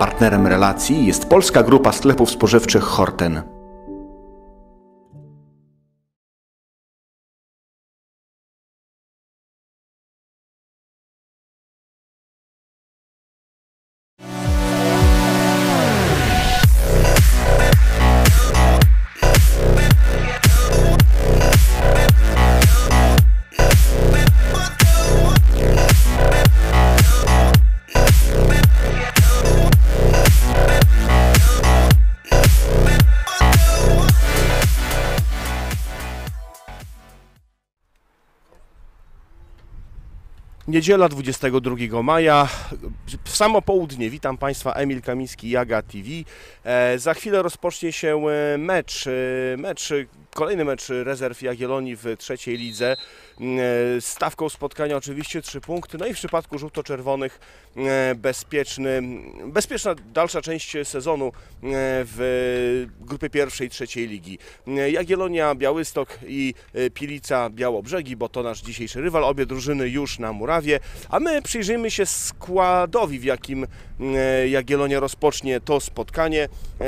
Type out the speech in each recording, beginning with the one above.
Partnerem relacji jest Polska Grupa Sklepów Spożywczych Horten. Niedziela 22 maja, w samo południe. Witam Państwa, Emil Kamiński, Jaga TV. Za chwilę rozpocznie się kolejny mecz rezerw Jagiellonii w trzeciej lidze. Stawką spotkania oczywiście 3 punkty, no i w przypadku żółto-czerwonych bezpieczna dalsza część sezonu w grupie pierwszej trzeciej ligi. Jagiellonia, Białystok i Pilica, Białobrzegi, bo to nasz dzisiejszy rywal, obie drużyny już na murawie, a my przyjrzyjmy się składowi, w jakim Jagiellonia rozpocznie to spotkanie.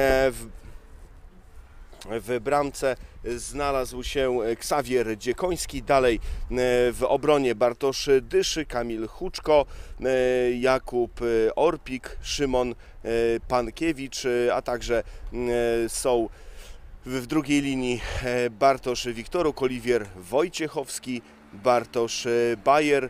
W bramce znalazł się Ksawier Dziekoński, dalej w obronie Bartosz Dyszy, Kamil Huczko, Jakub Orpik, Szymon Pankiewicz, a także są w drugiej linii Bartosz Wiktoruk, Oliwier Wojciechowski, Bartosz Bajer,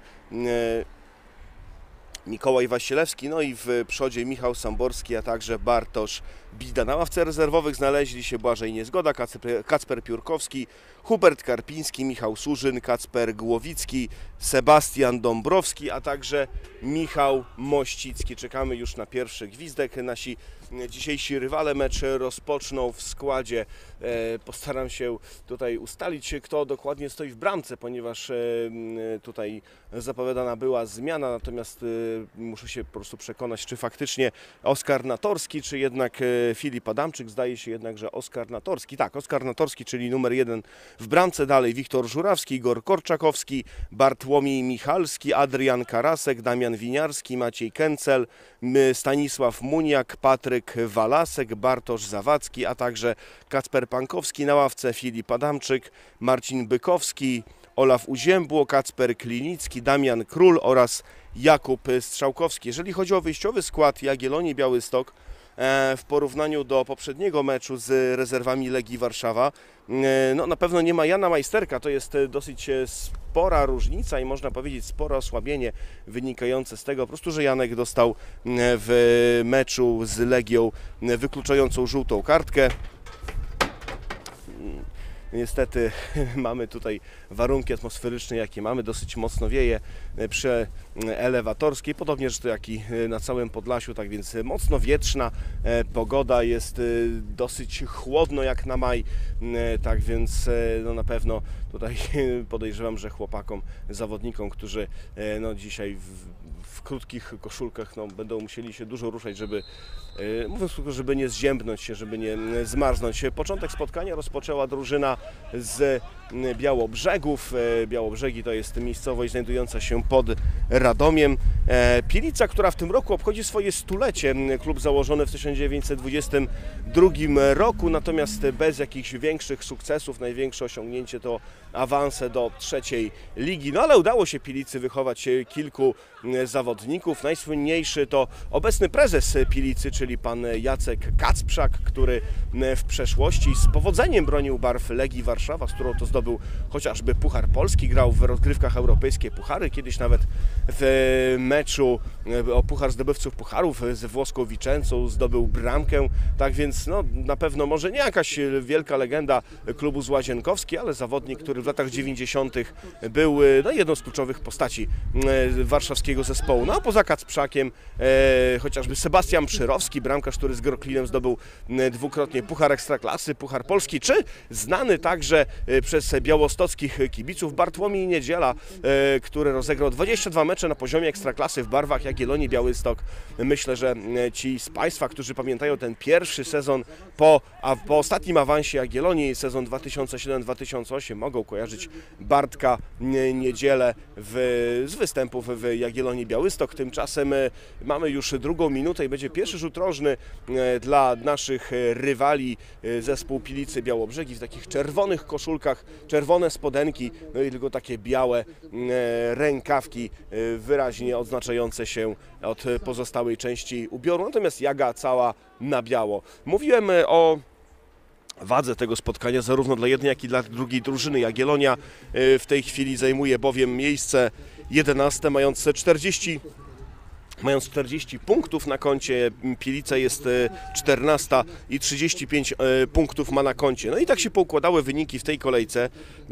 Mikołaj Wasilewski, no i w przodzie Michał Samborski, a także Bartosz Bida. Na ławce rezerwowych znaleźli się Błażej Niezgoda, Kacper Piórkowski, Hubert Karpiński, Michał Surzyn, Kacper Głowicki, Sebastian Dąbrowski, a także Michał Mościcki. Czekamy już na pierwszy gwizdek. Nasi dzisiejsi rywale mecz rozpoczną w składzie. Postaram się tutaj ustalić, kto dokładnie stoi w bramce, ponieważ tutaj zapowiadana była zmiana, natomiast muszę się po prostu przekonać, czy faktycznie Oskar Natorski, czy jednak Filip Adamczyk. Zdaje się jednak, że Oskar Natorski. Tak, Oskar Natorski, czyli numer 1 w bramce. Dalej Wiktor Żurawski, Igor Korczakowski, Bartłomiej Michalski, Adrian Karasek, Damian Winiarski, Maciej Kęcel, Stanisław Muniak, Patryk Walasek, Bartosz Zawadzki, a także Kacper Pankowski. Na ławce Filip Adamczyk, Marcin Bykowski, Olaf Uziębło, Kacper Klinicki, Damian Król oraz Jakub Strzałkowski. Jeżeli chodzi o wyjściowy skład Jagiellonii Białystok, w porównaniu do poprzedniego meczu z rezerwami Legii Warszawa, no na pewno nie ma Jana Majsterka, to jest dosyć spora różnica i można powiedzieć spore osłabienie wynikające z tego po prostu, że Janek dostał w meczu z Legią wykluczającą żółtą kartkę. Niestety mamy tutaj warunki atmosferyczne, jakie mamy, dosyć mocno wieje przy Elewatorskiej, podobnie zresztą jak i na całym Podlasiu, tak więc mocno wietrzna pogoda, jest dosyć chłodno jak na maj, tak więc no na pewno tutaj podejrzewam, że chłopakom, zawodnikom, którzy no dzisiaj w krótkich koszulkach no, będą musieli się dużo ruszać, żeby, mówiąc krótko, żeby nie zziębnąć się, żeby nie zmarznąć. Początek spotkania rozpoczęła drużyna z Białobrzegów. Białobrzegi to jest miejscowość znajdująca się pod Radomiem. Pilica, która w tym roku obchodzi swoje stulecie. Klub założony w 1922 roku, natomiast bez jakichś większych sukcesów. Największe osiągnięcie to awanse do trzeciej ligi. No ale udało się Pilicy wychować kilku zawodników. Najsłynniejszy to obecny prezes Pilicy, czyli pan Jacek Kacprzak, który w przeszłości z powodzeniem bronił barw Legii Warszawa, z którą to zdobył chociażby Puchar Polski, grał w rozgrywkach europejskie puchary, kiedyś nawet w meczu o Puchar Zdobywców Pucharów ze włoską Wicencą zdobył bramkę, tak więc no, na pewno może nie jakaś wielka legenda klubu z Łazienkowski, ale zawodnik, który w latach 90. był no, jedną z kluczowych postaci warszawskiego zespołu. No a poza Kacprzakiem chociażby Sebastian Przyrowski, bramkarz, który z Groklinem zdobył dwukrotnie Puchar Ekstraklasy, Puchar Polski, czy znany także przez białostockich kibiców Bartłomiej Niedziela, który rozegrał 22 mecze na poziomie Ekstraklasy w barwach Jagiellonii Białystok. Myślę, że ci z Państwa, którzy pamiętają ten pierwszy sezon po ostatnim awansie Jagiellonii, sezon 2007-2008, mogą kojarzyć Bartka Niedzielę z występów w Jagiellonii Białystok. Tymczasem mamy już drugą minutę i będzie pierwszy rzut rożny dla naszych rywali, zespół Pilicy Białobrzegi w takich czerwonych koszulkach, czerwone spodenki, no i tylko takie białe rękawki wyraźnie odznaczające się od pozostałej części ubioru, natomiast Jaga cała na biało. Mówiłem o wadze tego spotkania zarówno dla jednej, jak i dla drugiej drużyny. Jagiellonia w tej chwili zajmuje bowiem miejsce 11, mając 40 punktów na koncie. Pilica jest 14 i 35 punktów ma na koncie. No i tak się poukładały wyniki w tej kolejce,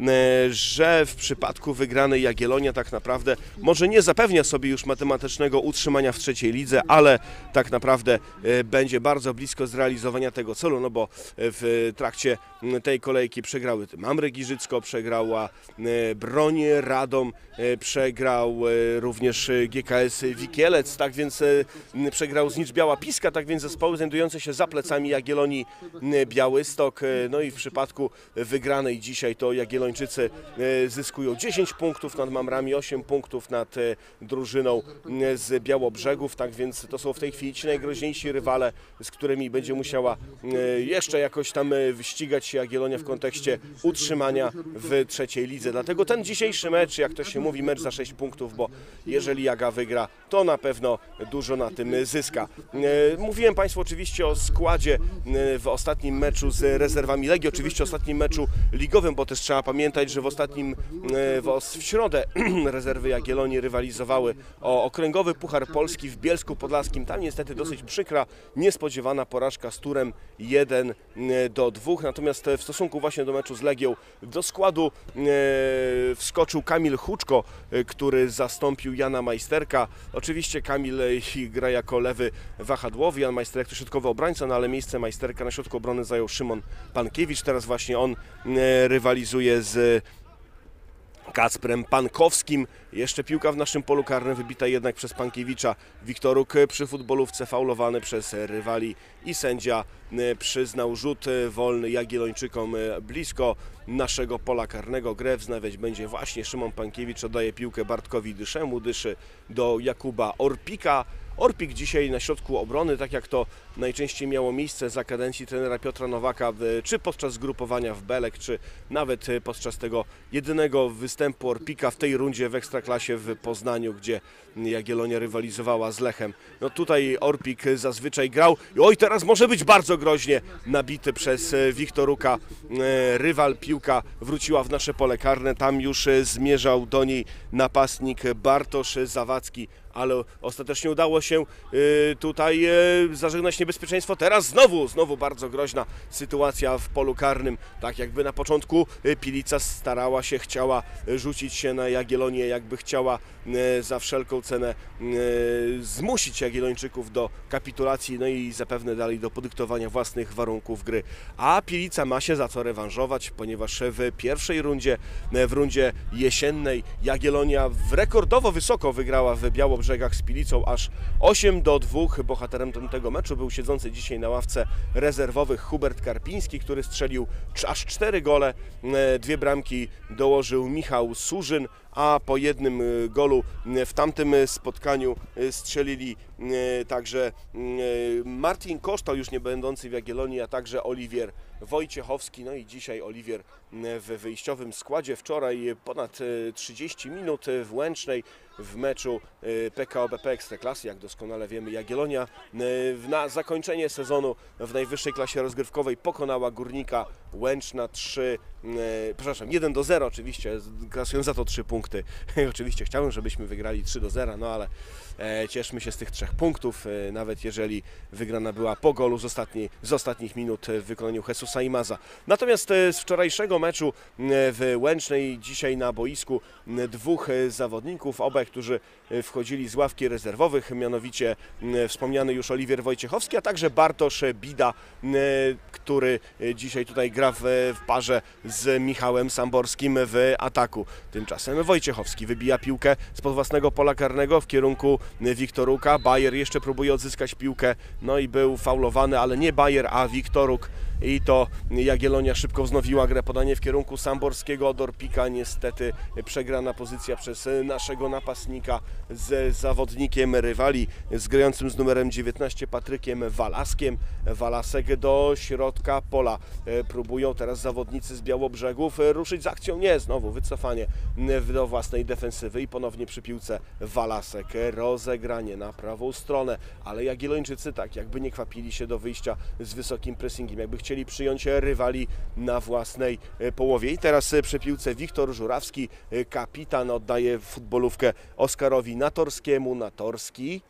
że w przypadku wygranej Jagiellonia tak naprawdę może nie zapewnia sobie już matematycznego utrzymania w trzeciej lidze, ale tak naprawdę będzie bardzo blisko zrealizowania tego celu, no bo w trakcie tej kolejki przegrały Mamre Giżycko, przegrała Broń Radom, przegrał również GKS Wikielec, tak więc przegrał Znicz Biała Piska, tak więc zespoły znajdujące się za plecami Jagiellonii Białystok. No i w przypadku wygranej dzisiaj to Jagiellończycy zyskują 10 punktów nad Mamrami, 8 punktów nad drużyną z Białobrzegów, tak więc to są w tej chwili ci najgroźniejsi rywale, z którymi będzie musiała jeszcze jakoś tam wyścigać się Jagiellonia w kontekście utrzymania w trzeciej lidze. Dlatego ten dzisiejszy mecz, jak to się mówi, mecz za 6 punktów, bo jeżeli Jaga wygra, to na pewno dużo na tym zyska. Mówiłem Państwu oczywiście o składzie w ostatnim meczu z rezerwami Legii, oczywiście w ostatnim meczu ligowym, bo też trzeba pamiętać, że w środę rezerwy Jagiellonii rywalizowały o okręgowy Puchar Polski w Bielsku Podlaskim. Tam niestety dosyć przykra, niespodziewana porażka z Turem 1-2. Natomiast w stosunku właśnie do meczu z Legią do składu wskoczył Kamil Huczko, który zastąpił Jana Majsterka. Oczywiście Kamil gra jako lewy wahadłowy, Jan Majsterek to środkowy obrońca, no ale miejsce Majsterka na środku obrony zajął Szymon Pankiewicz. Teraz właśnie on rywalizuje z Kacprem Pankowskim. Jeszcze piłka w naszym polu karnym wybita jednak przez Pankiewicza. Wiktoruk przy futbolówce faulowany przez rywali i sędzia przyznał rzut wolny Jagiellończykom blisko naszego pola karnego. Grę wznawiać będzie właśnie Szymon Pankiewicz. Oddaje piłkę Bartkowi Dyszemu. Dyszy do Jakuba Orpika. Orpik dzisiaj na środku obrony, tak jak to najczęściej miało miejsce za kadencji trenera Piotra Nowaka, czy podczas zgrupowania w Belek, czy nawet podczas tego jedynego występu Orpika w tej rundzie w Ekstraklasie w Poznaniu, gdzie Jagiellonia rywalizowała z Lechem. No tutaj Orpik zazwyczaj grał i oj, teraz może być bardzo groźnie nabity przez Wiktoruka rywal. Piłka wróciła w nasze pole karne, tam już zmierzał do niej napastnik Bartosz Zawadzki, ale ostatecznie udało się tutaj zażegnać niebezpieczeństwo. Teraz znowu bardzo groźna sytuacja w polu karnym. Tak jakby na początku Pilica starała się, chciała rzucić się na Jagiellonię, jakby chciała za wszelką cenę zmusić Jagiellończyków do kapitulacji, no i zapewne dalej do podyktowania własnych warunków gry. A Pilica ma się za co rewanżować, ponieważ w pierwszej rundzie, w rundzie jesiennej, Jagiellonia rekordowo wysoko wygrała w Białobrzegach z Pilicą, aż 8-2. Bohaterem tego meczu był siedzący dzisiaj na ławce rezerwowych Hubert Karpiński, który strzelił aż 4 gole, 2 bramki dołożył Michał Surzyn, a po jednym golu w tamtym spotkaniu strzelili także Martin Kosztal, już nie będący w Jagiellonii, a także Oliwier Wojciechowski. No i dzisiaj Oliwier w wyjściowym składzie. Wczoraj ponad 30 minut w Łęcznej w meczu PKO BP Ekstraklasy, jak doskonale wiemy, Jagiellonia na zakończenie sezonu w najwyższej klasie rozgrywkowej pokonała Górnika Łęczna 1-0 oczywiście, klasując za to 3 punkty. Oczywiście chciałem, żebyśmy wygrali 3-0, no ale cieszmy się z tych 3 punktów, nawet jeżeli wygrana była po golu z ostatnich minut w wykonaniu Jesusa Imaza. Natomiast z wczorajszego meczu w Łęcznej dzisiaj na boisku 2 zawodników, obaj, którzy wchodzili z ławki rezerwowych, mianowicie wspomniany już Oliwier Wojciechowski, a także Bartosz Bida, który dzisiaj tutaj gra w parze z Michałem Samborskim w ataku. Tymczasem Wojciechowski wybija piłkę spod własnego pola karnego w kierunku Wiktoruka. Bayer jeszcze próbuje odzyskać piłkę, no i był faulowany, ale nie Bayer, a Wiktoruk. i to Jagiellonia szybko wznowiła grę, podanie w kierunku Samborskiego od Orpika, niestety przegrana pozycja przez naszego napastnika z zawodnikiem rywali, z grającym z numerem 19 Patrykiem Walaskiem. Walasek do środka pola, próbują teraz zawodnicy z Białobrzegów ruszyć z akcją, nie, znowu wycofanie do własnej defensywy i ponownie przy piłce Walasek, rozegranie na prawą stronę, ale Jagiellończycy tak jakby nie kwapili się do wyjścia z wysokim pressingiem, jakby chcieli przyjąć rywali na własnej połowie. I teraz przy piłce Wiktor Żurawski, kapitan, oddaje futbolówkę Oskarowi Natorskiemu. Natorski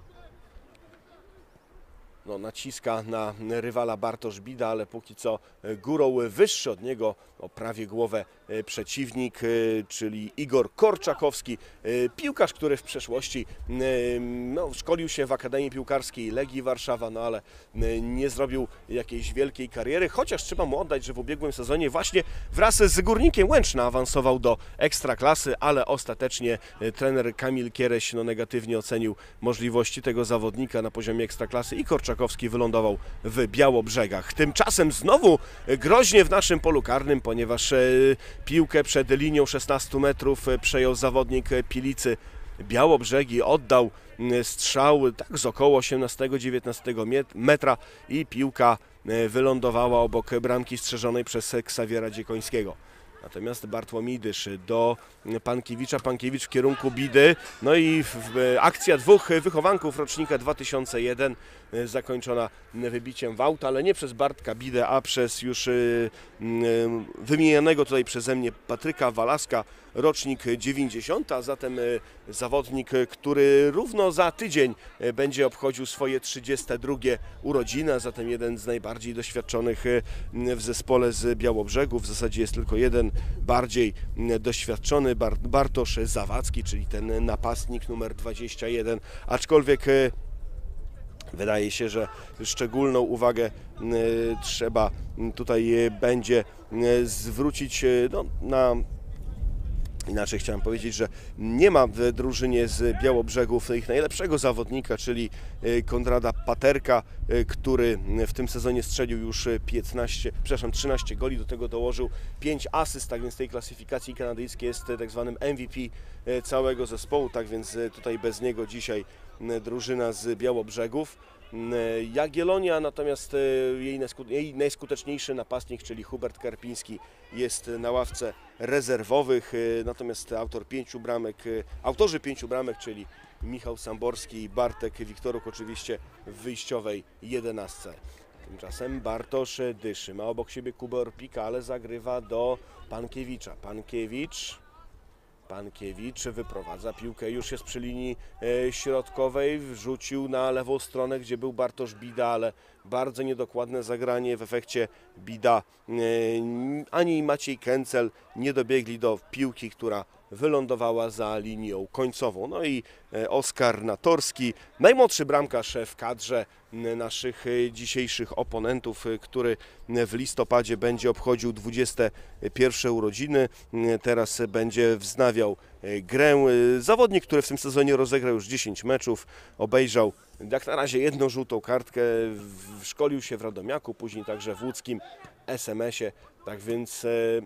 naciska na rywala Bartosz Bida, ale póki co górą wyższy od niego, o prawie głowę przeciwnik, czyli Igor Korczakowski, piłkarz, który w przeszłości szkolił się w Akademii Piłkarskiej Legii Warszawa, ale nie zrobił jakiejś wielkiej kariery, chociaż trzeba mu oddać, że w ubiegłym sezonie właśnie wraz z Górnikiem Łęczna awansował do Ekstraklasy, ale ostatecznie trener Kamil Kiereś negatywnie ocenił możliwości tego zawodnika na poziomie Ekstraklasy i Korczakowski wylądował w Białobrzegach. Tymczasem znowu groźnie w naszym polu karnym, ponieważ piłkę przed linią 16 metrów przejął zawodnik Pilicy Białobrzegi, oddał strzał tak z około 18-19 metra i piłka wylądowała obok bramki strzeżonej przez Ksawiera Dziekońskiego. Natomiast Bartłomiej Dysz do Pankiewicza, Pankiewicz w kierunku Bidy, no i akcja dwóch wychowanków rocznika 2001 zakończona wybiciem w aut, ale nie przez Bartka Bidę, a przez już wymienionego tutaj przeze mnie Patryka Walaska, rocznik 90, a zatem zawodnik, który równo za tydzień będzie obchodził swoje 32 urodziny, a zatem jeden z najbardziej doświadczonych w zespole z Białobrzegu. W zasadzie jest tylko jeden bardziej doświadczony, Bartosz Zawadzki, czyli ten napastnik numer 21, aczkolwiek wydaje się, że szczególną uwagę trzeba tutaj będzie zwrócić na... Inaczej chciałem powiedzieć, że nie ma w drużynie z Białobrzegów ich najlepszego zawodnika, czyli Konrada Paterka, który w tym sezonie strzelił już 13 goli, do tego dołożył 5 asyst, tak więc w tej klasyfikacji kanadyjskiej jest tak zwanym MVP całego zespołu, tak więc tutaj bez niego dzisiaj drużyna z Białobrzegów. Jagiellonia, natomiast jej najskuteczniejszy napastnik, czyli Hubert Karpiński, jest na ławce rezerwowych, natomiast autorzy 5 bramek, czyli Michał Samborski i Bartek Wiktoruk oczywiście w wyjściowej 11. Tymczasem Bartosz Dyszy ma obok siebie Kubę Orpika, ale zagrywa do Pankiewicza. Pankiewicz wyprowadza piłkę, już jest przy linii środkowej, wrzucił na lewą stronę, gdzie był Bartosz Bida, ale bardzo niedokładne zagranie. W efekcie Bida ani Maciej Kęcel nie dobiegli do piłki, która wylądowała za linią końcową. No i Oskar Natorski, najmłodszy bramkarz w kadrze naszych dzisiejszych oponentów, który w listopadzie będzie obchodził 21 urodziny. Teraz będzie wznawiał grę. Zawodnik, który w tym sezonie rozegrał już 10 meczów, obejrzał jak na razie jedną żółtą kartkę, szkolił się w Radomiaku, później także w łódzkim SMS-ie. Tak więc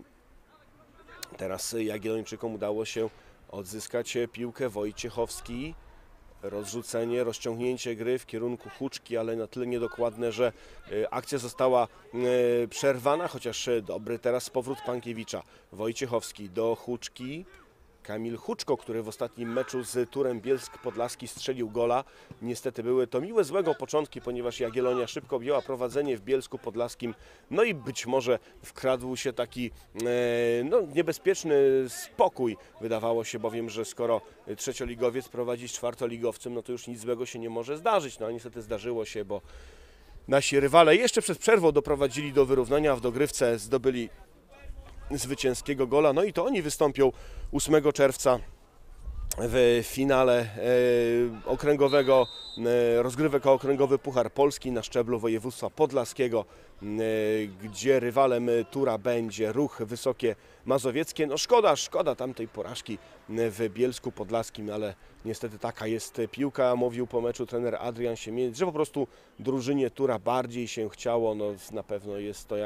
teraz Jagiellończykom udało się odzyskać piłkę. Wojciechowski, rozrzucenie, rozciągnięcie gry w kierunku Huczki, ale na tyle niedokładne, że akcja została przerwana, chociaż dobry teraz powrót Pankiewicza. Wojciechowski do Huczki. Kamil Huczko, który w ostatnim meczu z Turem Bielsk Podlaski strzelił gola. Niestety były to miłe złego początki, ponieważ Jagiellonia szybko objęła prowadzenie w Bielsku Podlaskim. No i być może wkradł się taki niebezpieczny spokój. Wydawało się bowiem, że skoro trzecioligowiec prowadzi z czwartoligowcem, no to już nic złego się nie może zdarzyć. No a niestety zdarzyło się, bo nasi rywale jeszcze przed przerwą doprowadzili do wyrównania, w dogrywce zdobyli zwycięskiego gola, no i to oni wystąpią 8 czerwca w finale rozgrywek o okręgowy Puchar Polski na szczeblu województwa podlaskiego. gdzie rywalem tura będzie Ruch Wysokie Mazowieckie. No szkoda tamtej porażki w Bielsku Podlaskim, ale niestety taka jest piłka. Mówił po meczu trener Adrian Siemieniec, że po prostu drużynie tura bardziej się chciało. No, na pewno jest to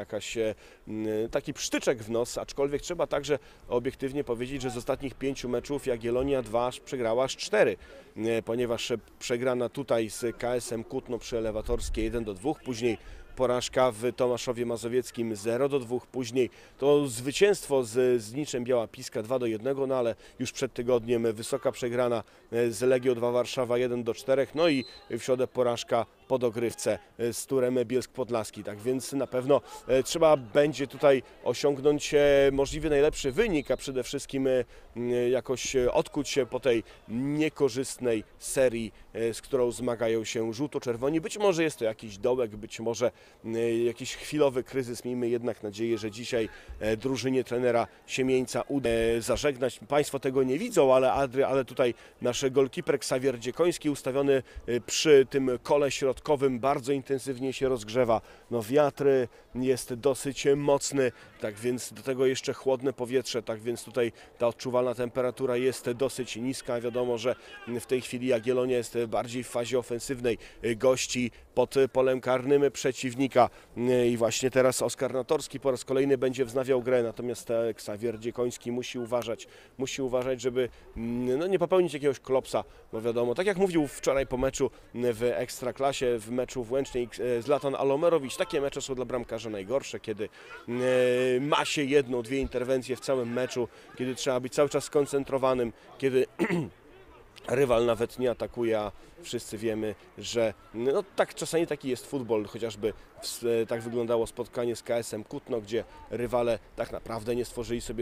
taki psztyczek w nos, aczkolwiek trzeba także obiektywnie powiedzieć, że z ostatnich 5 meczów Jagiellonia 2 przegrała aż 4, ponieważ przegrana tutaj z KS-em Kutno przy Elewatorskiej 1-2, później porażka w Tomaszowie Mazowieckim 0-2, później to zwycięstwo z Zniczem Biała Piska 2-1, no ale już przed tygodniem wysoka przegrana z Legią 2 Warszawa 1-4, no i w środę porażka po dogrywce z Turem Bielsk Podlaski. Tak więc na pewno trzeba będzie tutaj osiągnąć możliwie najlepszy wynik, a przede wszystkim jakoś odkuć się po tej niekorzystnej serii, z którą zmagają się żółto-czerwoni. Być może jest to jakiś dołek, być może jakiś chwilowy kryzys. Miejmy jednak nadzieję, że dzisiaj drużynie trenera Siemieńca uda zażegnać. Państwo tego nie widzą, ale tutaj nasz golkiper Xavier Dziekoński ustawiony przy tym kole środkowym bardzo intensywnie się rozgrzewa. No, wiatr jest dosyć mocny, tak więc do tego jeszcze chłodne powietrze, tak więc tutaj ta odczuwalna temperatura jest dosyć niska. Wiadomo, że w tej chwili Jagiellonia jest bardziej w fazie ofensywnej, gości pod polem karnym przeciwnika i właśnie teraz Oskar Natorski po raz kolejny będzie wznawiał grę, natomiast Xavier Dziekoński musi uważać, żeby nie popełnić jakiegoś klopsa, bo wiadomo, tak jak mówił wczoraj po meczu w Ekstraklasie, w meczu w Łęcznej Zlatan Alomerowicz, takie mecze są dla bramkarza najgorsze, kiedy ma się 1-2 interwencje w całym meczu, kiedy trzeba być cały czas skoncentrowanym, kiedy rywal nawet nie atakuje, a wszyscy wiemy, że no tak, czasami taki jest futbol, chociażby tak wyglądało spotkanie z KS-em Kutno, gdzie rywale tak naprawdę nie stworzyli sobie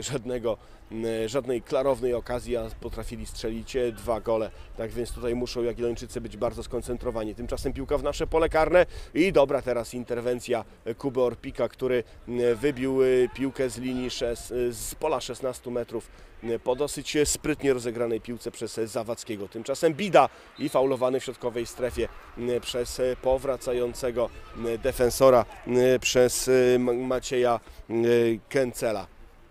żadnej klarownej okazji, a potrafili strzelić 2 gole. Tak więc tutaj muszą Jagiellończycy być bardzo skoncentrowani. Tymczasem piłka w nasze pole karne i dobra teraz interwencja Kuby Orpika, który wybił piłkę z linii z pola 16 metrów po dosyć sprytnie rozegranej piłce przez Zawadzkiego. Tymczasem bida i faulowany w środkowej strefie przez powracającego defensora, przez Macieja Kęcela.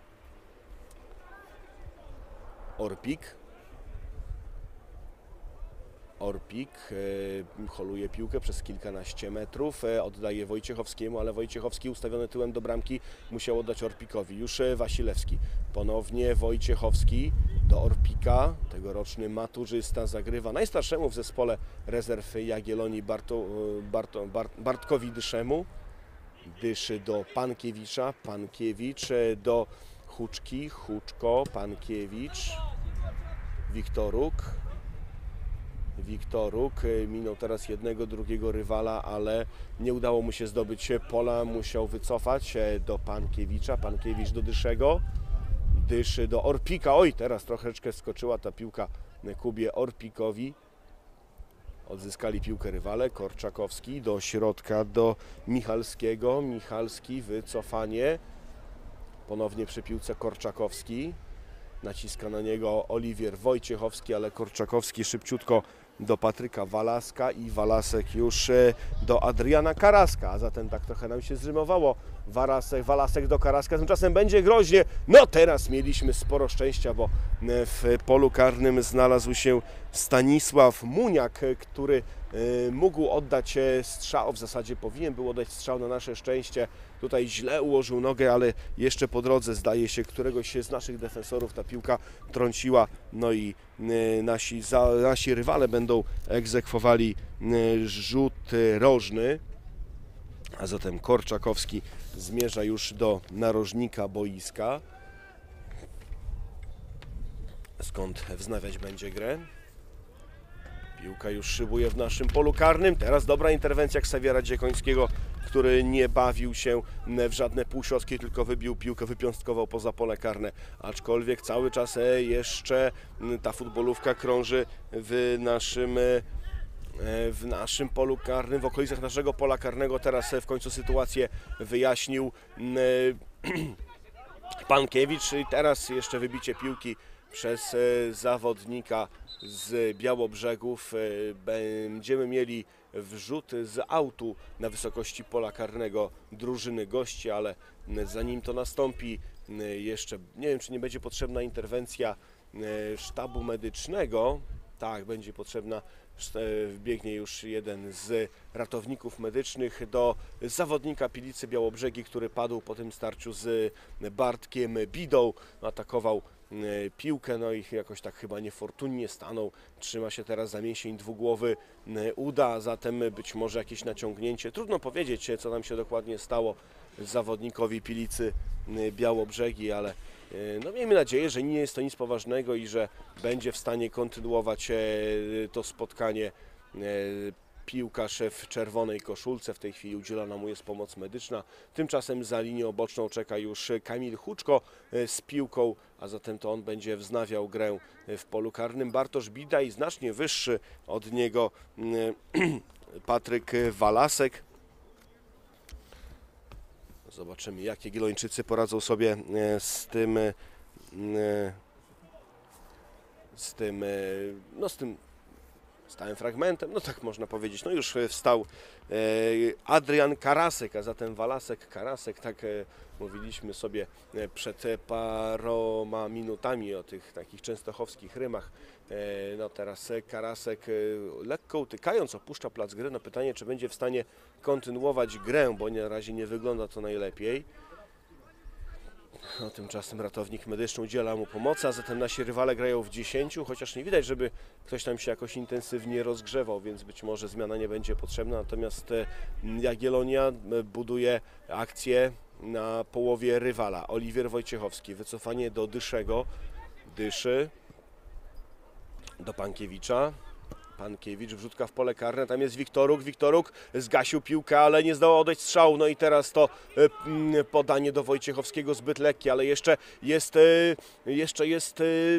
Orpik holuje piłkę przez kilkanaście metrów, oddaje Wojciechowskiemu, ale Wojciechowski ustawiony tyłem do bramki musiał oddać Orpikowi. Już Wasilewski, ponownie Wojciechowski do Orpika, tegoroczny maturzysta zagrywa najstarszemu w zespole rezerw Jagiellonii Bartkowi Dyszemu. Dyszy do Pankiewicza, Pankiewicz do Huczki, Huczko, Pankiewicz, Wiktoruk minął teraz jednego, drugiego rywala, ale nie udało mu się zdobyć pola, musiał wycofać do Pankiewicza, Pankiewicz do Dyszego, Dyszy do Orpika, oj teraz troszeczkę skoczyła ta piłka Kubie Orpikowi, odzyskali piłkę rywale, Korczakowski do środka do Michalskiego, Michalski wycofanie, ponownie przy piłce Korczakowski. Naciska na niego Oliwier Wojciechowski, ale Korczakowski szybciutko do Patryka Walaska i Walasek już do Adriana Karaska, a zatem tak trochę nam się zrymowało. Walasek do Karaska, tymczasem będzie groźnie. No teraz mieliśmy sporo szczęścia, bo w polu karnym znalazł się Stanisław Muniak, który mógł oddać strzał, w zasadzie powinien był oddać strzał, na nasze szczęście. Tutaj źle ułożył nogę, ale jeszcze po drodze zdaje się któregoś z naszych defensorów ta piłka trąciła, no i nasi rywale będą egzekwowali rzut rożny, a zatem Korczakowski zmierza już do narożnika boiska, skąd wznawiać będzie grę. Piłka już szybuje w naszym polu karnym. Teraz dobra interwencja Xaviera Dziekońskiego, który nie bawił się w żadne półśrodki, tylko wybił piłkę, wypiąstkował poza pole karne. Aczkolwiek cały czas jeszcze ta futbolówka krąży w naszym polu karnym, w okolicach naszego pola karnego. Teraz w końcu sytuację wyjaśnił Pankiewicz i teraz jeszcze wybicie piłki przez zawodnika z Białobrzegów. Będziemy mieli wrzut z autu na wysokości pola karnego drużyny gości, ale zanim to nastąpi, jeszcze nie wiem, czy nie będzie potrzebna interwencja sztabu medycznego. Tak, będzie potrzebna. Wbiegnie już jeden z ratowników medycznych do zawodnika Pilicy Białobrzegi, który padł po tym starciu z Bartkiem Bidą. Atakował piłkę, no i jakoś tak chyba niefortunnie stanął. Trzyma się teraz za mięsień dwugłowy uda, zatem być może jakieś naciągnięcie. Trudno powiedzieć, co nam się dokładnie stało zawodnikowi Pilicy Białobrzegi, ale no miejmy nadzieję, że nie jest to nic poważnego i że będzie w stanie kontynuować to spotkanie. Piłkarz w czerwonej koszulce, w tej chwili udzielana mu jest pomoc medyczna. Tymczasem za linią boczną czeka już Kamil Huczko z piłką, a zatem to on będzie wznawiał grę w polu karnym. Bartosz Bida i znacznie wyższy od niego Patryk Walasek. Zobaczymy, jak Jagiellończycy poradzą sobie z tym stałym fragmentem, no tak można powiedzieć. No już wstał Adrian Karasek, a zatem Walasek, Karasek, tak mówiliśmy sobie przed paroma minutami o tych takich częstochowskich rymach. No teraz Karasek lekko utykając opuszcza plac gry. No pytanie, czy będzie w stanie kontynuować grę, bo na razie nie wygląda to najlepiej. No, tymczasem ratownik medyczny udziela mu pomocy, a zatem nasi rywale grają w 10, chociaż nie widać, żeby ktoś tam się jakoś intensywnie rozgrzewał, więc być może zmiana nie będzie potrzebna. Natomiast Jagiellonia buduje akcję na połowie rywala. Oliwier Wojciechowski, wycofanie do Dyszego. Dyszy do Pankiewicza. Pankiewicz, wrzutka w pole karne, tam jest Wiktoruk. Wiktoruk zgasił piłkę, ale nie zdołał oddać strzału. No i teraz to podanie do Wojciechowskiego zbyt lekkie, ale jeszcze jest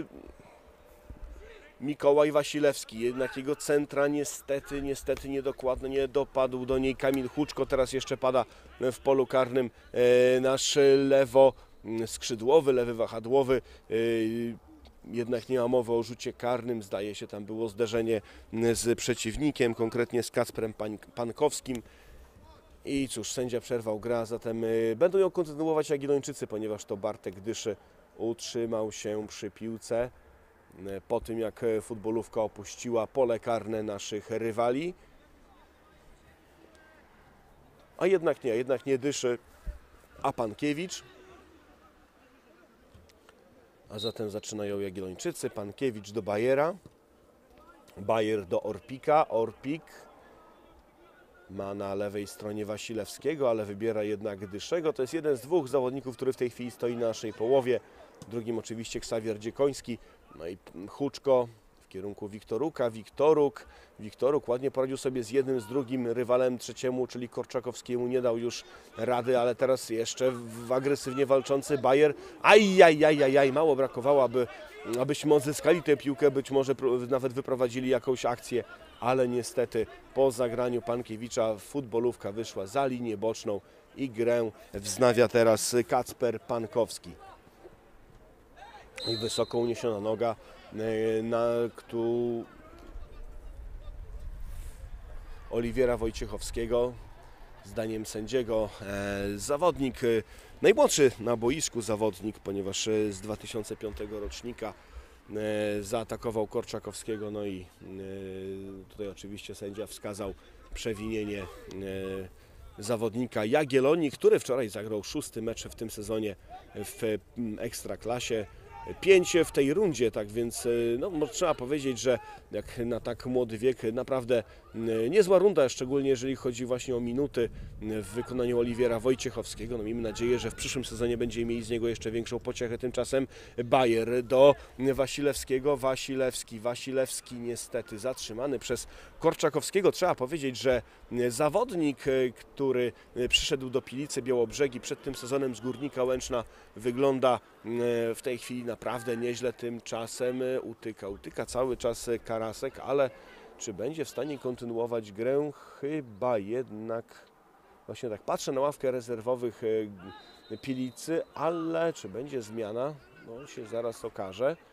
Mikołaj Wasilewski. Jednak jego centra niestety niedokładnie nie dopadł do niej Kamil Huczko. Teraz jeszcze pada w polu karnym nasz lewoskrzydłowy, lewy wahadłowy. Jednak nie ma mowy o rzucie karnym, zdaje się, tam było zderzenie z przeciwnikiem, konkretnie z Kacprem Pankowskim. I cóż, sędzia przerwał grę, a zatem będą ją kontynuować Jagiellończycy, ponieważ to Bartek Dyszy utrzymał się przy piłce po tym, jak futbolówka opuściła pole karne naszych rywali. A jednak nie Dyszy, a Pankiewicz. A zatem zaczynają Jagiellończycy. Pankiewicz do Bajera. Bajer do Orpika. Orpik ma na lewej stronie Wasilewskiego, ale wybiera jednak Dyszego. To jest jeden z dwóch zawodników, który w tej chwili stoi na naszej połowie. Drugim oczywiście Ksawier Dziekoński. No i Huczko w kierunku Wiktoruka. Wiktoruk ładnie poradził sobie z jednym, z drugim rywalem trzeciemu, czyli Korczakowskiemu. Nie dał już rady, ale teraz jeszcze agresywnie walczący Bajer. Ajajajajaj, mało brakowało, abyśmy odzyskali tę piłkę, być może nawet wyprowadzili jakąś akcję, ale niestety po zagraniu Pankiewicza futbolówka wyszła za linię boczną i grę wznawia teraz Kacper Pankowski. I wysoko uniesiona noga, Oliwiera Wojciechowskiego. Zdaniem sędziego zawodnik, najmłodszy na boisku zawodnik, ponieważ z 2005 rocznika zaatakował Korczakowskiego. No i tutaj oczywiście sędzia wskazał przewinienie zawodnika Jagiellonii, który wczoraj zagrał 6. mecz w tym sezonie w Ekstraklasie. 5 w tej rundzie, tak więc no, trzeba powiedzieć, że jak na tak młody wiek naprawdę niezła runda, szczególnie jeżeli chodzi właśnie o minuty w wykonaniu Oliwiera Wojciechowskiego. No, miejmy nadzieję, że w przyszłym sezonie będziemy mieli z niego jeszcze większą pociechę. Tymczasem Bajer do Wasilewskiego. Wasilewski niestety zatrzymany przez Korczakowskiego. Trzeba powiedzieć, że zawodnik, który przyszedł do Pilicy Białobrzegi przed tym sezonem z Górnika Łęczna, wygląda w tej chwili naprawdę nieźle. Tymczasem utyka cały czas Karasek, ale czy będzie w stanie kontynuować grę? Chyba jednak. Właśnie tak patrzę na ławkę rezerwowych Pilicy, ale czy będzie zmiana? No się zaraz okaże.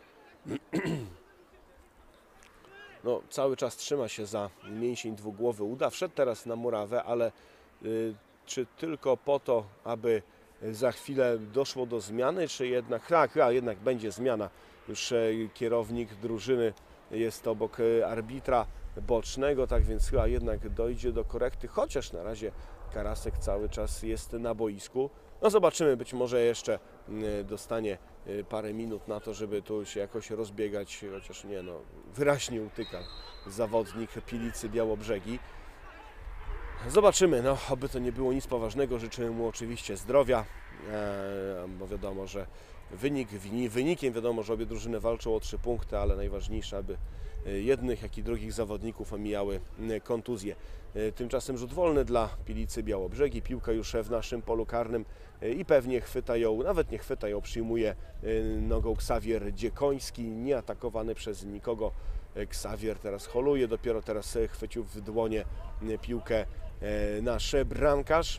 No, cały czas trzyma się za mięsień dwugłowy uda. Wszedł teraz na murawę, ale czy tylko po to, aby za chwilę doszło do zmiany, czy jednak, jednak będzie zmiana. Już kierownik drużyny jest obok arbitra bocznego, tak więc chyba jednak dojdzie do korekty, chociaż na razie Karasek cały czas jest na boisku. No zobaczymy, być może jeszcze dostanie parę minut na to, żeby tu się jakoś rozbiegać, chociaż nie, no wyraźnie utyka zawodnik Pilicy Białobrzegi. Zobaczymy, no oby to nie było nic poważnego, życzymy mu oczywiście zdrowia, bo wiadomo, że wynikiem wiadomo, że obie drużyny walczą o 3 punkty, ale najważniejsze, aby jednych, jak i drugich zawodników omijały kontuzje. Tymczasem rzut wolny dla Pilicy Białobrzegi, piłka już w naszym polu karnym i pewnie chwyta ją, nawet nie chwyta ją, przyjmuje nogą Ksawier Dziekoński, nie atakowany przez nikogo. Ksawier teraz holuje, dopiero teraz chwycił w dłonie piłkę nasz bramkarz.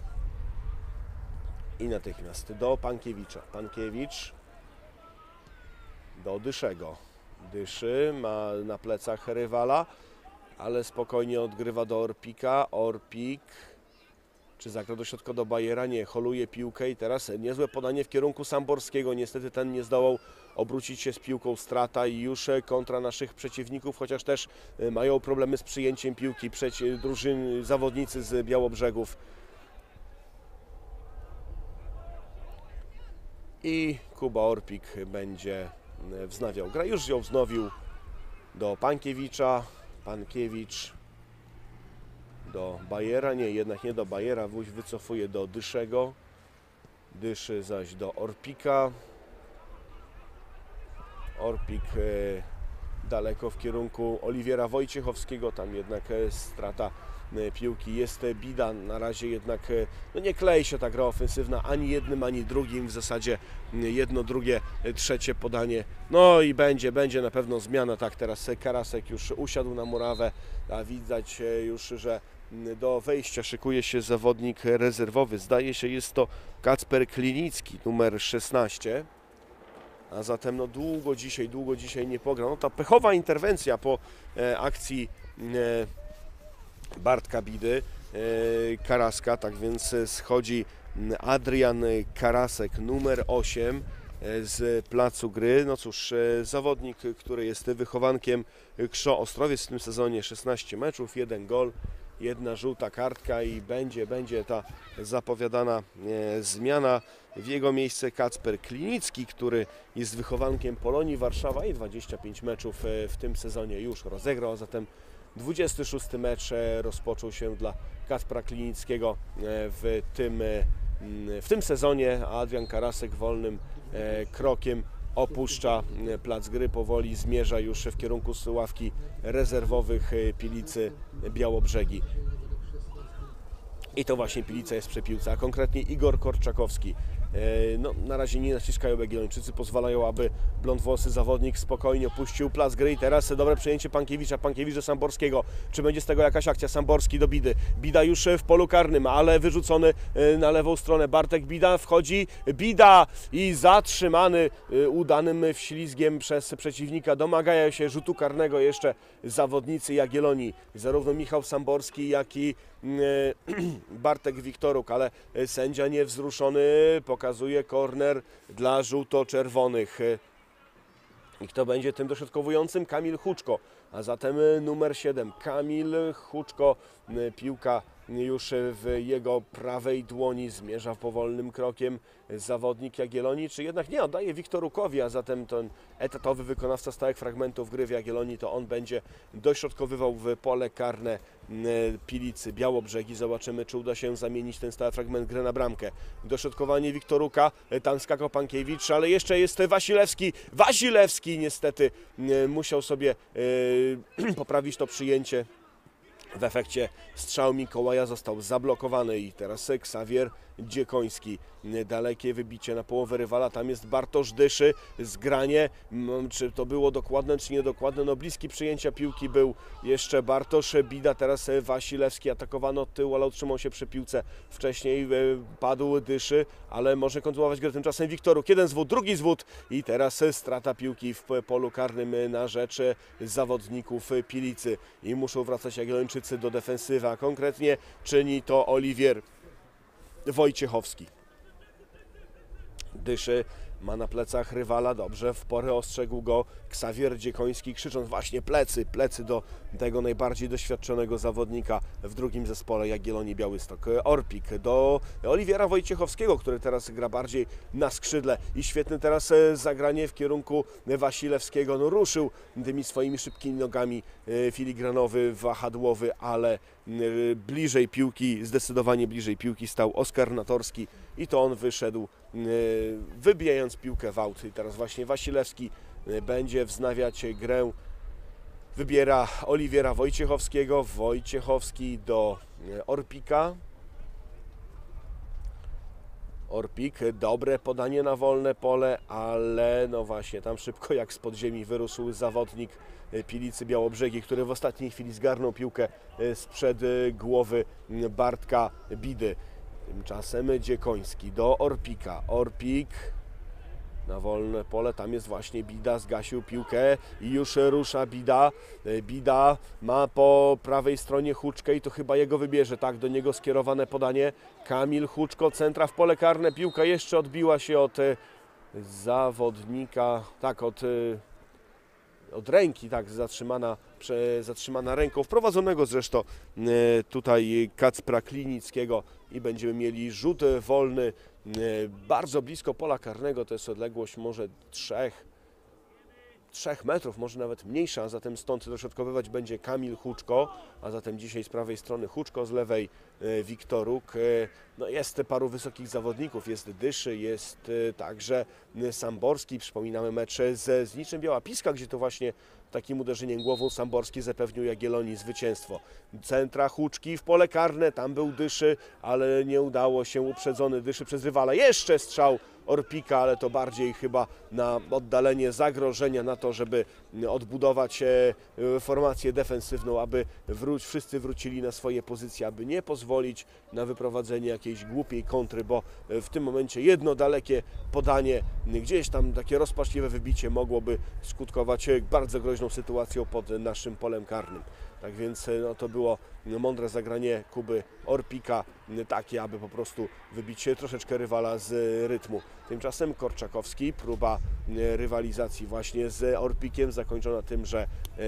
I natychmiast do Pankiewicza. Pankiewicz do Dyszego. Dyszy ma na plecach rywala, ale spokojnie odgrywa do Orpika. Orpik, czy zagra do środka do Bajera? Nie, holuje piłkę i teraz niezłe podanie w kierunku Samborskiego. Niestety ten nie zdołał obrócić się z piłką, strata i już kontra naszych przeciwników, chociaż też mają problemy z przyjęciem piłki drużyny, zawodnicy z Białobrzegów. I Kuba Orpik będzie wznawiał grę. Już ją wznowił do Pankiewicza. Pankiewicz do Bajera. Nie, jednak nie do Bajera. Wójt wycofuje do Dyszego. Dyszy zaś do Orpika. Orpik daleko w kierunku Oliwiera Wojciechowskiego. Tam jednak strata piłki. Jest bida, na razie jednak no nie klei się ta gra ofensywna ani jednym, ani drugim, w zasadzie jedno, drugie, trzecie podanie, no i będzie na pewno zmiana. Tak, teraz Karasek już usiadł na murawę, a widać już, że do wejścia szykuje się zawodnik rezerwowy, zdaje się jest to Kacper Klinicki, numer 16. A zatem no długo dzisiaj nie pogra. No ta pechowa interwencja po akcji Bartka Bidy, Karaska, tak więc schodzi Adrian Karasek, numer 8 z placu gry. No cóż, zawodnik, który jest wychowankiem KSZO Ostrowiec w tym sezonie, 16 meczów, 1 gol, 1 żółta kartka i będzie ta zapowiadana zmiana. W jego miejsce Kacper Klinicki, który jest wychowankiem Polonii Warszawa i 25 meczów w tym sezonie już rozegrał, a zatem 26 mecz rozpoczął się dla Kacpra Klinickiego w tym sezonie, a Adrian Karasek wolnym krokiem opuszcza plac gry, powoli zmierza już w kierunku ławki rezerwowych Pilicy Białobrzegi. I to właśnie Pilica jest przy piłce, a konkretnie Igor Korczakowski. No, na razie nie naciskają Jagiellończycy, pozwalają, aby blondwłosy zawodnik spokojnie opuścił plac gry i teraz dobre przejęcie Pankiewicza, Pankiewicz do Samborskiego. Czy będzie z tego jakaś akcja? Samborski do Bidy. Bida już w polu karnym, ale wyrzucony na lewą stronę. Bartek Bida wchodzi, Bida i zatrzymany udanym wślizgiem przez przeciwnika. Domagają się rzutu karnego jeszcze zawodnicy Jagiellonii. Zarówno Michał Samborski, jak i Bartek Wiktoruk, ale sędzia niewzruszony pokazuje korner dla żółto-czerwonych. I kto będzie tym dośrodkowującym? Kamil Huczko, a zatem numer 7, Kamil Huczko. Piłka już w jego prawej dłoni, zmierza powolnym krokiem zawodnik Jagiellonii, czy jednak nie, oddaje Wiktorukowi, a zatem ten etatowy wykonawca stałych fragmentów gry w Jagiellonii, to on będzie dośrodkowywał w pole karne Pilicy Białobrzegi. Zobaczymy, czy uda się zamienić ten stały fragment gry na bramkę. Dośrodkowanie Wiktoruka, tam skakał Pankiewicz, ale jeszcze jest Wasilewski. Wasilewski niestety musiał sobie poprawić to przyjęcie. W efekcie strzał Mikołaja został zablokowany i teraz Ksawier Dziekoński. Dalekie wybicie na połowę rywala, tam jest Bartosz Dyszy, zgranie, czy to było dokładne, czy niedokładne, no bliski przyjęcia piłki był jeszcze Bartosz Bida, teraz Wasilewski atakowano od tyłu, ale utrzymał się przy piłce wcześniej, padł Dyszy, ale może kontynuować grę tymczasem Wiktoruk, jeden zwód, drugi zwód i teraz strata piłki w polu karnym na rzecz zawodników Pilicy i muszą wracać Jagiellończycy do defensywy, a konkretnie czyni to Oliwier Wojciechowski. Dyszy ma na plecach rywala, dobrze, w porę ostrzegł go Ksawier Dziekoński, krzycząc właśnie plecy, plecy do tego najbardziej doświadczonego zawodnika w drugim zespole Jagiellonii Białystok. Orpik do Oliwiera Wojciechowskiego, który teraz gra bardziej na skrzydle i świetne teraz zagranie w kierunku Wasilewskiego. No, ruszył tymi swoimi szybkimi nogami filigranowy, wahadłowy, ale bliżej piłki, zdecydowanie bliżej piłki stał Oskar Natorski i to on wyszedł, wybijając piłkę w aut. I teraz właśnie Wasilewski będzie wznawiać grę. Wybiera Oliwiera Wojciechowskiego. Wojciechowski do Orpika. Orpik, dobre podanie na wolne pole, ale no właśnie, tam szybko jak z podziemi wyrósł zawodnik Pilicy Białobrzegi, który w ostatniej chwili zgarnął piłkę sprzed głowy Bartka Bidy. Tymczasem Dziekoński do Orpika. Orpik na wolne pole, tam jest właśnie Bida, zgasił piłkę i już rusza Bida. Bida ma po prawej stronie Huczkę i to chyba jego wybierze, tak, do niego skierowane podanie. Kamil Huczko, centra w pole karne, piłka jeszcze odbiła się od zawodnika, tak, od ręki, tak, zatrzymana ręką, wprowadzonego zresztą tutaj Kacpra Klinickiego i będziemy mieli rzut wolny bardzo blisko pola karnego, to jest odległość może 3 metrów, może nawet mniejsza, a zatem stąd dośrodkowywać będzie Kamil Huczko, a zatem dzisiaj z prawej strony Huczko, z lewej Wiktoruk. No jest paru wysokich zawodników, jest Dyszy, jest także Samborski, przypominamy mecz z Zniczem Biała Piska, gdzie to właśnie takim uderzeniem głową Samborski zapewnił Jagiellonii zwycięstwo. Centra Huczki w pole karne, tam był Dyszy, ale nie udało się, uprzedzony Dyszy przez rywala. Jeszcze strzał Orpika, ale to bardziej chyba na oddalenie zagrożenia, na to, żeby odbudować formację defensywną, aby wszyscy wrócili na swoje pozycje, aby nie pozwolić na wyprowadzenie jakiejś głupiej kontry, bo w tym momencie jedno dalekie podanie, gdzieś tam takie rozpaczliwe wybicie mogłoby skutkować bardzo groźną sytuacją pod naszym polem karnym. Tak więc no, to było mądre zagranie Kuby Orpika, takie, aby po prostu wybić troszeczkę rywala z rytmu. Tymczasem Korczakowski, próba rywalizacji właśnie z Orpikiem, zakończona tym, że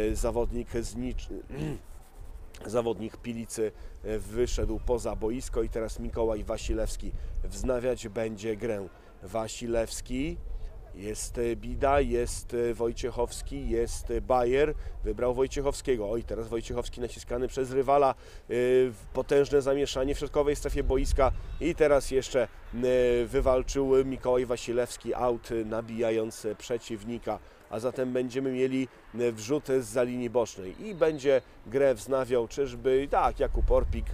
zawodnik Pilicy wyszedł poza boisko i teraz Mikołaj Wasilewski wznawiać będzie grę. Wasilewski, jest Bida, jest Wojciechowski, jest Bayer, wybrał Wojciechowskiego. Oj, teraz Wojciechowski naciskany przez rywala, potężne zamieszanie w środkowej strefie boiska i teraz jeszcze wywalczył Mikołaj Wasilewski aut, nabijając przeciwnika. A zatem będziemy mieli wrzut zza linii bocznej i będzie grę wznawiał, czyżby, tak, Jakub Orpik.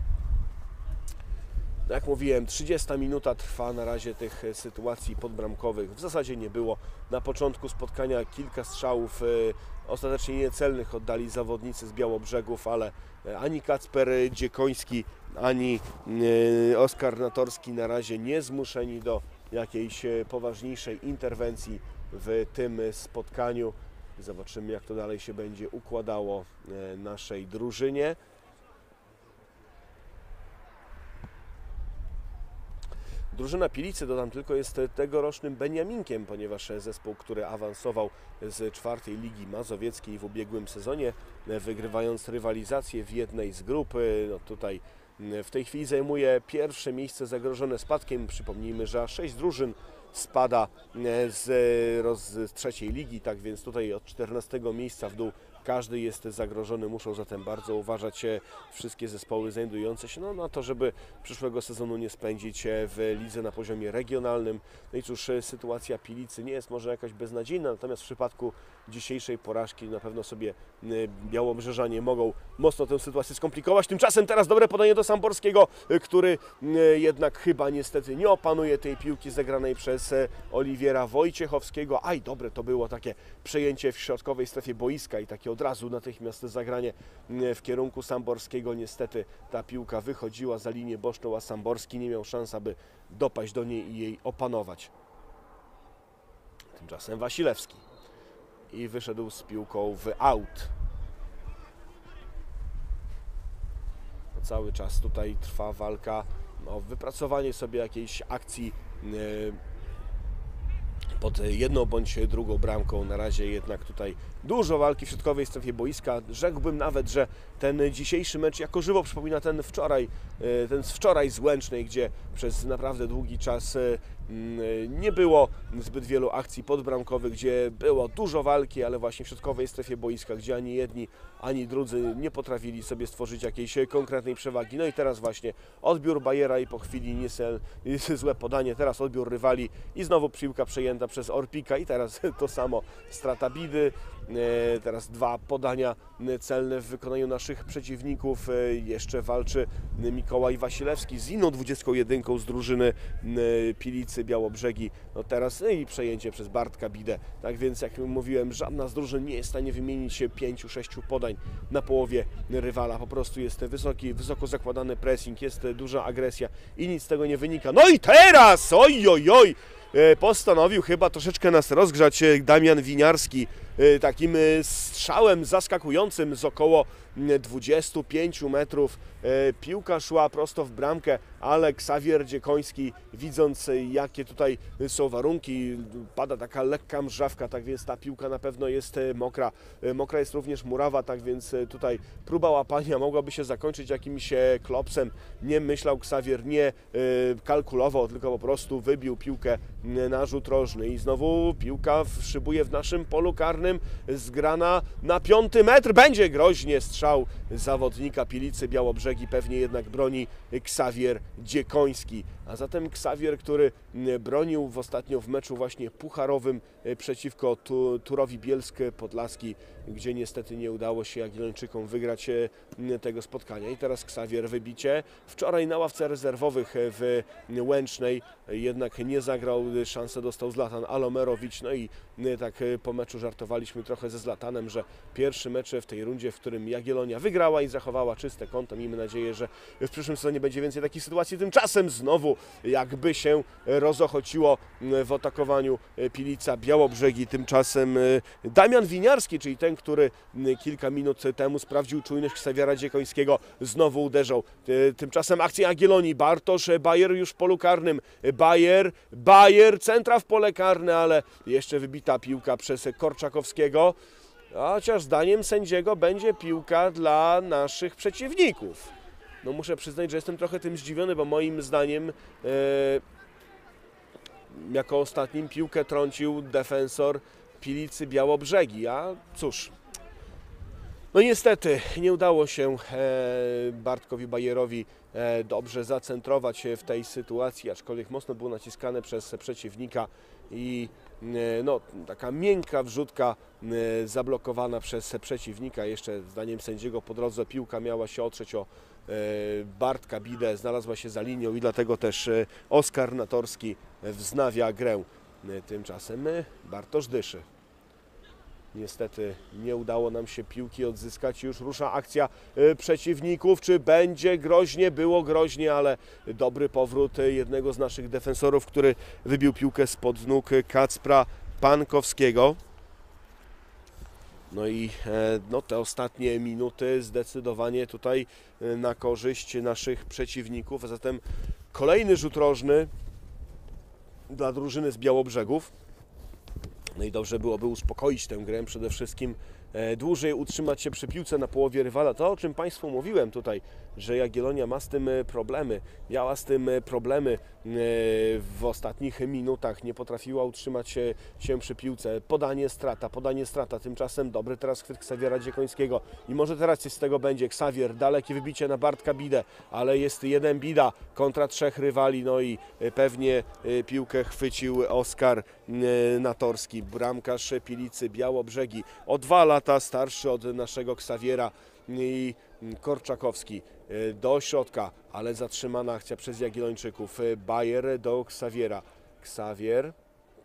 Jak mówiłem, 30 minuta trwa na razie tych sytuacji podbramkowych. W zasadzie nie było. Na początku spotkania kilka strzałów ostatecznie niecelnych oddali zawodnicy z Białobrzegów, ale ani Kacper Dziekoński, ani Oskar Natorski na razie nie zmuszeni do jakiejś poważniejszej interwencji w tym spotkaniu. Zobaczymy, jak to dalej się będzie układało naszej drużynie. Drużyna Pilicy, dodam tylko, jest tegorocznym Beniaminkiem, ponieważ zespół, który awansował z 4. Ligi Mazowieckiej w ubiegłym sezonie, wygrywając rywalizację w jednej z grup, no tutaj w tej chwili zajmuje pierwsze miejsce zagrożone spadkiem. Przypomnijmy, że aż 6 drużyn spada z 3. ligi, tak więc tutaj od 14 miejsca w dół każdy jest zagrożony, muszą zatem bardzo uważać wszystkie zespoły znajdujące się na to, żeby przyszłego sezonu nie spędzić w lidze na poziomie regionalnym. No i cóż, sytuacja Pilicy nie jest może jakaś beznadziejna, natomiast w przypadku dzisiejszej porażki na pewno sobie białobrzeżanie mogą mocno tę sytuację skomplikować. Tymczasem teraz dobre podanie do Samborskiego, który jednak chyba niestety nie opanuje tej piłki zagranej przez Oliwiera Wojciechowskiego. Aj, dobre to było takie przejęcie w środkowej strefie boiska i takie od razu natychmiast zagranie w kierunku Samborskiego. Niestety ta piłka wychodziła za linię boczną, a Samborski nie miał szans, aby dopaść do niej i jej opanować. Tymczasem Wasilewski i wyszedł z piłką w aut. Cały czas tutaj trwa walka o wypracowanie sobie jakiejś akcji pod jedną bądź drugą bramką. Na razie jednak tutaj dużo walki w środkowej strefie boiska. Rzekłbym nawet, że ten dzisiejszy mecz jako żywo przypomina ten z wczoraj z Łęcznej, gdzie przez naprawdę długi czas nie było zbyt wielu akcji podbramkowych, gdzie było dużo walki, ale właśnie w środkowej strefie boiska, gdzie ani jedni, ani drudzy nie potrafili sobie stworzyć jakiejś konkretnej przewagi. No i teraz właśnie odbiór Bajera i po chwili złe podanie, teraz odbiór rywali i znowu piłka przejęta przez Orpika i teraz to samo, strata Bidy. Teraz dwa podania celne w wykonaniu naszych przeciwników. Jeszcze walczy Mikołaj Wasilewski z inną 21 z drużyny Pilicy Białobrzegi. No teraz i przejęcie przez Bartka Bidę. Tak więc, jak mówiłem, żadna z drużyn nie jest w stanie wymienić się 5-6 podań na połowie rywala. Po prostu jest wysoko zakładany pressing, jest duża agresja i nic z tego nie wynika. No i teraz! Oj, oj, oj! Postanowił chyba troszeczkę nas rozgrzać Damian Winiarski takim strzałem zaskakującym z około 25 metrów. Piłka szła prosto w bramkę, ale Xavier Dziekoński, widząc jakie tutaj są warunki, pada taka lekka mrzawka, tak więc ta piłka na pewno jest mokra. Mokra jest również murawa, tak więc tutaj próba łapania mogłaby się zakończyć jakimś klopsem. Nie myślał Xavier, nie kalkulował, tylko po prostu wybił piłkę na rzut rożny i znowu piłka szybuje w naszym polu karnym, zgrana na 5 metr, będzie groźnie, strzał zawodnika Pilicy Białobrzegi, pewnie jednak broni Xavier Dziekoński. A zatem Xavier, który bronił ostatnio w meczu właśnie pucharowym przeciwko Turowi Bielsk Podlaski, gdzie niestety nie udało się Jagiellończykom wygrać tego spotkania. I teraz Xavier wybicie. Wczoraj na ławce rezerwowych w Łęcznej jednak nie zagrał, szansę dostał Zlatan Alomerowicz. No i tak po meczu żartowaliśmy trochę ze Zlatanem, że pierwszy mecz w tej rundzie, w którym Jagiellonia wygrała i zachowała czyste konto. Miejmy nadzieję, że w przyszłym sezonie będzie więcej takich sytuacji. Tymczasem znowu jakby się rozochociło w atakowaniu Pilica Białobrzegi. Tymczasem Damian Winiarski, czyli ten, który kilka minut temu sprawdził czujność Xaviera Dziekońskiego, znowu uderzał. Tymczasem akcja Jagiellonii. Bartosz Bajer już w polu karnym. Bajer, centra w pole karne, ale jeszcze wybita piłka przez Korczakowskiego. Chociaż zdaniem sędziego będzie piłka dla naszych przeciwników. No muszę przyznać, że jestem trochę tym zdziwiony, bo moim zdaniem jako ostatnim piłkę trącił defensor Pilicy Białobrzegi. A cóż, no niestety nie udało się Bartkowi Bajerowi dobrze zacentrować w tej sytuacji, aczkolwiek mocno było naciskane przez przeciwnika i no, taka miękka wrzutka zablokowana przez przeciwnika. Jeszcze zdaniem sędziego po drodze piłka miała się otrzeć o Bartka Bidę, znalazła się za linią i dlatego też Oskar Natorski wznawia grę. Tymczasem Bartosz dyszy. Niestety nie udało nam się piłki odzyskać. Już rusza akcja przeciwników. Czy będzie groźnie? Było groźnie, ale dobry powrót jednego z naszych defensorów, który wybił piłkę spod nóg Kacpra Pankowskiego. No i no, te ostatnie minuty zdecydowanie tutaj na korzyść naszych przeciwników. A zatem kolejny rzut rożny dla drużyny z Białobrzegów. No i dobrze byłoby uspokoić tę grę, przede wszystkim dłużej utrzymać się przy piłce na połowie rywala. To, o czym Państwu mówiłem tutaj że Jagiellonia ma z tym problemy. Miała z tym problemy w ostatnich minutach, nie potrafiła utrzymać się przy piłce. Podanie, strata. Tymczasem dobry teraz chwyt Ksawiera Dziekońskiego i może teraz coś z tego będzie. Ksawier, dalekie wybicie na Bartka Bidę, ale jest jeden Bida kontra 3 rywali, no i pewnie piłkę chwycił Oskar Natorski, bramkarz Pilicy Białobrzegi, o 2 lata starszy od naszego Ksawiera. I Korczakowski do środka, ale zatrzymana akcja przez Jagiellończyków. Bayer do Ksawiera. Ksawier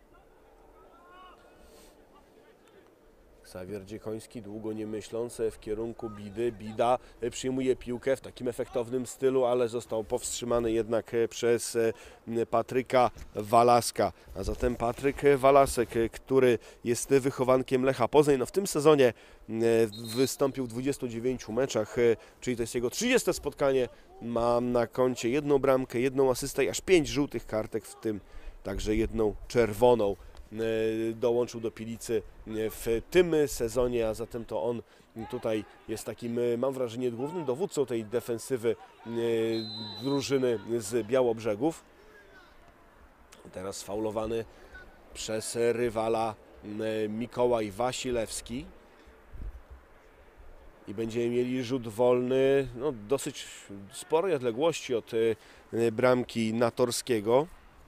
Dziekoński, długo nie myśląc, w kierunku Bidy. Bida przyjmuje piłkę w takim efektownym stylu, ale został powstrzymany jednak przez Patryka Walaska. A zatem Patryk Walasek, który jest wychowankiem Lecha Poznań, no w tym sezonie wystąpił w 29 meczach, czyli to jest jego 30 spotkanie. Ma na koncie 1 bramkę, 1 asystę i aż 5 żółtych kartek, w tym także 1 czerwoną. Dołączył do Pilicy w tym sezonie, a zatem to on tutaj jest takim, mam wrażenie, głównym dowódcą tej defensywy drużyny z Białobrzegów. Teraz sfaulowany przez rywala Mikołaj Wasilewski i będziemy mieli rzut wolny, no, dosyć sporej odległości od bramki Natorskiego.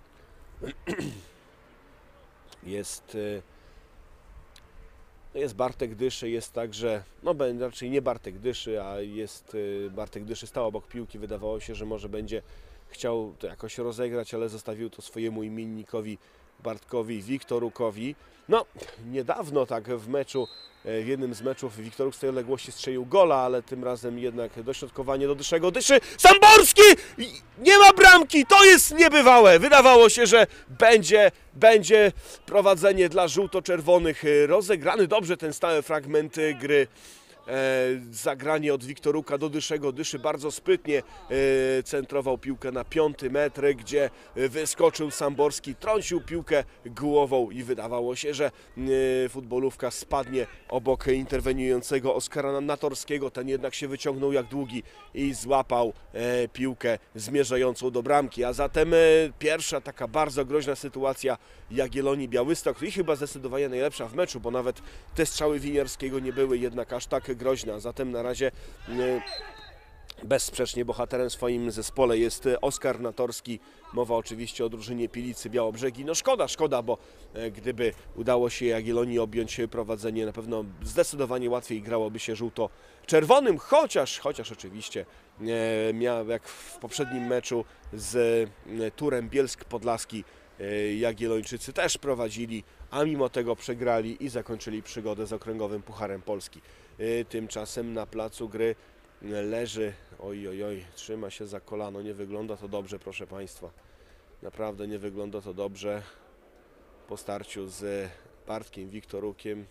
Jest Bartek Dyszy, jest także, no raczej nie Bartek Dyszy, a jest Bartek Dyszy stał obok piłki. Wydawało się, że może będzie chciał to jakoś rozegrać, ale zostawił to swojemu imiennikowi Bartkowi Wiktorukowi. No, niedawno tak w jednym z meczów Wiktoruk z tej odległości strzelił gola, ale tym razem jednak dośrodkowanie do Dyszego. Dyszy, Samborski! Nie ma bramki! To jest niebywałe! Wydawało się, że będzie prowadzenie dla żółto-czerwonych. Rozegrany dobrze ten stały fragment gry. Zagranie od Wiktoruka do Dyszego. Dyszy bardzo sprytnie centrował piłkę na 5 metr, gdzie wyskoczył Samborski, trącił piłkę głową i wydawało się, że futbolówka spadnie obok interweniującego Oskara Natorskiego. Ten jednak się wyciągnął jak długi i złapał piłkę zmierzającą do bramki. A zatem pierwsza taka bardzo groźna sytuacja Jagiellonii Białystok i chyba zdecydowanie najlepsza w meczu, bo nawet te strzały Winiarskiego nie były jednak aż tak groźne. A zatem na razie bezsprzecznie bohaterem w swoim zespole jest Oskar Natorski. Mowa oczywiście o drużynie Pilicy Białobrzegi. No szkoda, bo gdyby udało się Jagiellonii objąć prowadzenie, na pewno zdecydowanie łatwiej grałoby się żółto-czerwonym, chociaż oczywiście jak w poprzednim meczu z Turem Bielsk Podlaski Jagiellończycy też prowadzili, a mimo tego przegrali i zakończyli przygodę z Okręgowym Pucharem Polski. Tymczasem na placu gry leży, trzyma się za kolano, nie wygląda to dobrze, proszę Państwa. Naprawdę nie wygląda to dobrze po starciu z Bartkiem Wiktorukiem.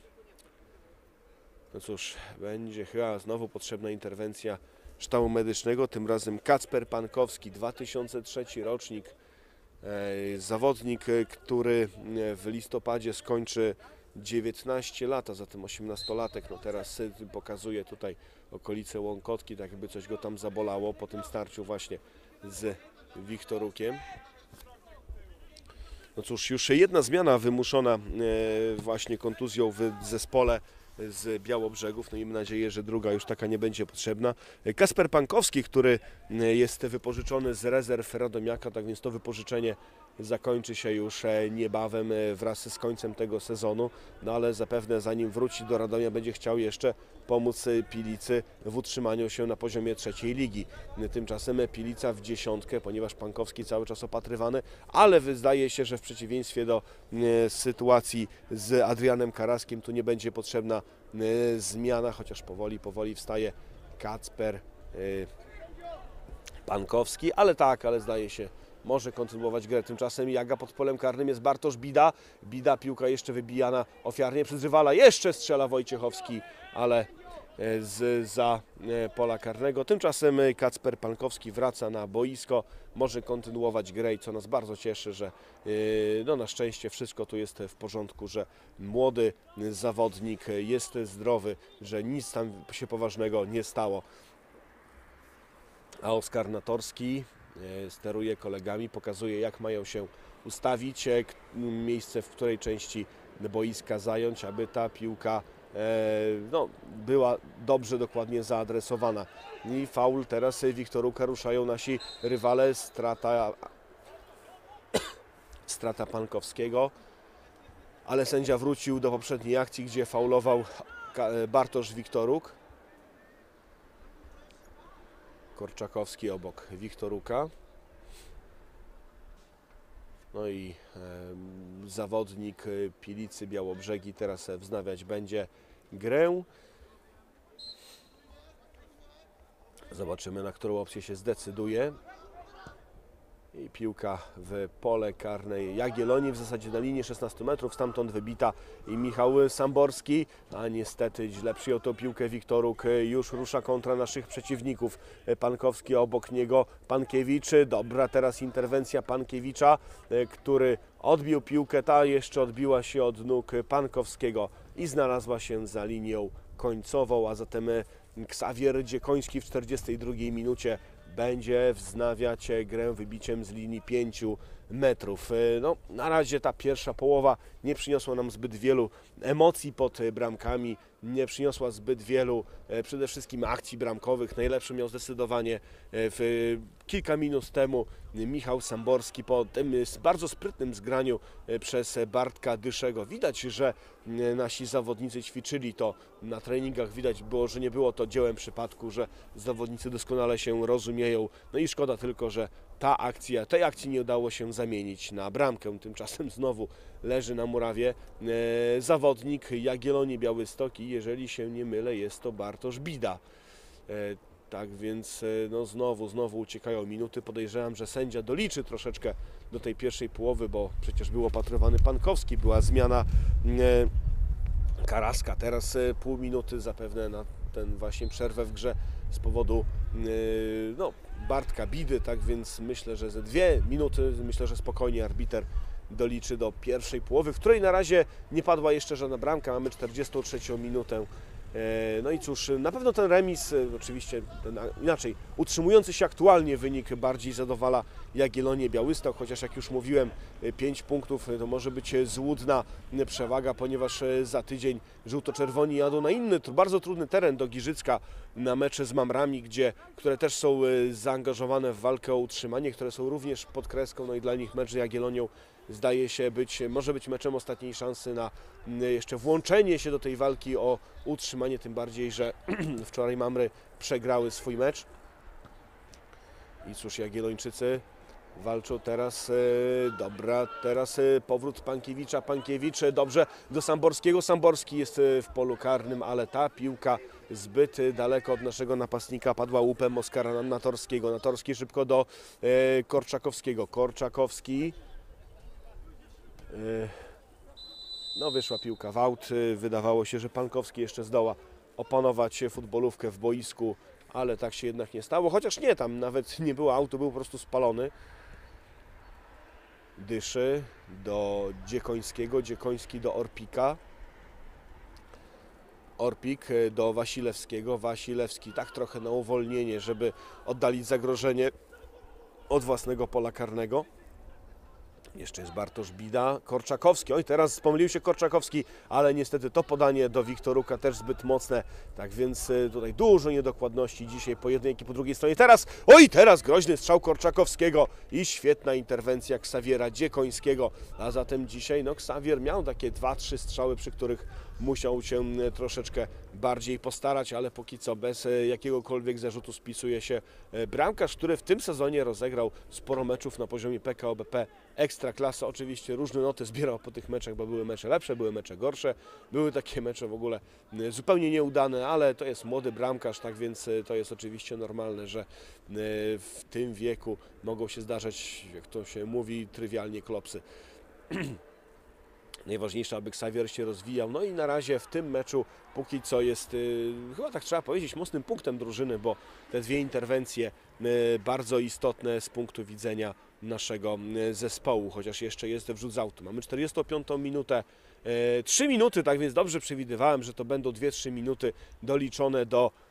No cóż, będzie chyba znowu potrzebna interwencja sztabu medycznego, tym razem Kacper Pankowski, 2003 rocznik, zawodnik, który w listopadzie skończy 19 lat, a zatem 18-latek, no teraz pokazuje tutaj okolice łąkotki, tak jakby coś go tam zabolało po tym starciu właśnie z Wiktorukiem. No cóż, już jedna zmiana wymuszona właśnie kontuzją w zespole z Białobrzegów, no i mam nadzieję, że druga już taka nie będzie potrzebna. Kacper Pankowski, który jest wypożyczony z rezerw Radomiaka, tak więc to wypożyczenie zakończy się już niebawem wraz z końcem tego sezonu, no ale zapewne zanim wróci do Radomia, będzie chciał jeszcze pomóc Pilicy w utrzymaniu się na poziomie 3. ligi. Tymczasem Pilica w 10, ponieważ Pankowski cały czas opatrywany, ale wydaje się, że w przeciwieństwie do sytuacji z Adrianem Karaskiem tu nie będzie potrzebna zmiana, chociaż powoli wstaje Kacper Pankowski, ale zdaje się, może kontynuować grę. Tymczasem Jaga pod polem karnym jest Bartosz Bida. Bida, piłka jeszcze wybijana ofiarnie przez rywala. Jeszcze strzela Wojciechowski, ale zza pola karnego. Tymczasem Kacper Pankowski wraca na boisko. Może kontynuować grę i co nas bardzo cieszy, że no na szczęście wszystko tu jest w porządku, że młody zawodnik jest zdrowy, że nic tam się poważnego nie stało. a Oskar Natorski steruje kolegami, pokazuje, jak mają się ustawić, miejsce w której części boiska zająć, aby ta piłka no, była dobrze, dokładnie zaadresowana. I faul teraz Wiktoruka, ruszają nasi rywale, strata Pankowskiego, ale sędzia wrócił do poprzedniej akcji, gdzie faulował Bartosz Wiktoruk. Korczakowski obok Wiktoruka. No i zawodnik Pilicy Białobrzegi teraz wznawiać będzie grę. Zobaczymy, na którą opcję się zdecyduje. I piłka w pole karnej Jagiellonii, w zasadzie na linii 16 metrów, stamtąd wybita i Michał Samborski, a niestety źle przyjął tą piłkę Wiktoruk, już rusza kontra naszych przeciwników. Pankowski, obok niego Pankiewicz, dobra teraz interwencja Pankiewicza, który odbił piłkę, ta jeszcze odbiła się od nóg Pankowskiego i znalazła się za linią końcową, a zatem Ksawier Dziekoński w 42 minucie będzie wznawiać grę wybiciem z linii 5 metrów. No, na razie ta pierwsza połowa nie przyniosła nam zbyt wielu emocji pod bramkami, nie przyniosła zbyt wielu przede wszystkim akcji bramkowych. Najlepszy miał zdecydowanie kilka minut temu Michał Samborski po tym bardzo sprytnym zgraniu przez Bartka Dyszego. Widać, że nasi zawodnicy ćwiczyli to na treningach, widać było, że nie było to dziełem przypadku, że zawodnicy doskonale się rozumieją. No i szkoda tylko, że tej akcji nie udało się zamienić na bramkę. Tymczasem znowu leży na murawie zawodnik Jagiellonii Białystoki. Jeżeli się nie mylę, jest to Bartosz Bida. Tak więc no znowu uciekają minuty. Podejrzewam, że sędzia doliczy troszeczkę do tej pierwszej połowy, bo przecież był opatrywany Pankowski, była zmiana Karaska. Teraz pół minuty zapewne na ten właśnie przerwę w grze z powodu no, Bartka Bidy, tak więc myślę, że ze 2 minuty, myślę, że spokojnie arbiter doliczy do pierwszej połowy, w której na razie nie padła jeszcze żadna bramka, mamy 43 minutę. No i cóż, na pewno ten remis, oczywiście inaczej, utrzymujący się aktualnie wynik bardziej zadowala Jagiellonię Białystok, chociaż jak już mówiłem, 5 punktów to może być złudna przewaga, ponieważ za tydzień żółto-czerwoni jadą na inny, bardzo trudny teren do Giżycka na mecze z Mamrami, które też są zaangażowane w walkę o utrzymanie, które są również pod kreską, no i dla nich mecz z Jagiellonią zdaje się może być meczem ostatniej szansy na jeszcze włączenie się do tej walki o utrzymanie, tym bardziej, że wczoraj Mamry przegrały swój mecz. I cóż, Jagiellończycy walczą teraz, teraz powrót Pankiewicza, Pankiewicz dobrze do Samborskiego, Samborski jest w polu karnym, ale ta piłka zbyt daleko od naszego napastnika padła łupem Oskara Natorskiego, Natorski szybko do Korczakowskiego, Korczakowski. No wyszła piłka w aut, wydawało się, że Pankowski jeszcze zdoła opanować futbolówkę w boisku, ale tak się jednak nie stało, chociaż nie, tam nawet nie było autu, był po prostu spalony. Dyszy do Dziekońskiego, Dziekoński do Orpika, Orpik do Wasilewskiego, Wasilewski tak trochę na uwolnienie, żeby oddalić zagrożenie od własnego pola karnego. Jeszcze jest Bartosz Bida, Korczakowski, oj teraz pomylił się Korczakowski, ale niestety to podanie do Wiktoruka też zbyt mocne, tak więc tutaj dużo niedokładności dzisiaj po jednej, jak i po drugiej stronie. Teraz groźny strzał Korczakowskiego i świetna interwencja Ksawiera Dziekońskiego, a zatem dzisiaj no Ksawier miał takie 2-3 strzały, przy których musiał się troszeczkę bardziej postarać, ale póki co bez jakiegokolwiek zarzutu spisuje się bramkarz, który w tym sezonie rozegrał sporo meczów na poziomie PKO BP Ekstraklasy. Oczywiście różne noty zbierał po tych meczach, bo były mecze lepsze, były mecze gorsze, były takie mecze w ogóle zupełnie nieudane, ale to jest młody bramkarz, tak więc to jest oczywiście normalne, że w tym wieku mogą się zdarzać, jak to się mówi, trywialnie klopsy. Najważniejsze, aby Ksawier się rozwijał. No i na razie w tym meczu póki co jest, chyba tak trzeba powiedzieć, mocnym punktem drużyny, bo te 2 interwencje bardzo istotne z punktu widzenia naszego zespołu, chociaż jeszcze jest wrzut z autu. Mamy 45 minutę, 3 minuty, tak więc dobrze przewidywałem, że to będą 2-3 minuty doliczone do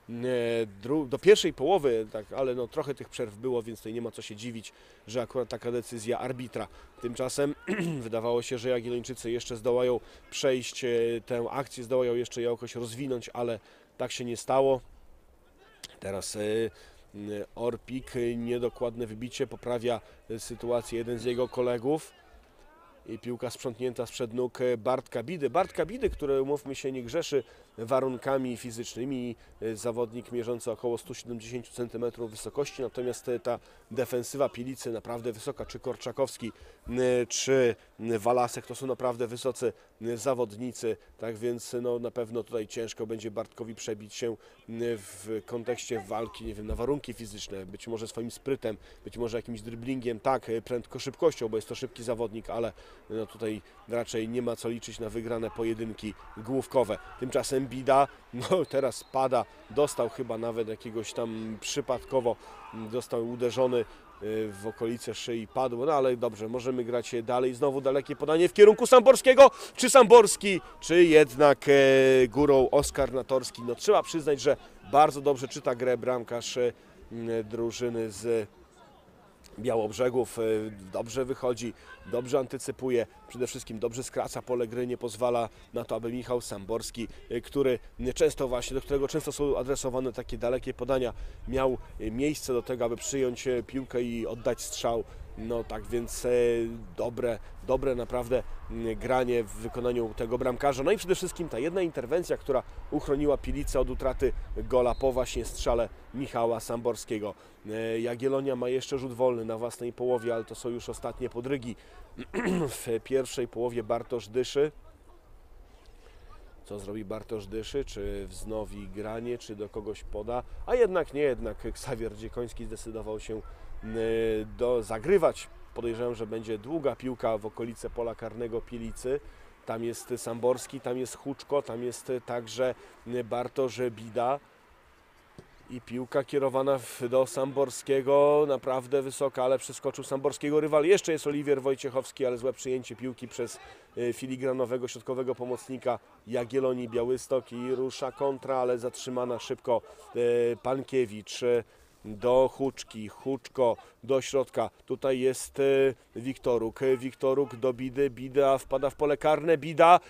do pierwszej połowy, tak, ale no, trochę tych przerw było, więc tutaj nie ma co się dziwić, że akurat taka decyzja arbitra. Tymczasem wydawało się, że Jagiellończycy jeszcze zdołają przejść tę akcję, zdołają jeszcze ją jakoś rozwinąć, ale tak się nie stało. Teraz Orpik, niedokładne wybicie, poprawia sytuację jeden z jego kolegów. I piłka sprzątnięta sprzed nóg Bartka Bidy. Bartka Bidy, który, umówmy się, nie grzeszy warunkami fizycznymi. Zawodnik mierzący około 170 cm wysokości, natomiast ta defensywa Pilicy naprawdę wysoka. Czy Korczakowski, czy Walasek to są naprawdę wysocy zawodnicy. Tak więc no, na pewno tutaj ciężko będzie Bartkowi przebić się w kontekście walki, nie wiem, na warunki fizyczne. Być może swoim sprytem, być może jakimś driblingiem, tak, prędko szybkością, bo jest to szybki zawodnik, ale no tutaj raczej nie ma co liczyć na wygrane pojedynki główkowe. Tymczasem Bida, no teraz pada, dostał chyba nawet jakiegoś tam przypadkowo, został uderzony w okolice szyi, padł, no ale dobrze, możemy grać dalej. Znowu dalekie podanie w kierunku Samborskiego, czy Samborski, czy jednak górą Oskar Natorski. No trzeba przyznać, że bardzo dobrze czyta grę bramkarz drużyny z Białobrzegów, dobrze wychodzi, dobrze antycypuje, przede wszystkim dobrze skraca pole gry, nie pozwala na to, aby Michał Samborski, który często właśnie, do którego często są adresowane takie dalekie podania, miał miejsce do tego, aby przyjąć piłkę i oddać strzał. No tak więc dobre naprawdę granie w wykonaniu tego bramkarza. No i przede wszystkim ta jedna interwencja, która uchroniła Pilicę od utraty gola po właśnie strzale Michała Samborskiego. Jagiellonia ma jeszcze rzut wolny na własnej połowie, ale to są już ostatnie podrygi. W pierwszej połowie Bartosz Dyszy. Co zrobi Bartosz Dyszy? Czy wznowi granie, czy do kogoś poda? A jednak nie, jednak Ksawier Dziekoński zdecydował się zagrywać. Podejrzewam, że będzie długa piłka w okolice pola karnego Pilicy. Tam jest Samborski, tam jest Huczko, tam jest także Bartosz Bida. I piłka kierowana do Samborskiego, naprawdę wysoka, ale przeskoczył Samborskiego rywal. Jeszcze jest Oliwier Wojciechowski, ale złe przyjęcie piłki przez filigranowego środkowego pomocnika Jagiellonii Białystok i rusza kontra, ale zatrzymana szybko Pankiewicz do Huczki, Huczko do środka, tutaj jest Wiktoruk, Wiktoruk do Bidy, Bida wpada w pole karne, Bida,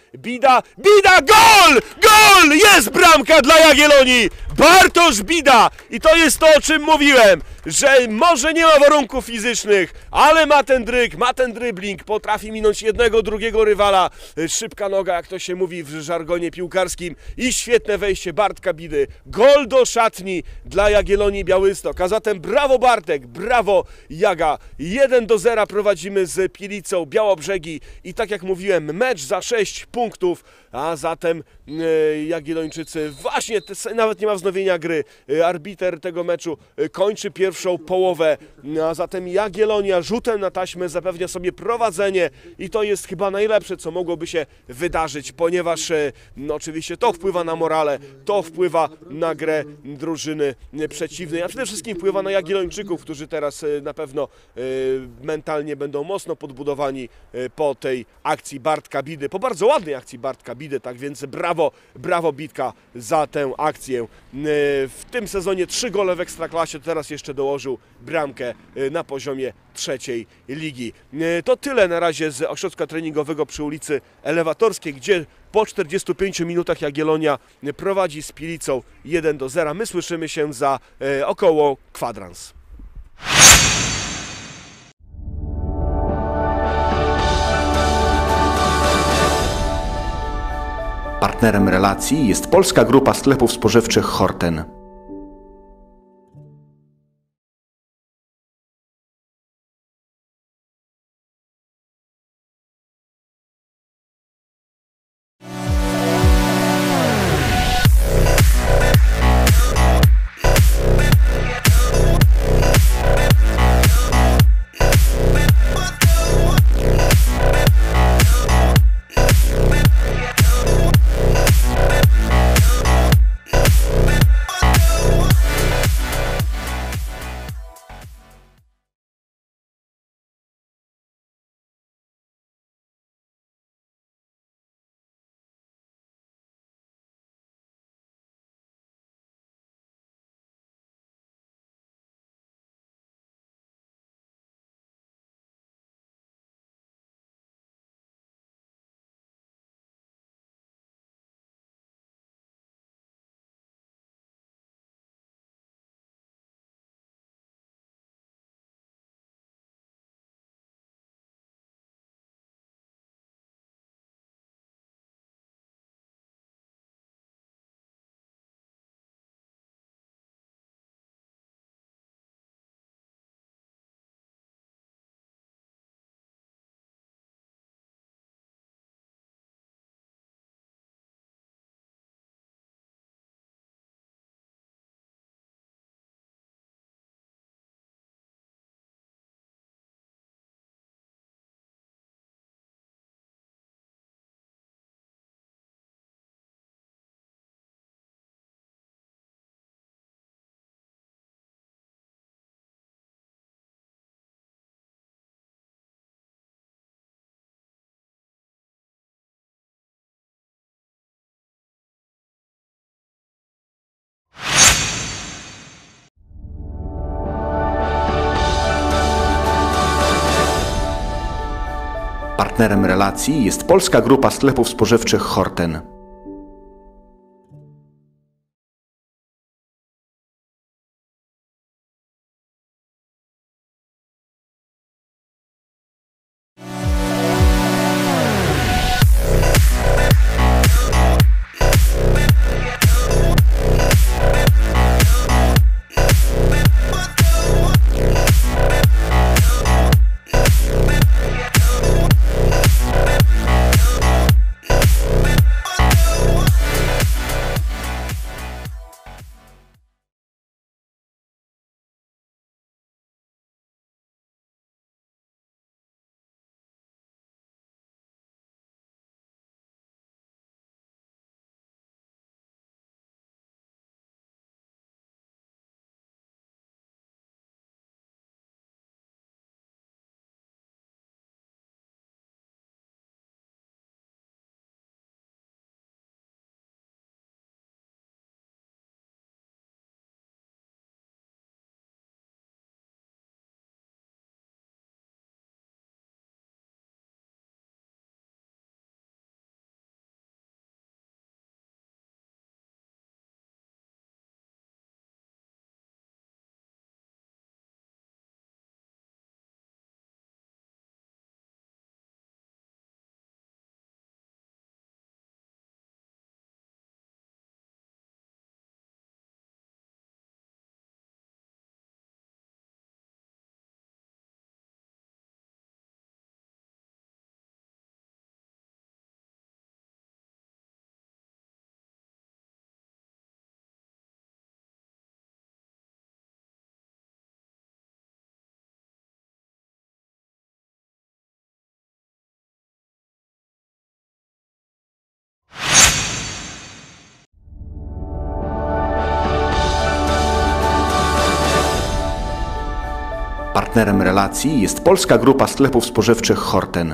gol! Gol! Jest bramka dla Jagiellonii! Bartosz Bida! I to jest to, o czym mówiłem, że może nie ma warunków fizycznych, ale ma ten dryg, ma ten dribbling, potrafi minąć jednego, drugiego rywala, szybka noga, jak to się mówi w żargonie piłkarskim i świetne wejście Bartka Bidy, gol do szatni dla Jagiellonii Białystok, a zatem brawo Bartek, brawo Jaga, 1-0 prowadzimy z Pilicą Białobrzegi i tak jak mówiłem, mecz za 6 punktów, a zatem Jagiellończycy właśnie, nawet nie ma wznowienia gry, arbiter tego meczu kończy pierwszą połowę, a zatem Jagiellonia rzutem na taśmę zapewnia sobie prowadzenie i to jest chyba najlepsze, co mogłoby się wydarzyć, ponieważ no, oczywiście to wpływa na morale, to wpływa na grę drużyny przeciwnej, a przede wszystkim wpływa na Jagiellończyków, którzy teraz na pewno mentalnie będą mocno podbudowani po tej akcji Bartka Bidy, po bardzo ładnej akcji Bartka Bidy, tak więc brawo Bitka za tę akcję. W tym sezonie 3 gole w Ekstraklasie, teraz jeszcze dołożył bramkę na poziomie 3. ligi. To tyle na razie z ośrodka treningowego przy ulicy Elewatorskiej, gdzie po 45 minutach Jagiellonia prowadzi z Pilicą 1-0. My słyszymy się za około kwadrans. Partnerem relacji jest Polska Grupa Sklepów Spożywczych Horten. Partnerem relacji jest Polska Grupa Sklepów Spożywczych Horten. Partnerem relacji jest Polska Grupa Sklepów Spożywczych Horten.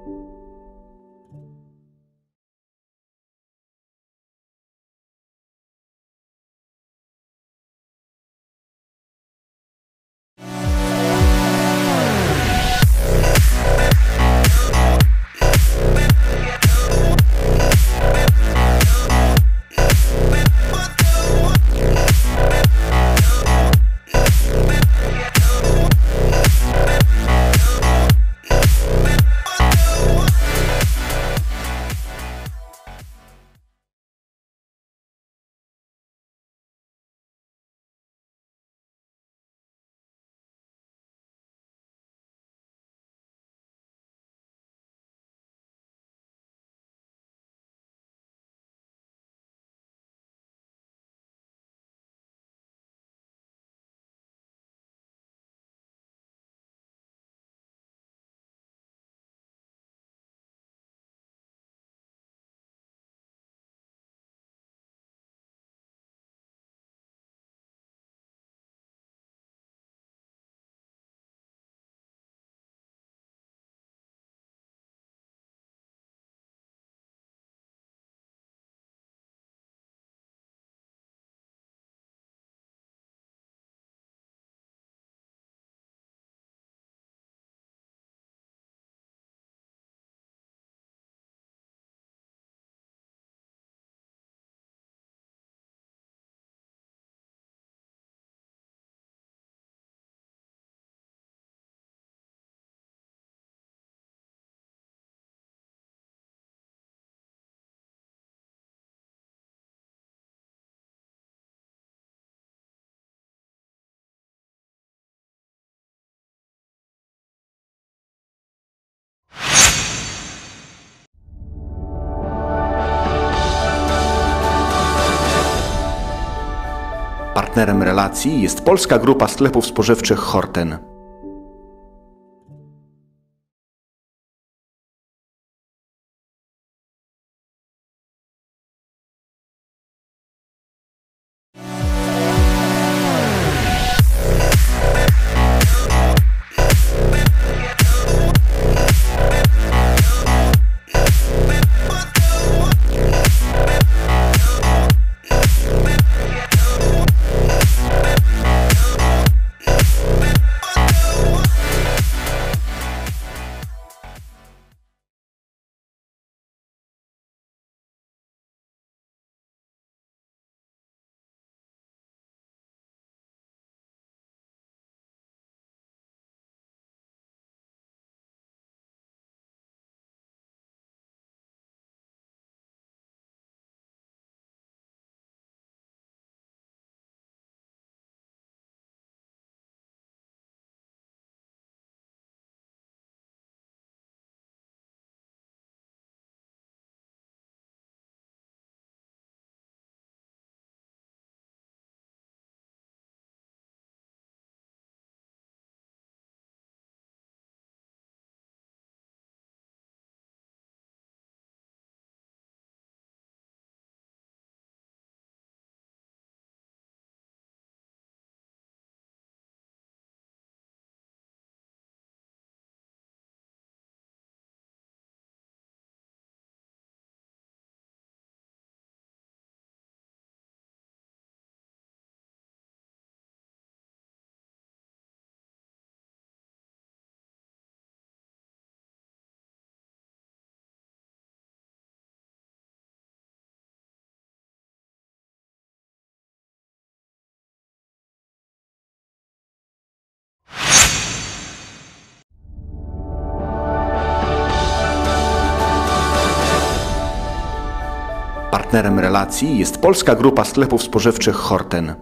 Partnerem relacji jest Polska Grupa Sklepów Spożywczych Horten. Partnerem relacji jest Polska Grupa Sklepów Spożywczych Horten.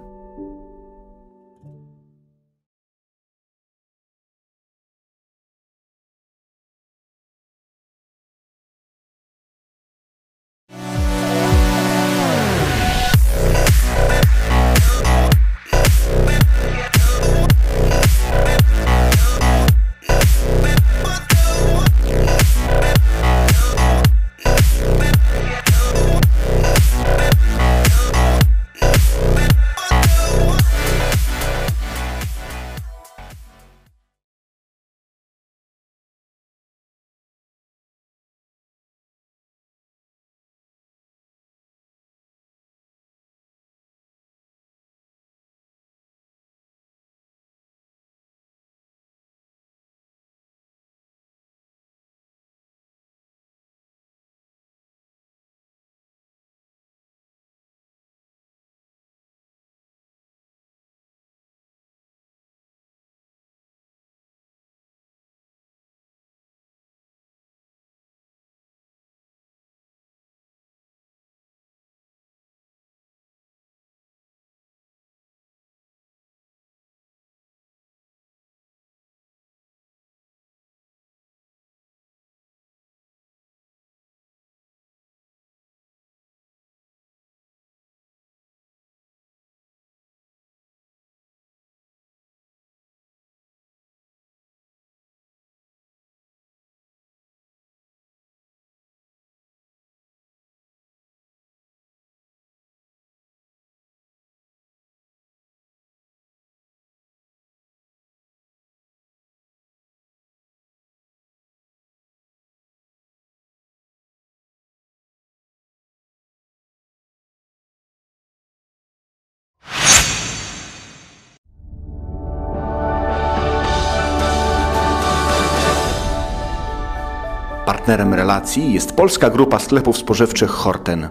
Partnerem relacji jest Polska Grupa Sklepów Spożywczych Horten.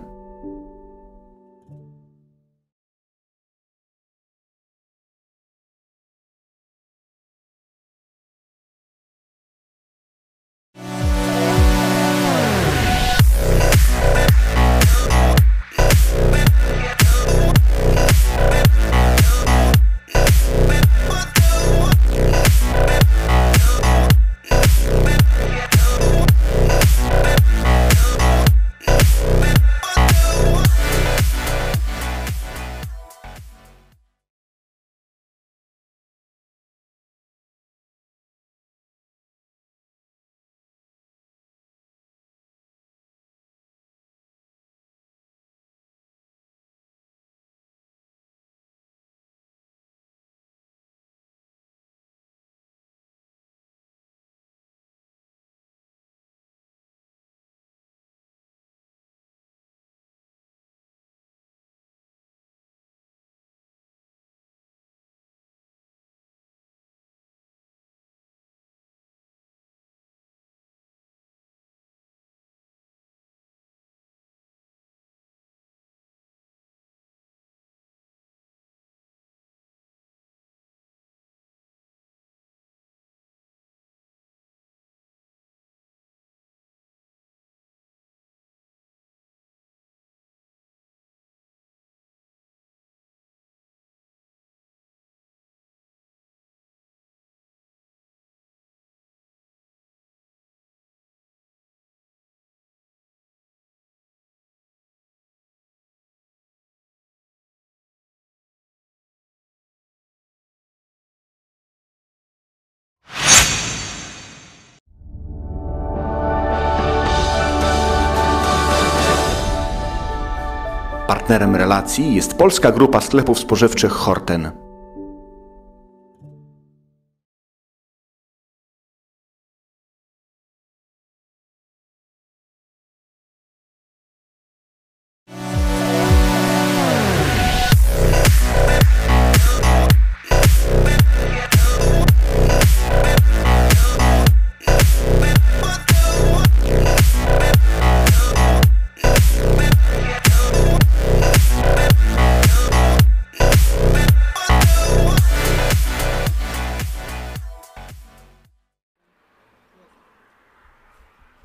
Partnerem relacji jest Polska Grupa Sklepów Spożywczych Horten.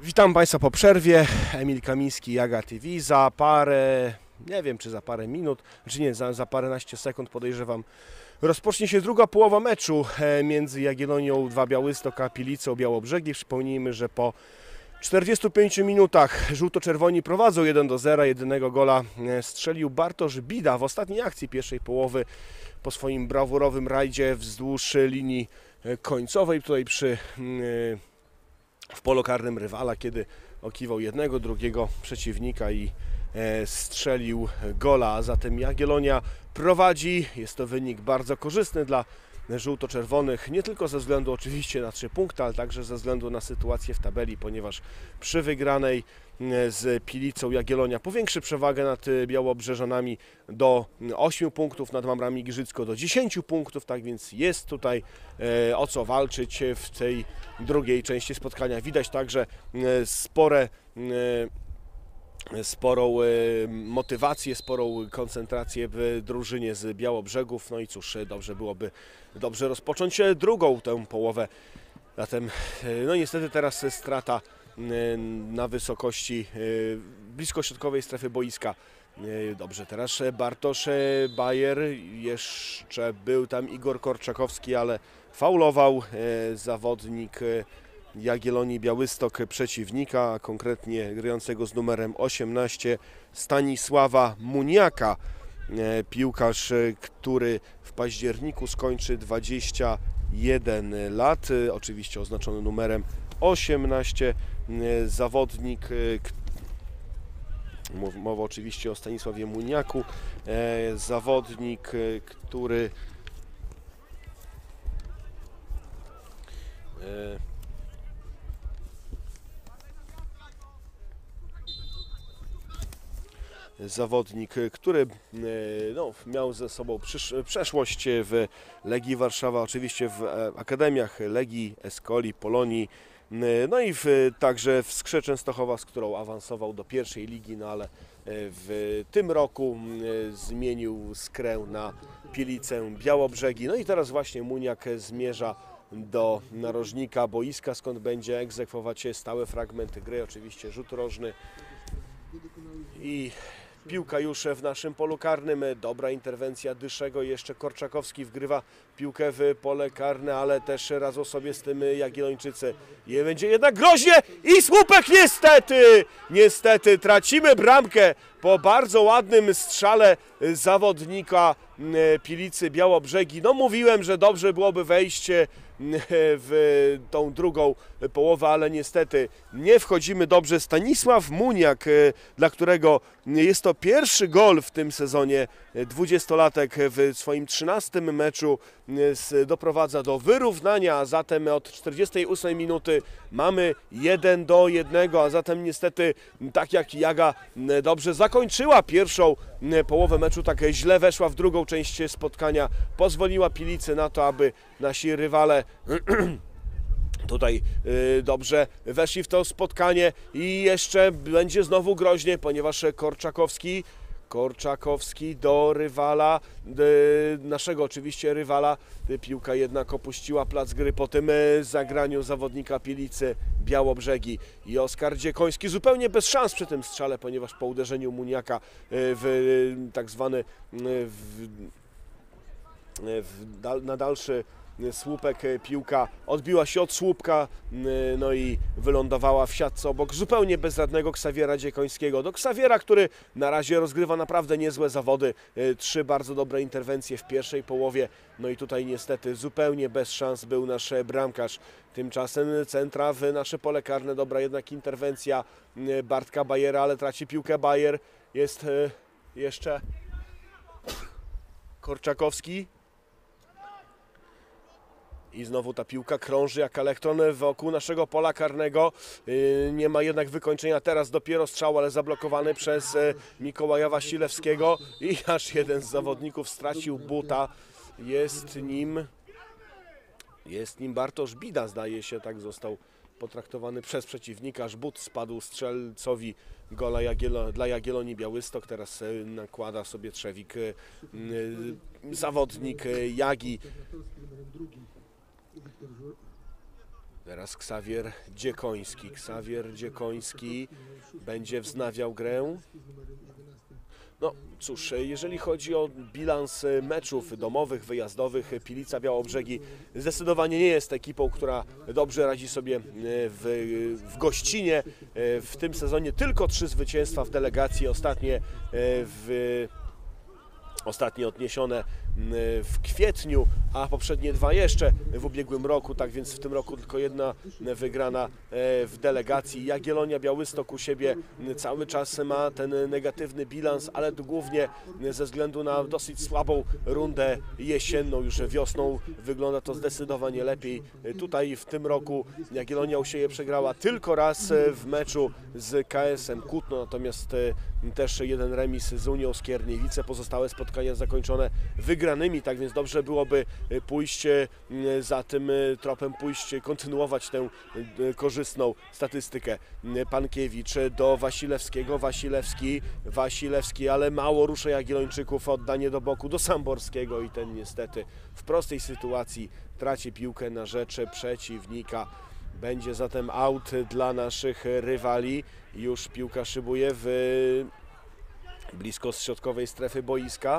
Witam Państwa po przerwie. Emil Kamiński, Jaga TV. Za parę, nie wiem czy za parę minut, czy nie, za paręnaście sekund podejrzewam, rozpocznie się druga połowa meczu między Jagiellonią 2 Białystok a Pilicą Białobrzegi. Przypomnijmy, że po 45 minutach żółto-czerwoni prowadzą 1-0. Jedynego gola strzelił Bartosz Bida w ostatniej akcji pierwszej połowy po swoim brawurowym rajdzie wzdłuż linii końcowej. Tutaj w polu karnym rywala, kiedy okiwał jednego, drugiego przeciwnika i strzelił gola, a zatem Jagiellonia prowadzi. Jest to wynik bardzo korzystny dla żółto-czerwonych, nie tylko ze względu oczywiście na 3 punkty, ale także ze względu na sytuację w tabeli, ponieważ przy wygranej z Pilicą Jagiellonia powiększy przewagę nad Białobrzeżanami do 8 punktów, nad Mamrami Giżycko do 10 punktów, tak więc jest tutaj o co walczyć w tej drugiej części spotkania. Widać także sporą motywację, sporą koncentrację w drużynie z Białobrzegów. No i cóż, byłoby dobrze rozpocząć drugą tę połowę. Zatem, no niestety teraz strata na wysokości blisko środkowej strefy boiska. Dobrze, teraz Bartosz Bayer, jeszcze był tam Igor Korczakowski, ale faulował zawodnik Jagiellonii Białystok przeciwnika, a konkretnie grającego z numerem 18 Stanisława Muniaka. Piłkarz, który w październiku skończy 21 lat, oczywiście oznaczony numerem 18. Zawodnik, mowa oczywiście o Stanisławie Muniaku, zawodnik, który miał ze sobą przeszłość w Legii Warszawa, oczywiście w akademiach Legii, Escoli, Polonii, no i także w Skrze Częstochowa, z którą awansował do pierwszej ligi, no ale w tym roku zmienił Skrę na Pilicę Białobrzegi. No i teraz właśnie Muniak zmierza do narożnika boiska, skąd będzie egzekwować stałe fragmenty gry, oczywiście rzut rożny. I piłka już w naszym polu karnym, dobra interwencja Dyszego, jeszcze Korczakowski wgrywa piłkę w pole karne, ale też radzą sobie z tym Jagiellończycy. I będzie jednak groźnie i słupek niestety tracimy bramkę po bardzo ładnym strzale zawodnika Pilicy Białobrzegi. No mówiłem, że dobrze byłoby wejść w tą drugą połowę, ale niestety nie wchodzimy dobrze. Stanisław Muniak, dla którego jest to pierwszy gol w tym sezonie, 20-latek w swoim 13 meczu, doprowadza do wyrównania, a zatem od 48 minuty mamy 1-1, a zatem niestety, tak jak Jaga dobrze zakończyła pierwszą połowę meczu, tak źle weszła w drugą część spotkania, pozwoliła Pilicy na to, aby nasi rywale tutaj dobrze weszli w to spotkanie i jeszcze będzie znowu groźnie, ponieważ Korczakowski do rywala, naszego oczywiście rywala. Piłka jednak opuściła plac gry po tym zagraniu zawodnika Pilicy Białobrzegi. I Oskar Dziekoński zupełnie bez szans przy tym strzale, ponieważ po uderzeniu Muniaka w tak zwany na dalszy słupek piłka odbiła się od słupka, no i wylądowała w siatce obok zupełnie bezradnego Ksawiera Dziekońskiego. Do Ksawiera, który na razie rozgrywa naprawdę niezłe zawody. 3 bardzo dobre interwencje w pierwszej połowie. No i tutaj niestety zupełnie bez szans był nasz bramkarz. Tymczasem centra w nasze pole karne. Dobra jednak interwencja Bartka Bajera, ale traci piłkę Bajer. Jest jeszcze Korczakowski. I znowu ta piłka krąży jak elektron wokół naszego pola karnego. Nie ma jednak wykończenia. Teraz dopiero strzał, ale zablokowany przez Mikołaja Wasilewskiego. I aż jeden z zawodników stracił buta. Jest nim Bartosz Bida, zdaje się, tak został potraktowany przez przeciwnika. Aż but spadł strzelcowi gola dla Jagiellonii Białystok. Teraz nakłada sobie trzewik zawodnik Jagi. Teraz Ksawier Dziekoński. Ksawier Dziekoński będzie wznawiał grę. No cóż, jeżeli chodzi o bilans meczów domowych, wyjazdowych, Pilica Białobrzegi zdecydowanie nie jest ekipą, która dobrze radzi sobie w gościnie. W tym sezonie tylko 3 zwycięstwa w delegacji, ostatnie odniesione w kwietniu, a poprzednie 2 jeszcze w ubiegłym roku, tak więc w tym roku tylko 1 wygrana w delegacji. Jagiellonia Białystok u siebie cały czas ma ten negatywny bilans, ale to głównie ze względu na dosyć słabą rundę jesienną. Już wiosną wygląda to zdecydowanie lepiej. Tutaj w tym roku Jagiellonia u siebie przegrała tylko raz w meczu z KS-em Kutno, natomiast też 1 remis z Unią Skierniewice. Pozostałe spotkania zakończone wygranymi, tak więc dobrze byłoby pójść za tym tropem, kontynuować tę korzystną statystykę. Pankiewicz do Wasilewskiego, Wasilewski, ale mało rusza Jagiellończyków, oddanie do boku do Samborskiego i ten niestety w prostej sytuacji traci piłkę na rzecz przeciwnika. Będzie zatem aut dla naszych rywali. Już piłka szybuje blisko środkowej strefy boiska.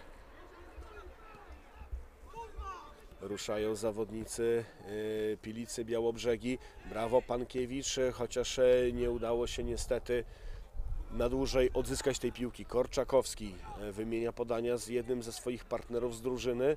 Ruszają zawodnicy Pilicy Białobrzegi. Brawo Pankiewicz, chociaż nie udało się niestety na dłużej odzyskać tej piłki. Korczakowski wymienia podania z jednym ze swoich partnerów z drużyny.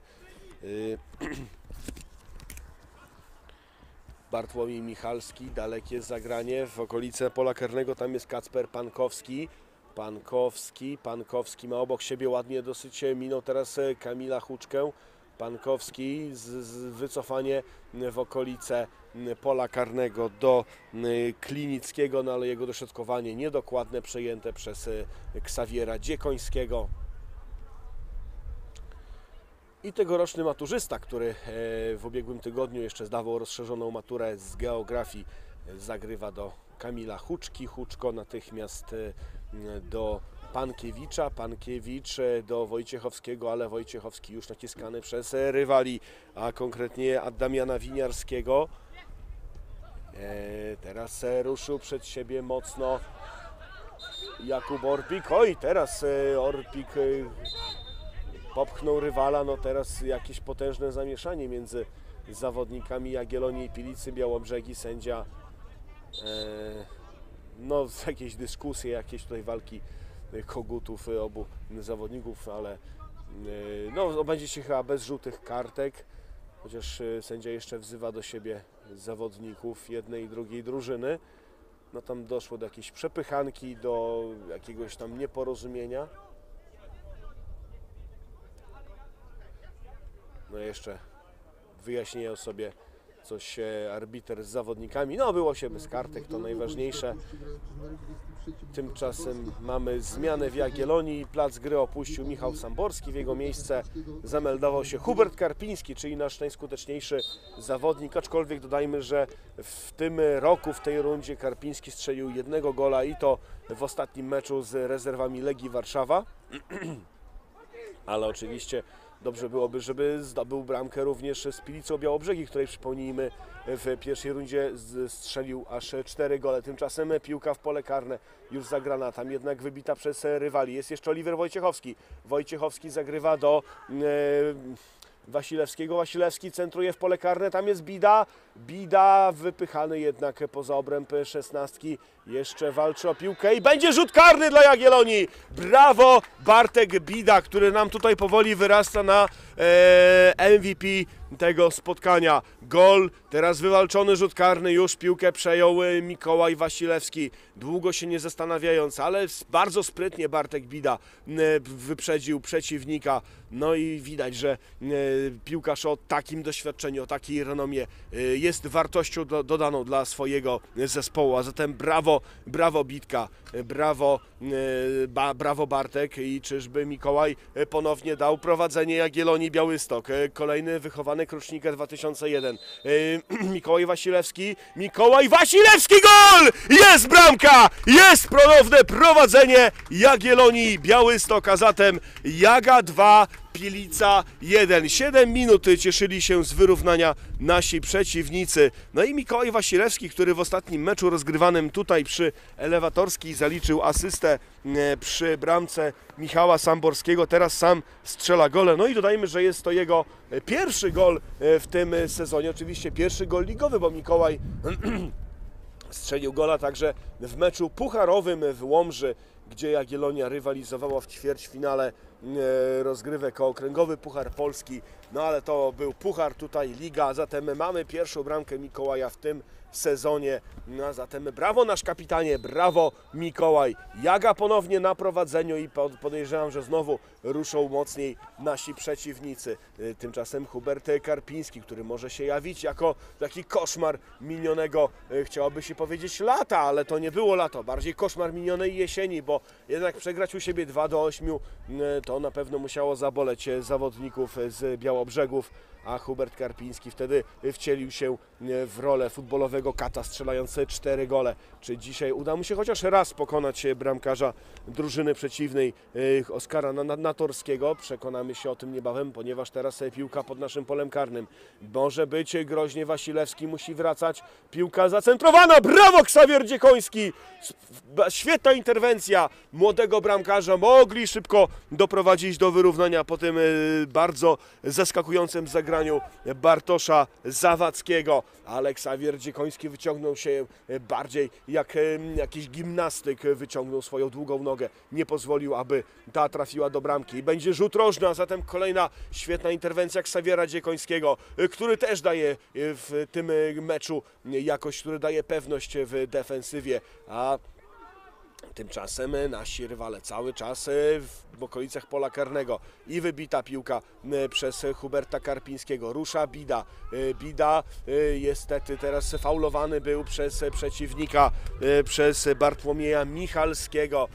Bartłomiej Michalski, dalekie zagranie w okolice pola karnego, tam jest Kacper Pankowski. Pankowski ma obok siebie ładnie dosyć, minął teraz Kamila Huczkę. Pankowski wycofanie w okolice pola karnego do Klinickiego, no ale jego dośrodkowanie niedokładne, przejęte przez Ksawiera Dziekońskiego. I tegoroczny maturzysta, który w ubiegłym tygodniu jeszcze zdawał rozszerzoną maturę z geografii, zagrywa do Kamila Huczki. Huczko natychmiast do Pankiewicza, Pankiewicz do Wojciechowskiego, ale Wojciechowski już naciskany przez rywali, a konkretnie Damiana Winiarskiego. Teraz ruszył przed siebie mocno Jakub Orpik. Oj, teraz Orpik popchnął rywala. No teraz jakieś potężne zamieszanie między zawodnikami Jagiellonii i Pilicy Białobrzegi. Sędzia, no jakieś dyskusje, jakieś tutaj walki kogutów obu zawodników, ale no będzie się chyba bez żółtych kartek, chociaż sędzia jeszcze wzywa do siebie zawodników jednej i drugiej drużyny. No tam doszło do jakiejś przepychanki, do jakiegoś tam nieporozumienia. No jeszcze wyjaśniają sobie coś arbiter z zawodnikami. No było się bez kartek, to najważniejsze. Tymczasem mamy zmianę w Jagiellonii. Plac gry opuścił Michał Samborski. W jego miejsce zameldował się Hubert Karpiński, czyli nasz najskuteczniejszy zawodnik. Aczkolwiek dodajmy, że w tym roku, w tej rundzie Karpiński strzelił 1 gola i to w ostatnim meczu z rezerwami Legii Warszawa. Ale oczywiście dobrze byłoby, żeby zdobył bramkę również z Pilicą Białobrzegi, której, przypomnijmy, w pierwszej rundzie strzelił aż 4 gole. Tymczasem piłka w pole karne już zagrana, tam jednak wybita przez rywali. Jest jeszcze Oliver Wojciechowski. Wojciechowski zagrywa do Wasilewskiego. Wasilewski centruje w pole karne, tam jest Bida. Bida wypychany jednak poza obręb 16. Jeszcze walczy o piłkę i będzie rzut karny dla Jagiellonii. Brawo Bartek Bida, który nam tutaj powoli wyrasta na MVP tego spotkania. Gol, teraz wywalczony rzut karny, już piłkę przejął Mikołaj Wasilewski. Długo się nie zastanawiając, ale bardzo sprytnie Bartek Bida wyprzedził przeciwnika. No i widać, że piłkarz o takim doświadczeniu, o takiej renomie jest wartością dodaną dla swojego zespołu. A zatem brawo Bitka, brawo Bartek. I czyżby Mikołaj ponownie dał prowadzenie Jagiellonii Białystok. Kolejny wychowany Krusznika 2001. Mikołaj Wasilewski, gol! Jest bramka! Jest ponowne prowadzenie Jagiellonii Białystok, a zatem Jaga 2, Pilica 1. 7 minut cieszyli się z wyrównania nasi przeciwnicy. No i Mikołaj Wasilewski, który w ostatnim meczu rozgrywanym tutaj przy Elewatorskiej zaliczył asystę przy bramce Michała Samborskiego. Teraz sam strzela gole. No i dodajmy, że jest to jego pierwszy gol w tym sezonie. Oczywiście pierwszy gol ligowy, bo Mikołaj strzelił gola także w meczu pucharowym w Łomży, gdzie Jagiellonia rywalizowała w ćwierćfinale rozgrywek o okręgowy Puchar Polski. No ale to był puchar, tutaj liga, zatem mamy pierwszą bramkę Mikołaja w tym sezonie. No, zatem brawo nasz kapitanie, brawo Mikołaj. Jaga ponownie na prowadzeniu i podejrzewam, że znowu ruszą mocniej nasi przeciwnicy. Tymczasem Hubert Karpiński, który może się jawić jako taki koszmar minionego, chciałoby się powiedzieć lata, ale to nie było lato, bardziej koszmar minionej jesieni, bo jednak przegrać u siebie 2-8 to na pewno musiało zaboleć zawodników z Białobrzegów, a Hubert Karpiński wtedy wcielił się w rolę futbolowego kata strzelające 4 gole. Czy dzisiaj uda mu się chociaż raz pokonać bramkarza drużyny przeciwnej Oskara Natorskiego? Przekonamy się o tym niebawem, ponieważ teraz piłka pod naszym polem karnym. Może być groźnie, Wasilewski musi wracać. Piłka zacentrowana, brawo Ksawier Dziekoński! Świetna interwencja młodego bramkarza. Mogli szybko doprowadzić do wyrównania po tym bardzo zaskakującym zagraniu Bartosza Zawadzkiego. Ale Ksawier Dziekoński wyciągnął się bardziej jak jakiś gimnastyk, wyciągnął swoją długą nogę. Nie pozwolił, aby ta trafiła do bramki. Będzie rzut rożny, a zatem kolejna świetna interwencja Ksawiera Dziekońskiego, który też daje w tym meczu jakość, który daje pewność w defensywie. A tymczasem nasi rywale cały czas w okolicach pola karnego i wybita piłka przez Huberta Karpińskiego. Rusza Bida. Bida niestety teraz faulowany był przez przeciwnika, przez Bartłomieja Michalskiego.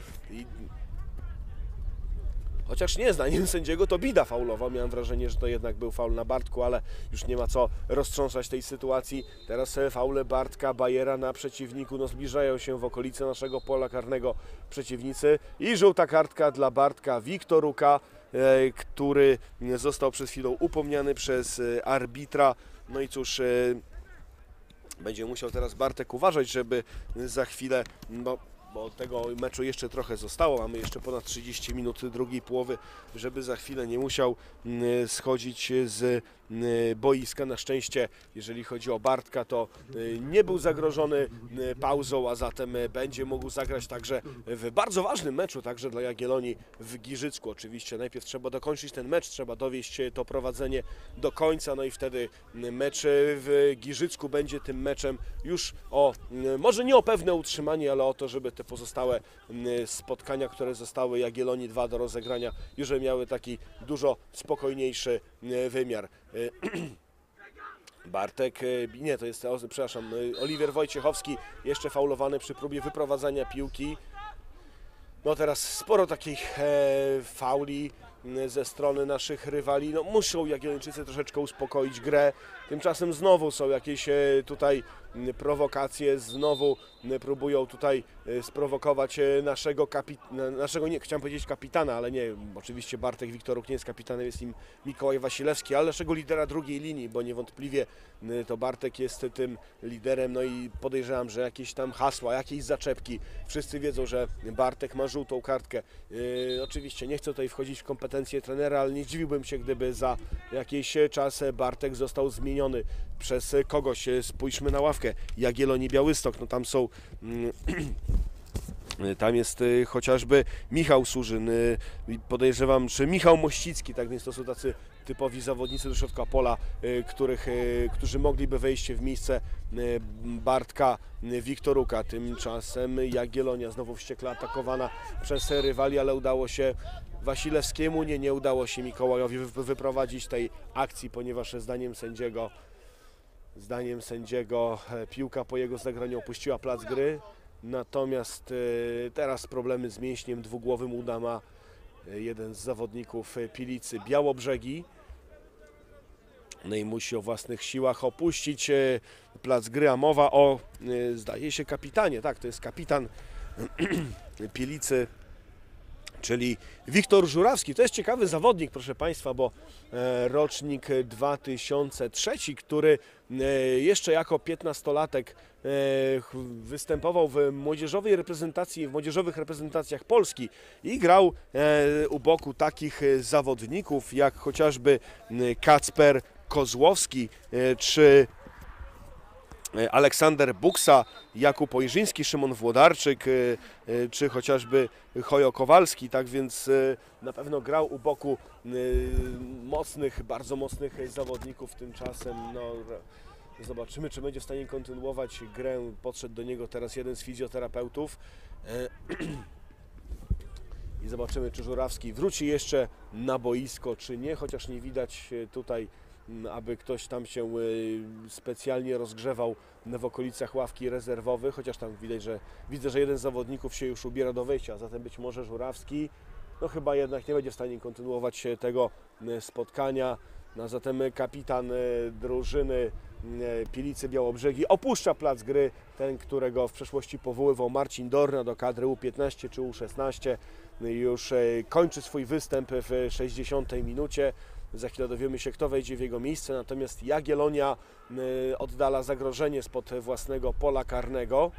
Chociaż nie, zdaniem sędziego to Bida faulował. Miałem wrażenie, że to jednak był faul na Bartku, ale już nie ma co roztrząsać tej sytuacji. Teraz faule Bartka Bajera na przeciwniku. No, zbliżają się w okolice naszego pola karnego przeciwnicy. I żółta kartka dla Bartka Wiktoruka, który został przed chwilą upomniany przez arbitra. No i cóż, będzie musiał teraz Bartek uważać, żeby za chwilę... bo tego meczu jeszcze trochę zostało, mamy jeszcze ponad 30 minut drugiej połowy, żeby za chwilę nie musiał schodzić z boiska. Na szczęście, jeżeli chodzi o Bartka, to nie był zagrożony pauzą, a zatem będzie mógł zagrać także w bardzo ważnym meczu, także dla Jagiellonii w Giżycku. Oczywiście najpierw trzeba dokończyć ten mecz, trzeba dowieść to prowadzenie do końca, no i wtedy mecz w Giżycku będzie tym meczem już o, może nie o pewne utrzymanie, ale o to, żeby te pozostałe spotkania, które zostały Jagiellonii 2 do rozegrania, już miały taki dużo spokojniejszy wymiar. Bartek, nie, to jest, przepraszam, Oliwier Wojciechowski jeszcze faulowany przy próbie wyprowadzania piłki. No teraz sporo takich fauli ze strony naszych rywali. No muszą Jagiellończycy troszeczkę uspokoić grę. Tymczasem znowu są jakieś tutaj prowokacje, znowu próbują tutaj sprowokować naszego nie chciałem powiedzieć kapitana, ale nie, oczywiście Bartek Wiktoruk nie jest kapitanem, jest nim Mikołaj Wasilewski, ale naszego lidera drugiej linii, bo niewątpliwie to Bartek jest tym liderem, no i podejrzewam, że jakieś tam hasła, jakieś zaczepki, wszyscy wiedzą, że Bartek ma żółtą kartkę. Oczywiście nie chcę tutaj wchodzić w kompetencje trenera, ale nie zdziwiłbym się, gdyby za jakiś czas Bartek został zmieniony przez kogoś. Spójrzmy na ławkę Jagiellonii Białystok, no tam są tam jest chociażby Michał Surzyn, podejrzewam, czy Michał Mościcki, tak więc to są tacy typowi zawodnicy do środka pola, którzy mogliby wejść w miejsce Bartka Wiktoruka. Tymczasem Jagiellonia znowu wściekle atakowana przez rywali, ale udało się Wasilewskiemu, nie udało się Mikołajowi wyprowadzić tej akcji, ponieważ zdaniem sędziego piłka po jego zagraniu opuściła plac gry. Natomiast teraz problemy z mięśniem dwugłowym uda ma jeden z zawodników Pilicy Białobrzegi. No i musi o własnych siłach opuścić plac gry, a mowa o, zdaje się, kapitanie. Tak, to jest kapitan Pilicy czyli Wiktor Żurawski. To jest ciekawy zawodnik, proszę Państwa, bo rocznik 2003, który jeszcze jako 15-latek występował w młodzieżowej reprezentacji, w młodzieżowych reprezentacjach Polski i grał u boku takich zawodników jak chociażby Kacper Kozłowski czy Aleksander Buksa, Jakub Ojrzyński, Szymon Włodarczyk czy chociażby Chojo Kowalski, tak więc na pewno grał u boku mocnych, bardzo mocnych zawodników. Tymczasem no, zobaczymy, czy będzie w stanie kontynuować grę. Podszedł do niego teraz jeden z fizjoterapeutów i zobaczymy, czy Żurawski wróci jeszcze na boisko, czy nie, chociaż nie widać tutaj, aby ktoś tam się specjalnie rozgrzewał w okolicach ławki rezerwowych, chociaż tam widać, widzę, że jeden z zawodników się już ubiera do wejścia, a zatem być może Żurawski no chyba jednak nie będzie w stanie kontynuować tego spotkania. No, zatem kapitan drużyny Pielicy Białobrzegi opuszcza plac gry, ten, którego w przeszłości powoływał Marcin Dorna do kadry U15 czy U16. Już kończy swój występ w 60 minucie. Za chwilę dowiemy się, kto wejdzie w jego miejsce, natomiast Jagiellonia oddala zagrożenie spod własnego pola karnego.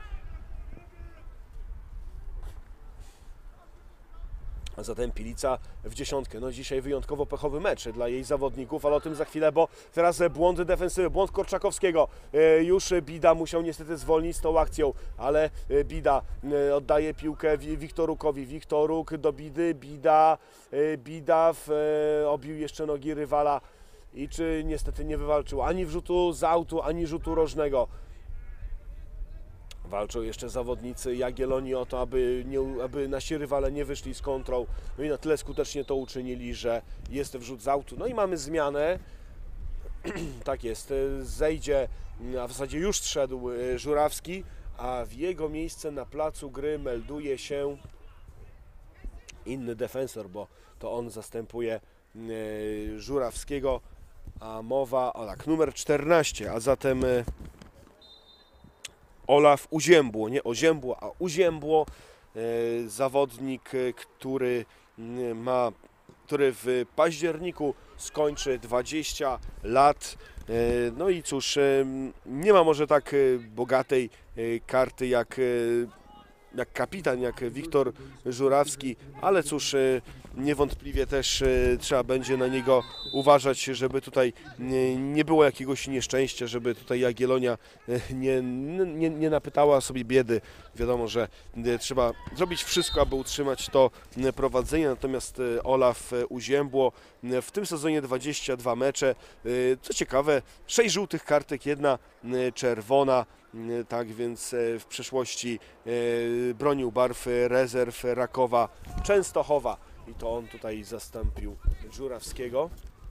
A zatem Pilica w dziesiątkę. No dzisiaj wyjątkowo pechowy mecz dla jej zawodników, ale o tym za chwilę, bo teraz błąd defensywy, błąd Korczakowskiego. Już Bida musiał niestety zwolnić z tą akcją, ale Bida oddaje piłkę Wiktorukowi. Wiktoruk do Bidy, Bida obił jeszcze nogi rywala i czy niestety nie wywalczył ani wrzutu z autu, ani rzutu rożnego. Walczą jeszcze zawodnicy Jagiellonii o to, aby nasi rywale nie wyszli z kontrą. No i na tyle skutecznie to uczynili, że jest wrzut z autu. No i mamy zmianę. Tak jest, zejdzie, a w zasadzie już zszedł Żurawski, a w jego miejsce na placu gry melduje się inny defensor, bo to on zastępuje Żurawskiego, a mowa o tak, numer 14, a zatem Olaf Uziębło, nie Oziębło, a Uziębło, zawodnik, który w październiku skończy 20 lat. No i cóż, nie ma może tak bogatej karty jak kapitan, jak Wiktor Żurawski, ale cóż, niewątpliwie też trzeba będzie na niego uważać, żeby tutaj nie było jakiegoś nieszczęścia, żeby tutaj Jagiellonia nie napytała sobie biedy. Wiadomo, że trzeba zrobić wszystko, aby utrzymać to prowadzenie, natomiast Olaf Uziębło w tym sezonie 22 mecze, co ciekawe 6 żółtych kartek, 1 czerwona. Tak więc w przeszłości bronił barw rezerw Rakowa Częstochowa i to on tutaj zastąpił Żurawskiego.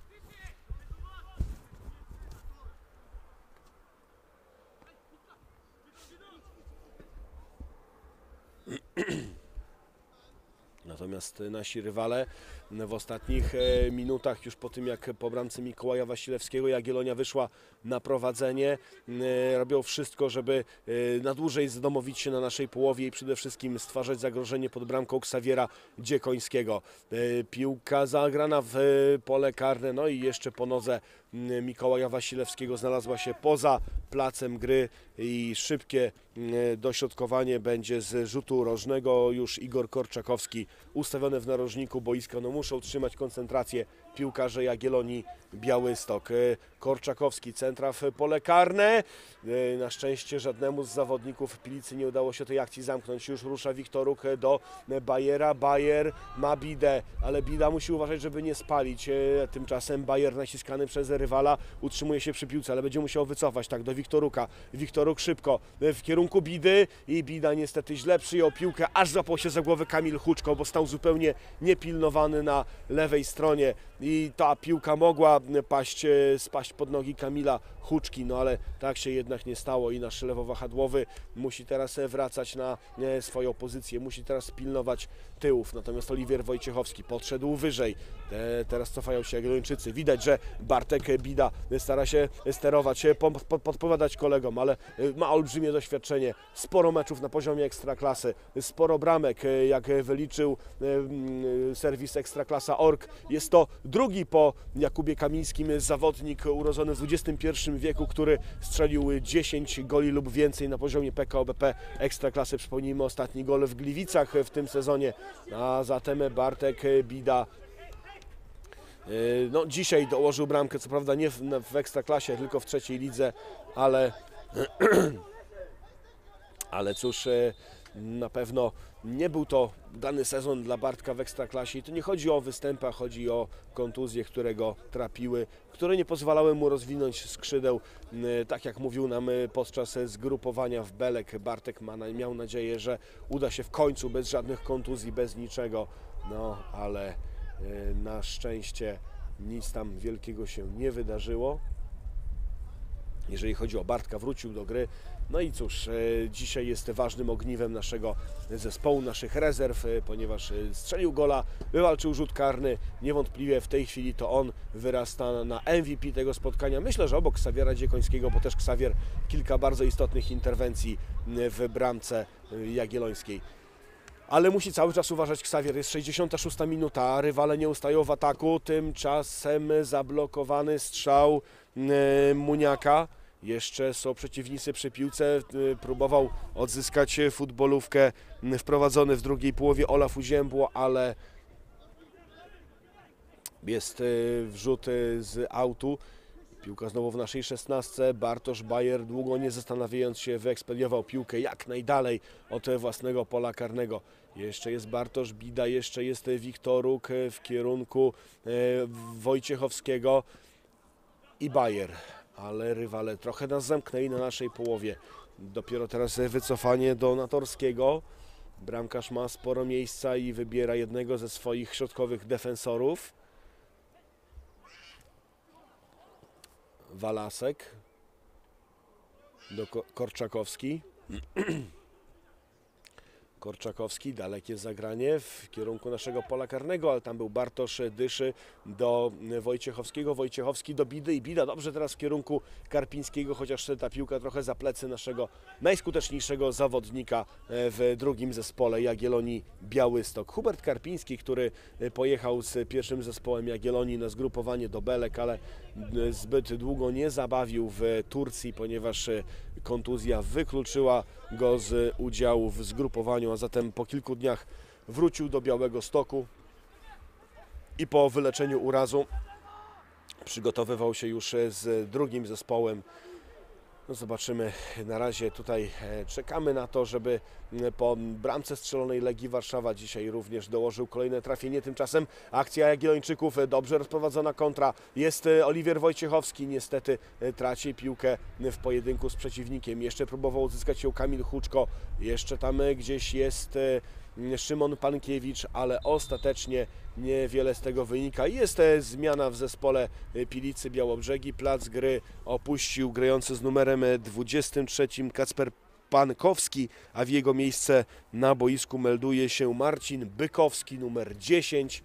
Natomiast nasi rywale w ostatnich minutach, już po tym jak po bramce Mikołaja Wasilewskiego Jagiellonia wyszła na prowadzenie, robią wszystko, żeby na dłużej zdomowić się na naszej połowie i przede wszystkim stwarzać zagrożenie pod bramką Ksawiera Dziekońskiego. Piłka zagrana w pole karne, no i jeszcze po nodze Mikołaja Wasilewskiego znalazła się poza placem gry i szybkie dośrodkowanie będzie z rzutu rożnego. Już Igor Korczakowski ustawiony w narożniku boiska. No muszą trzymać koncentrację piłkarze Jagiellonii Białystok. Korczakowski, centra w pole karne. Na szczęście żadnemu z zawodników Pilicy nie udało się tej akcji zamknąć. Już rusza Wiktoruk do Bajera. Bajer ma Bidę, ale Bida musi uważać, żeby nie spalić. Tymczasem Bajer naciskany przez rywala utrzymuje się przy piłce, ale będzie musiał wycofać tak do Wiktoruka. Wiktoruk szybko w kierunku Bidy i Bida niestety źle przyjął piłkę, aż złapał się za głowę Kamil Huczko, bo stał zupełnie niepilnowany na lewej stronie i ta piłka mogła spaść pod nogi Kamila Huczki, no ale tak się jednak nie stało i nasz lewo-wahadłowy musi teraz wracać na swoją pozycję, musi teraz pilnować tyłów, natomiast Oliwier Wojciechowski podszedł wyżej, teraz cofają się Jagiellończycy, widać, że Bartek Bida stara się sterować, podpowiadać kolegom, ale ma olbrzymie doświadczenie, sporo meczów na poziomie Ekstraklasy, sporo bramek, jak wyliczył serwis Ekstraklasa.org. Jest to drugi po Jakubie Kamińskim zawodnik urodzony w XXI wieku, który strzelił 10 goli lub więcej na poziomie PKO BP Ekstraklasy. Przypomnijmy ostatni gol w Gliwicach w tym sezonie, a zatem Bartek Bida no, dzisiaj dołożył bramkę, co prawda nie w Ekstraklasie, tylko w trzeciej lidze, ale cóż, na pewno nie był to dany sezon dla Bartka w Ekstraklasie i to nie chodzi o występy, a chodzi o kontuzje, które go trapiły, które nie pozwalały mu rozwinąć skrzydeł. Tak jak mówił nam podczas zgrupowania w Belek, Bartek miał nadzieję, że uda się w końcu bez żadnych kontuzji, bez niczego, no ale na szczęście nic tam wielkiego się nie wydarzyło. Jeżeli chodzi o Bartka, wrócił do gry. No i cóż, dzisiaj jest ważnym ogniwem naszego zespołu, naszych rezerw, ponieważ strzelił gola, wywalczył rzut karny. Niewątpliwie w tej chwili to on wyrasta na MVP tego spotkania. Myślę, że obok Ksawiera Dziekońskiego, bo też Ksawier kilka bardzo istotnych interwencji w bramce jagiellońskiej. Ale musi cały czas uważać Ksawier, jest 66 minuta, rywale nie ustają w ataku, tymczasem zablokowany strzał Muniaka. Jeszcze są przeciwnicy przy piłce, próbował odzyskać futbolówkę wprowadzony w drugiej połowie Olaf Uziębło, ale jest wrzut z autu. Piłka znowu w naszej 16. Bartosz Bajer, długo nie zastanawiając się, wyekspediował piłkę jak najdalej od własnego pola karnego. Jeszcze jest Bartosz Bida, jeszcze jest Wiktoruk w kierunku Wojciechowskiego i Bajer. Ale rywale trochę nas zamknęli na naszej połowie. Dopiero teraz wycofanie do Natorskiego. Bramkarz ma sporo miejsca i wybiera jednego ze swoich środkowych defensorów. Walasek do Korczakowski. Korczakowski, dalekie zagranie w kierunku naszego pola karnego, ale tam był Bartosz Dyszy do Wojciechowskiego, Wojciechowski do Bidy i Bida dobrze teraz w kierunku Karpińskiego, chociaż ta piłka trochę za plecy naszego najskuteczniejszego zawodnika w drugim zespole Jagiellonii Białystok. Hubert Karpiński, który pojechał z pierwszym zespołem Jagiellonii na zgrupowanie do Belek, ale zbyt długo nie zabawił w Turcji, ponieważ kontuzja wykluczyła go z udziału w zgrupowaniu, a zatem po kilku dniach wrócił do Białegostoku i po wyleczeniu urazu przygotowywał się już z drugim zespołem. No zobaczymy, na razie tutaj czekamy na to, żeby po bramce strzelonej Legii Warszawa dzisiaj również dołożył kolejne trafienie. Tymczasem akcja Jagiellończyków, dobrze rozprowadzona kontra. Jest Oliwier Wojciechowski, niestety traci piłkę w pojedynku z przeciwnikiem. Jeszcze próbował odzyskać ją Kamil Huczko, jeszcze tam gdzieś jest Szymon Pankiewicz, ale ostatecznie niewiele z tego wynika. Jest zmiana w zespole Pilicy Białobrzegi. Plac gry opuścił grający z numerem 23 Kacper Pankowski, a w jego miejsce na boisku melduje się Marcin Bykowski, numer 10.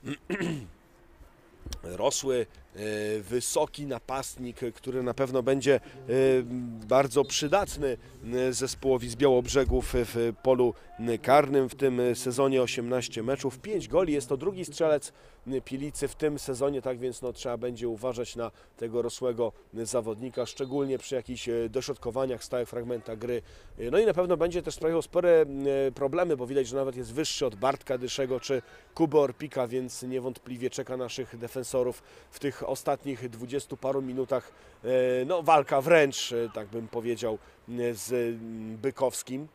Rosły, wysoki napastnik, który na pewno będzie bardzo przydatny zespołowi z Białobrzegów w polu karnym. W tym sezonie 18 meczów, 5 goli. Jest to drugi strzelec Pilicy w tym sezonie, tak więc no, trzeba będzie uważać na tego rosłego zawodnika, szczególnie przy jakichś dośrodkowaniach, stałych fragmentach gry. No i na pewno będzie też sprawiał spore problemy, bo widać, że nawet jest wyższy od Bartka Dyszego czy Kuby Orpika, więc niewątpliwie czeka naszych defensorów w tych ostatnich 20 paru minutach no, walka wręcz, tak bym powiedział, z Bykowskim.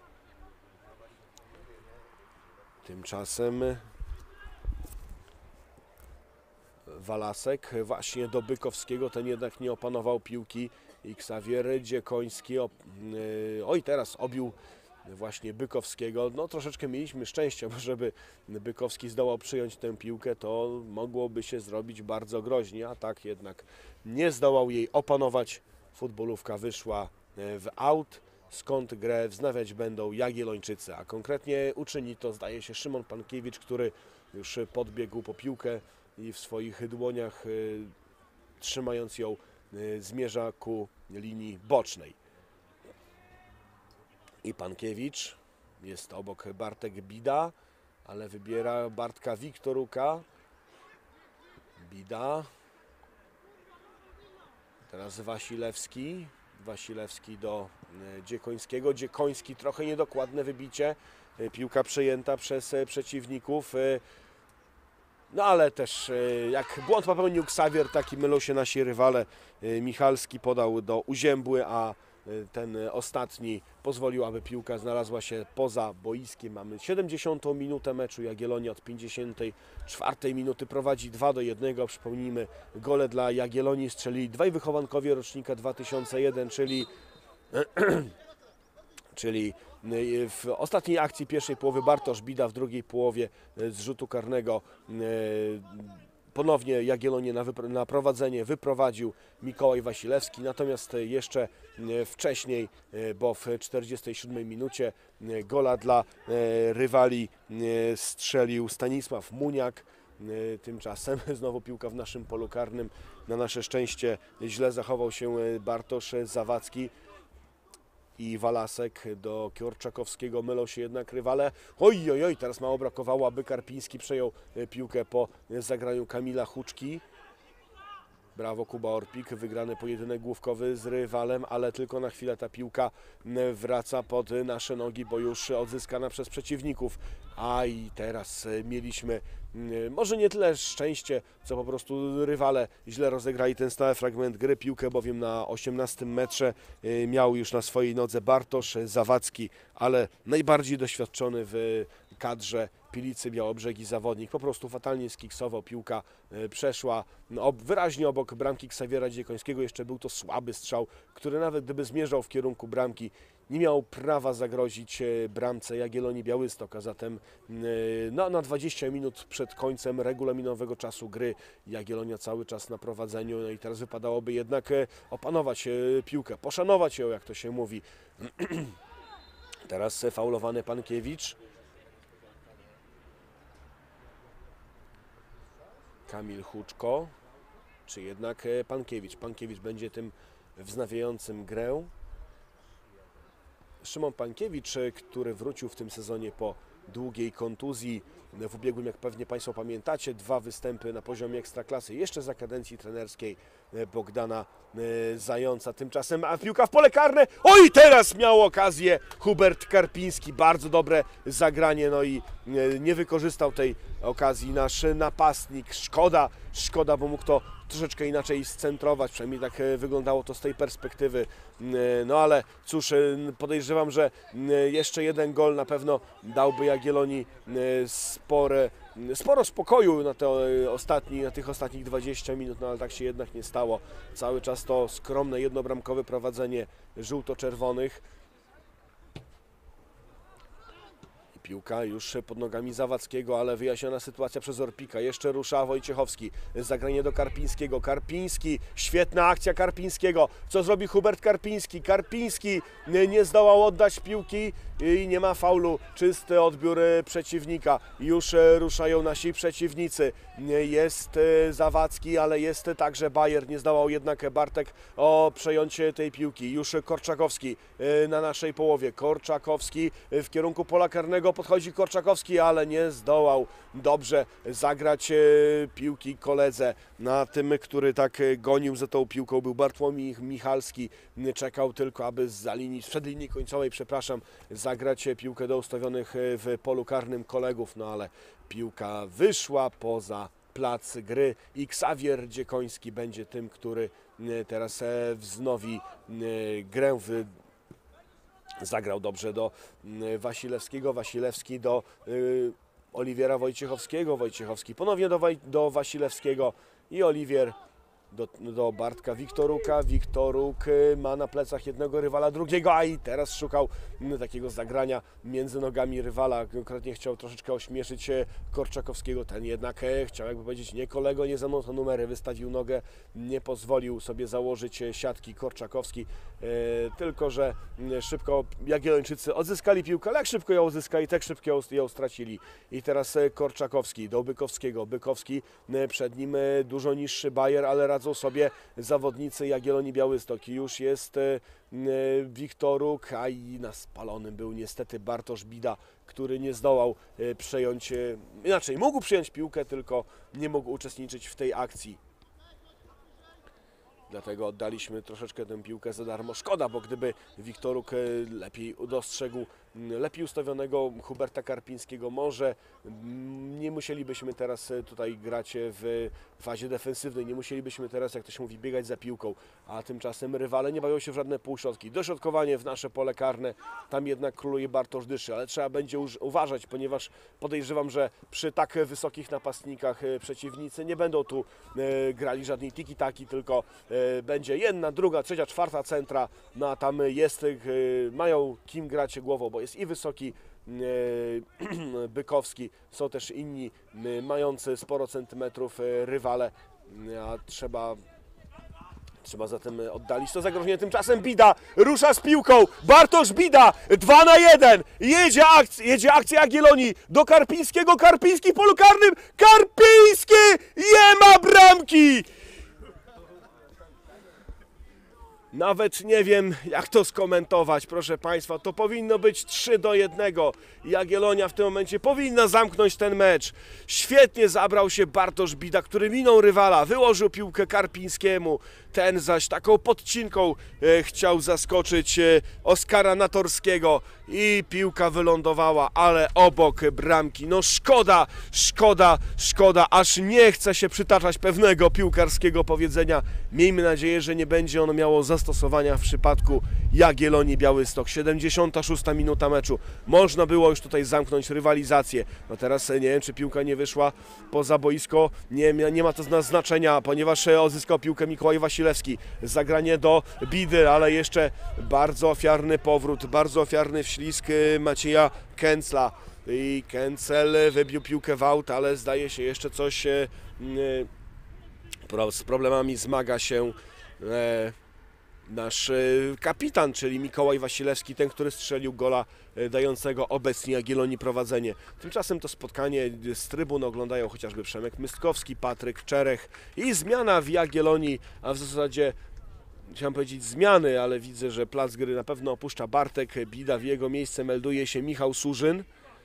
Tymczasem Walasek właśnie do Bykowskiego, ten jednak nie opanował piłki i Ksawier Dziekoński, oj teraz obił właśnie Bykowskiego. No troszeczkę mieliśmy szczęścia, bo żeby Bykowski zdołał przyjąć tę piłkę, to mogłoby się zrobić bardzo groźnie, a tak jednak nie zdołał jej opanować. Futbolówka wyszła w aut, skąd grę wznawiać będą Jagiellończycy, a konkretnie uczyni to, zdaje się, Szymon Pankiewicz, który już podbiegł po piłkę i w swoich dłoniach, trzymając ją, zmierza ku linii bocznej. I Pankiewicz, jest obok Bartek Bida, ale wybiera Bartka Wiktoruka. Bida. Teraz Wasilewski. Wasilewski do Dziekońskiego. Dziekoński trochę niedokładne wybicie. Piłka przejęta przez przeciwników. No ale też jak błąd popełnił Xavier, taki mylą się nasi rywale. Michalski podał do Uziębły, a ten ostatni pozwolił, aby piłka znalazła się poza boiskiem. Mamy 70. minutę meczu. Jagiellonia od 54 minuty prowadzi 2-1. Przypomnijmy, gole dla Jagiellonii strzelili dwaj wychowankowie rocznika 2001, czyli w ostatniej akcji pierwszej połowy Bartosz Bida, w drugiej połowie z rzutu karnego ponownie Jagiellonię na prowadzenie wyprowadził Mikołaj Wasilewski, natomiast jeszcze wcześniej, bo w 47 minucie gola dla rywali strzelił Stanisław Muniak. Tymczasem znowu piłka w naszym polu karnym. Na nasze szczęście źle zachował się Bartosz Zawadzki i Walasek. Do Korczakowskiego mylą się jednak rywale. Oj, oj, oj, teraz mało brakowało, aby Karpiński przejął piłkę po zagraniu Kamila Huczki. Brawo, Kuba Orpik, wygrany pojedynek główkowy z rywalem, ale tylko na chwilę ta piłka wraca pod nasze nogi, bo już odzyskana przez przeciwników. A i teraz mieliśmy może nie tyle szczęście, co po prostu rywale źle rozegrali ten stały fragment gry. Piłkę bowiem na 18 metrze miał już na swojej nodze Bartosz Zawadzki, ale najbardziej doświadczony w kadrze Pilicy Białobrzegi zawodnik. Po prostu fatalnie skiksował, piłka przeszła wyraźnie obok bramki Xaviera Dziekońskiego. Jeszcze był to słaby strzał, który nawet gdyby zmierzał w kierunku bramki, nie miał prawa zagrozić bramce Jagiellonii Białystok, a zatem na 20 minut przed końcem regulaminowego czasu gry Jagiellonia cały czas na prowadzeniu, no i teraz wypadałoby jednak opanować piłkę, poszanować ją, jak to się mówi. Teraz faulowany Pankiewicz. Kamil Huczko, czy jednak Pankiewicz? Pankiewicz będzie tym wznawiającym grę. Szymon Pankiewicz, który wrócił w tym sezonie po długiej kontuzji. W ubiegłym, jak pewnie Państwo pamiętacie, 2 występy na poziomie ekstraklasy, jeszcze za kadencji trenerskiej Bogdana Zająca. Tymczasem a piłka w pole karne. Oj, teraz miał okazję Hubert Karpiński. Bardzo dobre zagranie, no i nie wykorzystał tej okazji nasz napastnik. Szkoda, bo mógł to troszeczkę inaczej scentrować, przynajmniej tak wyglądało to z tej perspektywy. No ale cóż, podejrzewam, że jeszcze jeden gol na pewno dałby Jagiellonii sporo spokoju na tych ostatnich 20 minut, no ale tak się jednak nie stało. Cały czas to skromne jednobramkowe prowadzenie żółto-czerwonych. Piłka już pod nogami Zawadzkiego, ale wyjaśniona sytuacja przez Orpika. Jeszcze rusza Wojciechowski. Zagranie do Karpińskiego. Karpiński, świetna akcja Karpińskiego. Co zrobi Hubert Karpiński? Karpiński nie zdołał oddać piłki i nie ma faulu. Czysty odbiór przeciwnika. Już ruszają nasi przeciwnicy. Jest Zawadzki, ale jest także Bayer. Nie zdołał jednak Bartek o przejęcie tej piłki. Już Korczakowski na naszej połowie. Korczakowski w kierunku pola karnego. Podchodzi Korczakowski, ale nie zdołał dobrze zagrać piłki koledze. Na tym, który tak gonił za tą piłką, był Bartłomiej Michalski. Czekał tylko, aby sprzed linii końcowej, zagrać piłkę do ustawionych w polu karnym kolegów, no ale piłka wyszła poza plac gry i Xavier Dziekoński będzie tym, który teraz wznowi grę. Zagrał dobrze do Wasilewskiego, Wasilewski do Oliwiera Wojciechowskiego, Wojciechowski ponownie do Wasilewskiego i Oliwier do Bartka Wiktoruka. Wiktoruk ma na plecach jednego rywala, drugiego, a i teraz szukał takiego zagrania między nogami rywala. Konkretnie chciał troszeczkę ośmieszyć Korczakowskiego. Ten jednak chciał, jakby powiedzieć, nie kolego, nie za mną to numery. Wystawił nogę, nie pozwolił sobie założyć siatki Korczakowski. Tylko że szybko Jagiellończycy odzyskali piłkę, ale jak szybko ją odzyskali, tak szybko ją stracili. I teraz Korczakowski do Bykowskiego. Bykowski, przed nim dużo niższy bajer, ale radzą sobie zawodnicy Jagiellonii Białystok. Już jest Wiktoruk, a i na spalonym był niestety Bartosz Bida, który nie zdołał przejąć, inaczej mógł przyjąć piłkę, tylko nie mógł uczestniczyć w tej akcji. Dlatego oddaliśmy troszeczkę tę piłkę za darmo. Szkoda, bo gdyby Wiktoruk lepiej dostrzegł lepiej ustawionego Huberta Karpińskiego, może nie musielibyśmy teraz tutaj grać w fazie defensywnej, nie musielibyśmy teraz, jak to się mówi, biegać za piłką, a tymczasem rywale nie bawią się w żadne półśrodki. Dośrodkowanie w nasze pole karne, tam jednak króluje Bartosz Dyszy, ale trzeba będzie uważać, ponieważ podejrzewam, że przy tak wysokich napastnikach przeciwnicy nie będą tu grali żadnej tiki-taki, tylko będzie jedna, druga, trzecia, czwarta centra, no a tam jest, mają kim grać głową, bo jest i wysoki Bykowski, są też inni mający sporo centymetrów rywale, a trzeba zatem oddalić to zagrożenie. Tymczasem Bida rusza z piłką, Bartosz Bida, 2 na 1, jedzie akcja Jagiellonii do Karpińskiego, Karpiński w polu karnym, Karpiński nie ma bramki! Nawet nie wiem, jak to skomentować, proszę Państwa. To powinno być 3 do 1. Jagiellonia w tym momencie powinna zamknąć ten mecz. Świetnie zabrał się Bartosz Bida, który minął rywala, wyłożył piłkę Karpińskiemu. Ten zaś taką podcinką chciał zaskoczyć Oskara Natorskiego i piłka wylądowała, ale obok bramki. No szkoda, aż nie chce się przytaczać pewnego piłkarskiego powiedzenia. Miejmy nadzieję, że nie będzie ono miało zastosowania w przypadku Jagiellonii Białystok. 76 minuta meczu. Można było już tutaj zamknąć rywalizację. No teraz nie wiem, czy piłka nie wyszła poza boisko. Nie ma to znaczenia, ponieważ odzyskał piłkę Mikołaj Wasilewski. Zagranie do Bidy, ale jeszcze bardzo ofiarny powrót, bardzo ofiarny wślizg Macieja Kęcla. I Kęcel wybił piłkę w aut, ale zdaje się jeszcze coś z problemami zmaga się nasz kapitan, czyli Mikołaj Wasilewski, ten, który strzelił gola dającego obecnie Jagiellonii prowadzenie. Tymczasem to spotkanie z trybun oglądają chociażby Przemek Mystkowski, Patryk Czerech i zmiana w Jagiellonii, a w zasadzie chciałem powiedzieć zmiany, ale widzę, że plac gry na pewno opuszcza Bartek Bida, w jego miejsce melduje się Michał Surzyn.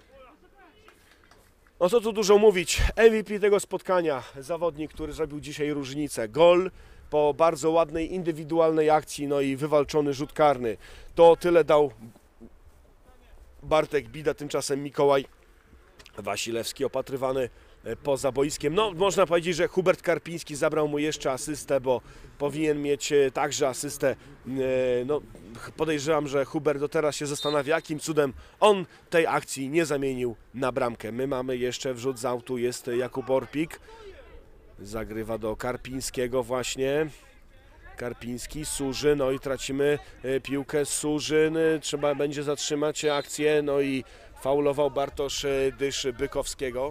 No co tu dużo mówić, MVP tego spotkania, zawodnik, który zrobił dzisiaj różnicę, gol po bardzo ładnej indywidualnej akcji, no i wywalczony rzut karny. To tyle dał Bartek Bida, tymczasem Mikołaj Wasilewski opatrywany poza boiskiem. No można powiedzieć, że Hubert Karpiński zabrał mu jeszcze asystę, bo powinien mieć także asystę. No, podejrzewam, że Hubert do teraz się zastanawia, jakim cudem on tej akcji nie zamienił na bramkę. My mamy jeszcze wrzut z autu, jest Jakub Orpik. Zagrywa do Karpińskiego właśnie. Karpiński, Surzyn, no i tracimy piłkę. Surzyn, trzeba będzie zatrzymać akcję, no i faulował Bartosz Dysz Bykowskiego.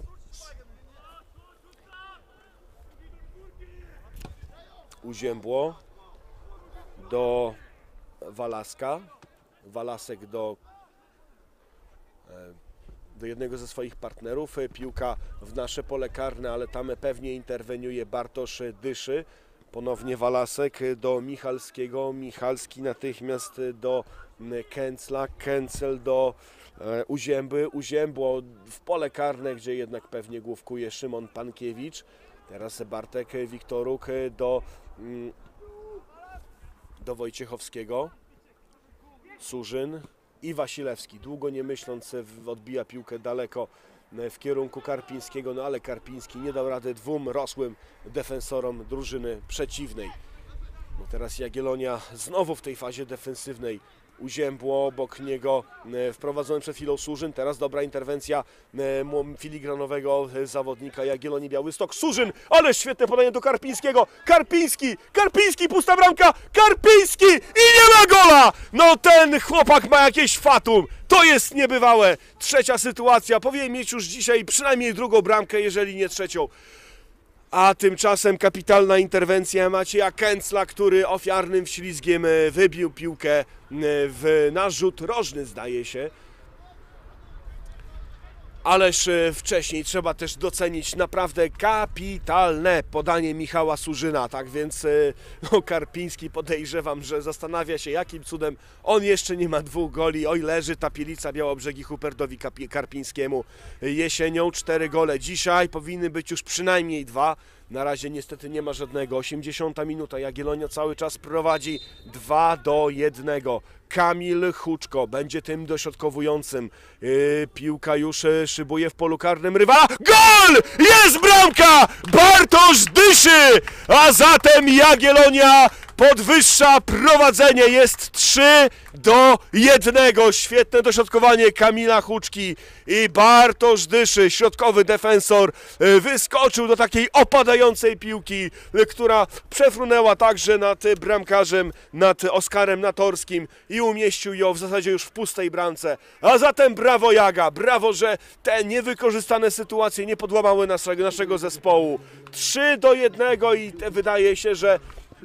Uziębło do Walaska. Walasek do jednego ze swoich partnerów. Piłka w nasze pole karne, ale tam pewnie interweniuje Bartosz Dyszy. Ponownie Walasek do Michalskiego. Michalski natychmiast do Kęcla. Kęcel do Uzięby. Uziębło w pole karne, gdzie jednak pewnie główkuje Szymon Pankiewicz. Teraz Bartek Wiktoruk do Wojciechowskiego. Surzyn i Wasilewski. Długo nie myśląc odbija piłkę daleko w kierunku Karpińskiego, no ale Karpiński nie dał rady dwóm rosłym defensorom drużyny przeciwnej. No teraz Jagiellonia znowu w tej fazie defensywnej. uziębło obok niego wprowadzony przed chwilą Surzyn. Teraz dobra interwencja filigranowego zawodnika Jagiellonii Białystok. Surzyn, ale świetne podanie do Karpińskiego. Karpiński, pusta bramka. Karpiński i nie ma gola! No ten chłopak ma jakieś fatum. To jest niebywałe. Trzecia sytuacja. Powinien mieć już dzisiaj przynajmniej drugą bramkę, jeżeli nie trzecią. A tymczasem kapitalna interwencja Macieja Kęcla, który ofiarnym wślizgiem wybił piłkę na rzut rożny, zdaje się. Ależ wcześniej trzeba też docenić naprawdę kapitalne podanie Michała Surzyna. Tak więc no, Karpiński, podejrzewam, że zastanawia się, jakim cudem on jeszcze nie ma 2 goli. Oj, leży ta Pielica Białobrzegi Hubertowi Karpińskiemu. Jesienią 4 gole. Dzisiaj powinny być już przynajmniej 2. Na razie niestety nie ma żadnego. 80 minuta. Jagiellonia cały czas prowadzi 2-1. Kamil Huczko będzie tym dośrodkowującym. Piłka już szybuje w polu karnym rywala. Gol! Jest bramka! Bartosz Dyszy! A zatem Jagiellonia podwyższa prowadzenie. Jest 3-1. Świetne dośrodkowanie Kamila Huczki i Bartosz Dyszy, środkowy defensor, wyskoczył do takiej opadającej piłki, która przefrunęła także nad bramkarzem, nad Oskarem Natorskim i umieścił ją w zasadzie już w pustej bramce. A zatem brawo Jaga, brawo, że te niewykorzystane sytuacje nie podłamały naszego zespołu. 3-1 i wydaje się, że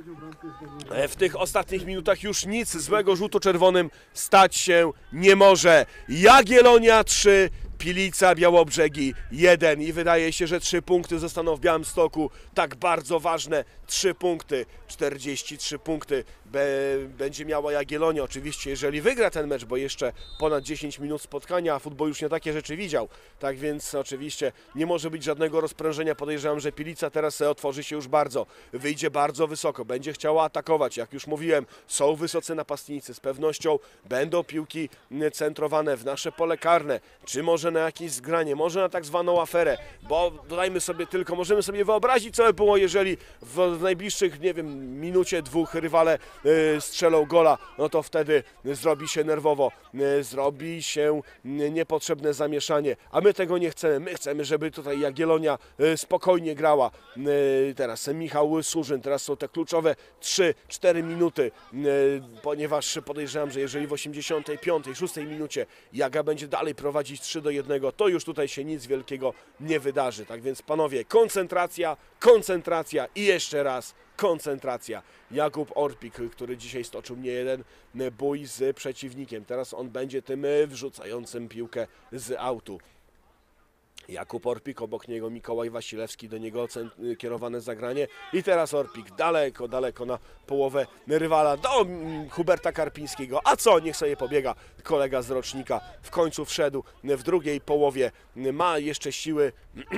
w tych ostatnich minutach już nic złego żółto-czerwonym stać się nie może. Jagiellonia 3, Pilica Białobrzegi 1 i wydaje się, że 3 punkty zostaną w Białymstoku tak bardzo ważne. 3 punkty, 43 punkty będzie miała Jagiellonia. Oczywiście, jeżeli wygra ten mecz, bo jeszcze ponad 10 minut spotkania, a futbol już nie takie rzeczy widział. Tak więc oczywiście nie może być żadnego rozprężenia. Podejrzewam, że Pilica teraz otworzy się już bardzo. Wyjdzie bardzo wysoko, będzie chciała atakować. Jak już mówiłem, są wysocy napastnicy. Z pewnością będą piłki centrowane w nasze pole karne. Czy może na jakieś zgranie, może na tak zwaną aferę. Bo dodajmy sobie tylko, możemy sobie wyobrazić, co by było, jeżeli w najbliższych, nie wiem, minucie, 2 rywale strzelą gola, no to wtedy zrobi się nerwowo, zrobi się niepotrzebne zamieszanie, a my tego nie chcemy. My chcemy, żeby tutaj Jagiellonia spokojnie grała. Teraz Michał Surzyn, teraz są te kluczowe 3-4 minuty, ponieważ podejrzewam, że jeżeli w 85, 6 minucie Jaga będzie dalej prowadzić 3-1, to już tutaj się nic wielkiego nie wydarzy. Tak więc panowie, koncentracja i jeszcze raz koncentracja. Jakub Orpik, który dzisiaj stoczył nie jeden bój z przeciwnikiem. Teraz on będzie tym wrzucającym piłkę z autu. Jakub Orpik, obok niego Mikołaj Wasilewski, do niego kierowane zagranie i teraz Orpik daleko na połowę rywala do Huberta Karpińskiego. A co? Niech sobie pobiega kolega z rocznika. W końcu wszedł w drugiej połowie, ma jeszcze siły.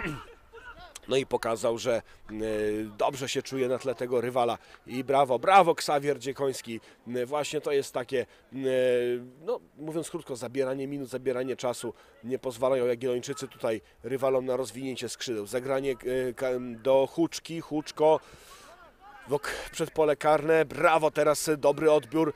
No i pokazał, że dobrze się czuje na tle tego rywala i brawo Ksawier Dziekoński. Właśnie to jest takie, no mówiąc krótko, zabieranie minut, zabieranie czasu. Nie pozwalają Jagiellończycy tutaj rywalom na rozwinięcie skrzydeł. Zagranie do Huczki, Huczko przed pole karne. Brawo, teraz dobry odbiór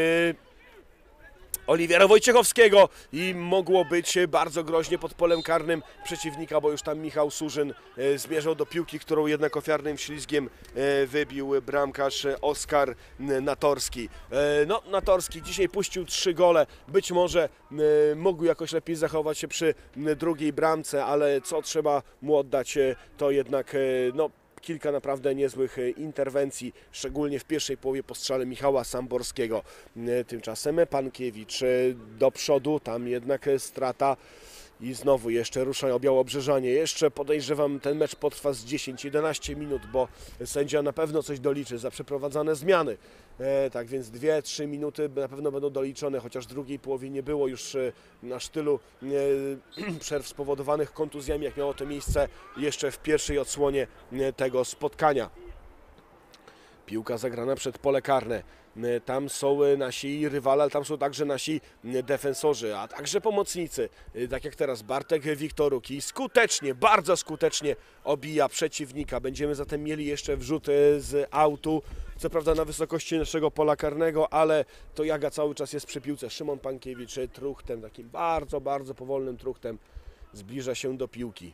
Oliwiera Wojciechowskiego i mogło być bardzo groźnie pod polem karnym przeciwnika, bo już tam Michał Surzyn zmierzał do piłki, którą jednak ofiarnym ślizgiem wybił bramkarz Oskar Natorski. No, Natorski dzisiaj puścił 3 gole, być może mógł jakoś lepiej zachować się przy drugiej bramce, ale co trzeba mu oddać, to jednak no, kilka naprawdę niezłych interwencji, szczególnie w pierwszej połowie po strzale Michała Samborskiego. Tymczasem Pankiewicz do przodu, tam jednak strata i znowu jeszcze ruszają Białobrzeżanie. Jeszcze podejrzewam, ten mecz potrwa z 10-11 minut, bo sędzia na pewno coś doliczy za przeprowadzane zmiany. Tak więc 2-3 minuty na pewno będą doliczone, chociaż w drugiej połowie nie było już aż tylu przerw spowodowanych kontuzjami, jak miało to miejsce jeszcze w pierwszej odsłonie tego spotkania. Piłka zagrana przed pole karne. tam są nasi rywale, ale tam są także nasi defensorzy, a także pomocnicy, tak jak teraz Bartek Wiktoruk i skutecznie, bardzo skutecznie obija przeciwnika. Będziemy zatem mieli jeszcze wrzut z autu, co prawda na wysokości naszego pola karnego, ale to Jaga cały czas jest przy piłce. Szymon Pankiewicz truchtem, takim bardzo, bardzo powolnym truchtem zbliża się do piłki.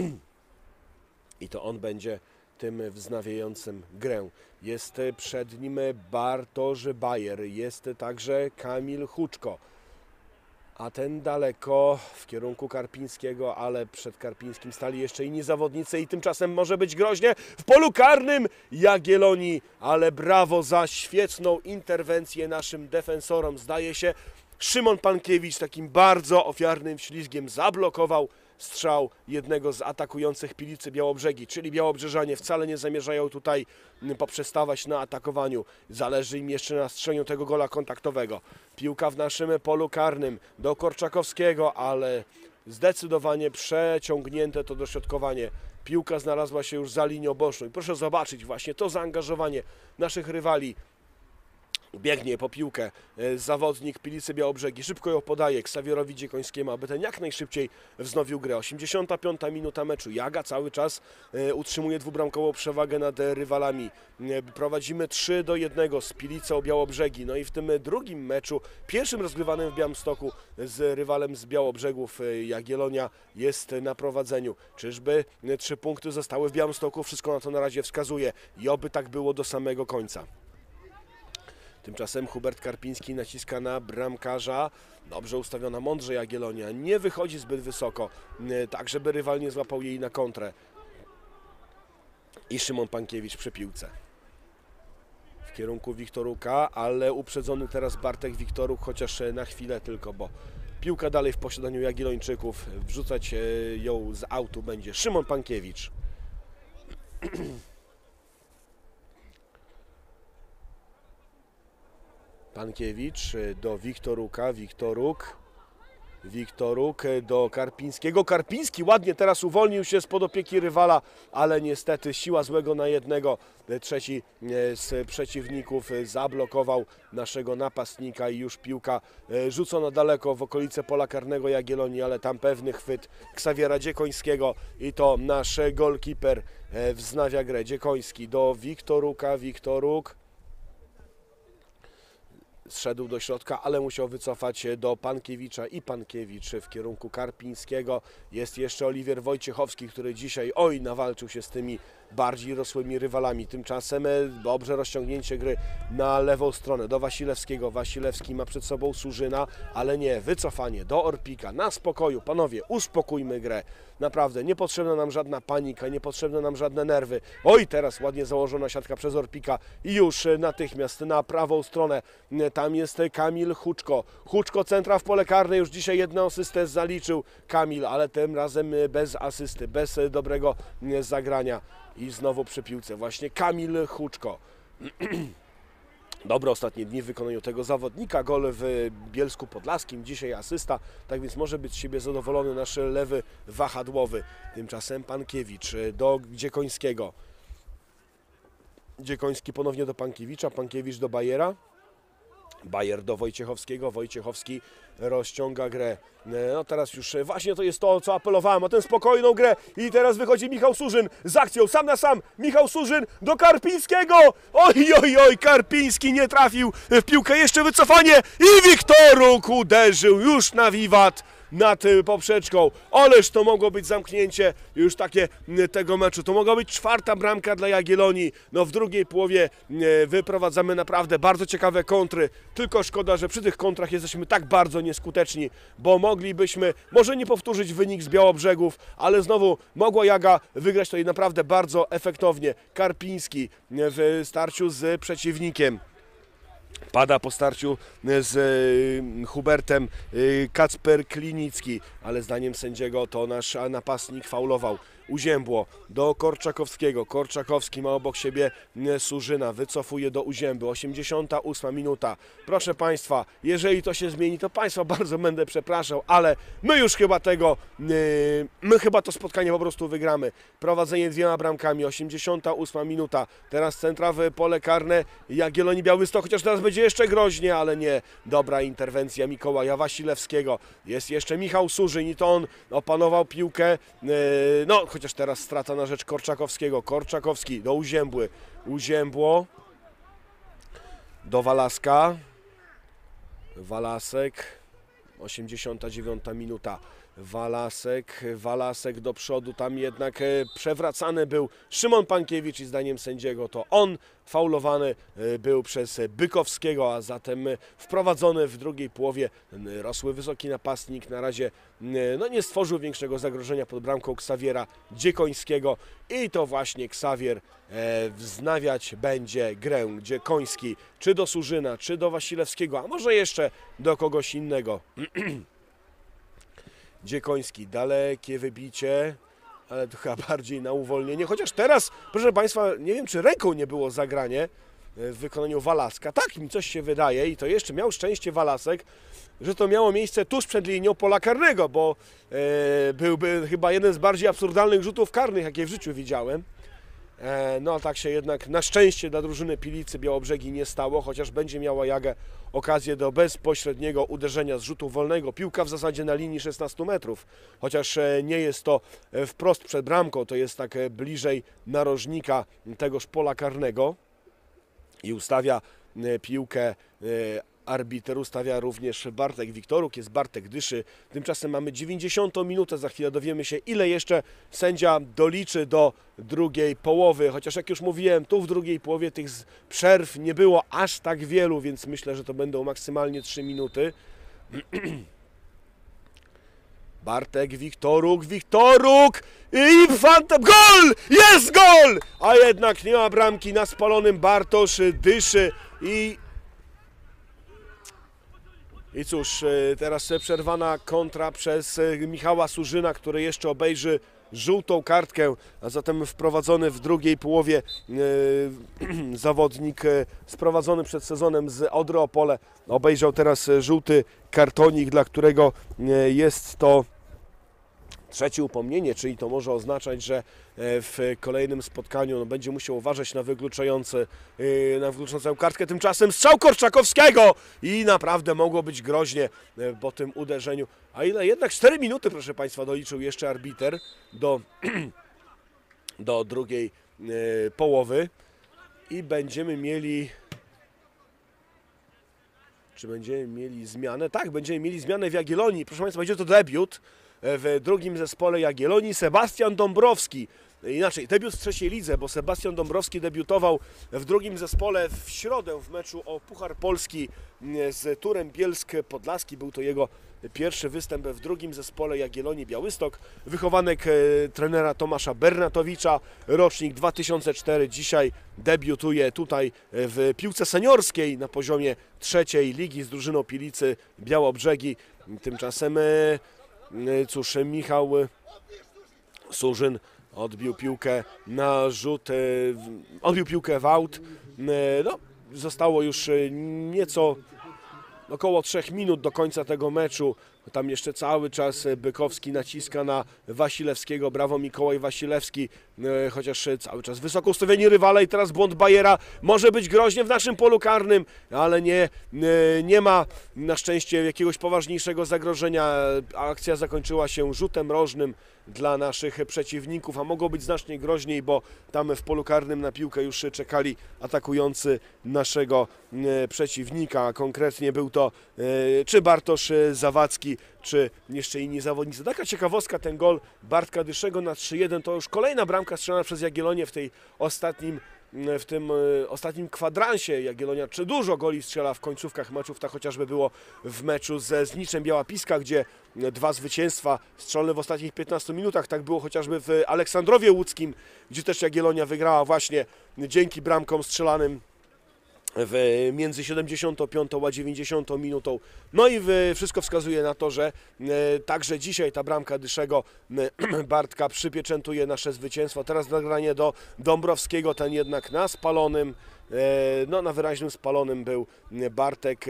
I to on będzie tym wznawiającym grę. Jest przed nim Bartosz Bajer, jest także Kamil Huczko. A ten daleko w kierunku Karpińskiego, ale przed Karpińskim stali jeszcze inni zawodnicy i tymczasem może być groźnie w polu karnym Jagiellonii, ale brawo za świetną interwencję naszym defensorom. Zdaje się, Szymon Pankiewicz takim bardzo ofiarnym ślizgiem zablokował strzał jednego z atakujących Pilicy Białobrzegi, czyli Białobrzeżanie wcale nie zamierzają tutaj poprzestawać na atakowaniu. Zależy im jeszcze na strzeleniu tego gola kontaktowego. Piłka w naszym polu karnym do Korczakowskiego, ale zdecydowanie przeciągnięte to dośrodkowanie. Piłka znalazła się już za linią boczną i proszę zobaczyć właśnie to zaangażowanie naszych rywali. Biegnie po piłkę zawodnik Pilicy Białobrzegi, szybko ją podaje Ksawierowi Dziekońskiemu, aby ten jak najszybciej wznowił grę. 85. minuta meczu. Jaga cały czas utrzymuje dwubramkową przewagę nad rywalami. Prowadzimy 3-1 z Pilicą Białobrzegi. No i w tym drugim meczu, pierwszym rozgrywanym w Białymstoku z rywalem z Białobrzegów, Jagiellonia jest na prowadzeniu. Czyżby 3 punkty zostały w Białymstoku? Wszystko na to na razie wskazuje i oby tak było do samego końca. Tymczasem Hubert Karpiński naciska na bramkarza. Dobrze ustawiona, mądrze Jagiellonia. Nie wychodzi zbyt wysoko, tak żeby rywal nie złapał jej na kontrę. I Szymon Pankiewicz przy piłce. W kierunku Wiktoruka, ale uprzedzony teraz Bartek Wiktoruk, chociaż na chwilę tylko, bo piłka dalej w posiadaniu Jagiellończyków. Wrzucać ją z autu będzie Szymon Pankiewicz. Pankiewicz do Wiktoruka, Wiktoruk do Karpińskiego. Karpiński ładnie teraz uwolnił się spod opieki rywala, ale niestety siła złego na jednego. Trzeci z przeciwników zablokował naszego napastnika i już piłka rzucona daleko w okolice pola karnego Jagiellonii, ale tam pewny chwyt Ksawiera Dziekońskiego i to nasz golkiper wznawia grę. Dziekoński do Wiktoruka, Wiktoruk. Zszedł do środka, ale musiał wycofać do Pankiewicza i Pankiewicz w kierunku Karpińskiego. Jest jeszcze Oliwier Wojciechowski, który dzisiaj nawalczył się z tymi bardziej rosłymi rywalami. Tymczasem dobrze rozciągnięcie gry na lewą stronę do Wasilewskiego. Wasilewski ma przed sobą Surzyna, ale nie, wycofanie do Orpika. Na spokoju, panowie, uspokójmy grę. Naprawdę, niepotrzebna nam żadna panika, niepotrzebne nam żadne nerwy. Teraz ładnie założona siatka przez Orpika i już natychmiast na prawą stronę. Tam jest Kamil Huczko. Huczko centra w pole karne, już dzisiaj jedną asystę zaliczył Kamil, ale tym razem bez asysty, bez dobrego zagrania. I znowu przy piłce właśnie Kamil Huczko. Dobre ostatnie dni w wykonaniu tego zawodnika. Gol w Bielsku Podlaskim, dzisiaj asysta, tak więc może być z siebie zadowolony nasz lewy wahadłowy. Tymczasem Pankiewicz do Dziekońskiego. Dziekoński ponownie do Pankiewicza, Pankiewicz do Bajera. Bajer do Wojciechowskiego, Wojciechowski rozciąga grę. No teraz już właśnie to jest to, o co apelowałem, o tę spokojną grę. I teraz wychodzi Michał Surzyn z akcją, sam na sam. Michał Surzyn do Karpińskiego. Oj, Karpiński nie trafił w piłkę, jeszcze wycofanie i Wiktoruk uderzył już na wiwat nad poprzeczką. Ależ to mogło być zamknięcie już takie tego meczu. To mogła być 4. bramka dla Jagiellonii. No w drugiej połowie wyprowadzamy naprawdę bardzo ciekawe kontry. Tylko szkoda, że przy tych kontrach jesteśmy tak bardzo nieskuteczni, bo moglibyśmy może nie powtórzyć wynik z Białobrzegów, ale znowu mogła Jaga wygrać tutaj naprawdę bardzo efektownie. Karpiński w starciu z przeciwnikiem. Pada po starciu z Hubertem Kacper Klinicki, ale zdaniem sędziego to nasz napastnik faulował. Uziębło do Korczakowskiego. Korczakowski ma obok siebie Surzyna. Wycofuje do Uzięby. 88 minuta. Proszę Państwa, jeżeli to się zmieni, to Państwa bardzo będę przepraszał, ale my już chyba my chyba to spotkanie po prostu wygramy. Prowadzenie 2 bramkami. 88 minuta. Teraz centra w pole karne Jagiellonii Białystok, chociaż teraz będzie jeszcze groźnie, ale nie. Dobra interwencja Mikołaja Wasilewskiego. Jest jeszcze Michał Surzyn i to on opanował piłkę. No, chociaż teraz strata na rzecz Korczakowskiego. Korczakowski do Uziębły. Uziębło do Walaska. Walasek. 89 minuta. Walasek do przodu, tam jednak przewracany był Szymon Pankiewicz i zdaniem sędziego to on faulowany był przez Bykowskiego, a zatem wprowadzony w drugiej połowie. Ten rosły, wysoki napastnik na razie no, nie stworzył większego zagrożenia pod bramką Ksawiera Dziekońskiego i to właśnie Ksawier wznawiać będzie grę, gdzie Koński czy do Surzyna, czy do Wasilewskiego, a może jeszcze do kogoś innego. Dziekoński, dalekie wybicie, ale to chyba bardziej na uwolnienie. Chociaż teraz, proszę Państwa, nie wiem, czy ręką nie było zagranie w wykonaniu Walaska. Tak mi coś się wydaje i to jeszcze miał szczęście Walasek, że to miało miejsce tuż przed linią pola karnego, bo byłby chyba jeden z bardziej absurdalnych rzutów karnych, jakie w życiu widziałem. No tak się jednak na szczęście dla drużyny Pilicy Białobrzegi nie stało, chociaż będzie miała Jagę okazję do bezpośredniego uderzenia z rzutu wolnego. Piłka w zasadzie na linii 16 metrów, chociaż nie jest to wprost przed bramką, to jest tak bliżej narożnika tegoż pola karnego i ustawia piłkę arbiter, ustawia również Bartek Wiktoruk, jest Bartek Dyszy. Tymczasem mamy 90 minutę, za chwilę dowiemy się, ile jeszcze sędzia doliczy do drugiej połowy. Chociaż jak już mówiłem, tu w drugiej połowie tych przerw nie było aż tak wielu, więc myślę, że to będą maksymalnie 3 minuty. Bartek Wiktoruk i gol! Jest gol! A jednak nie ma bramki na spalonym Bartosz Dyszy I cóż, teraz przerwana kontra przez Michała Surzyna, który jeszcze obejrzy żółtą kartkę, a zatem wprowadzony w drugiej połowie zawodnik sprowadzony przed sezonem z Odry Opole obejrzał teraz żółty kartonik, dla którego jest to trzecie upomnienie, czyli to może oznaczać, że w kolejnym spotkaniu będzie musiał uważać na wykluczającą kartkę. Tymczasem strzał Korczakowskiego i naprawdę mogło być groźnie po tym uderzeniu. A ile jednak 4 minuty, proszę Państwa, doliczył jeszcze arbiter do drugiej połowy i będziemy mieli... Czy będziemy mieli zmianę? Tak, będziemy mieli zmianę w Jagiellonii. Proszę Państwa, będzie to debiut w drugim zespole Jagiellonii. Sebastian Dąbrowski, inaczej debiut w trzeciej lidze, bo Sebastian Dąbrowski debiutował w drugim zespole w środę w meczu o Puchar Polski z Turem Bielsk Podlaski. Był to jego pierwszy występ w drugim zespole Jagiellonii Białystok. Wychowanek trenera Tomasza Bernatowicza, rocznik 2004. Dzisiaj debiutuje tutaj w piłce seniorskiej na poziomie trzeciej ligi z drużyną Pilicy Białobrzegi. Tymczasem cóż, Michał Surzyn odbił piłkę na rzut, odbił piłkę w aut. No, zostało już nieco około 3 minut do końca tego meczu. Tam jeszcze cały czas Bykowski naciska na Wasilewskiego. Brawo Mikołaj Wasilewski, chociaż cały czas wysoko ustawieni rywale i teraz błąd Bajera. Może być groźnie w naszym polu karnym, ale nie ma na szczęście jakiegoś poważniejszego zagrożenia. Akcja zakończyła się rzutem rożnym dla naszych przeciwników, a mogło być znacznie groźniej, bo tam w polu karnym na piłkę już czekali atakujący naszego przeciwnika, a konkretnie był to czy Bartosz Zawadzki, czy jeszcze inni zawodnicy. Taka ciekawostka, ten gol Bartka Dyszego na 3-1 to już kolejna bramka strzelana przez Jagiellonię w tym ostatnim kwadransie. Jagiellonia czy dużo goli strzela w końcówkach meczów, tak chociażby było w meczu ze Zniczem Biała-Piska, gdzie 2 zwycięstwa strzelone w ostatnich 15 minutach. Tak było chociażby w Aleksandrowie Łódzkim, gdzie też Jagiellonia wygrała właśnie dzięki bramkom strzelanym między 75 a 90 minutą. No i wszystko wskazuje na to, że także dzisiaj ta bramka Dyszego Bartka przypieczętuje nasze zwycięstwo. Teraz nagranie do Dąbrowskiego, ten jednak na spalonym, no na wyraźnym spalonym był Bartek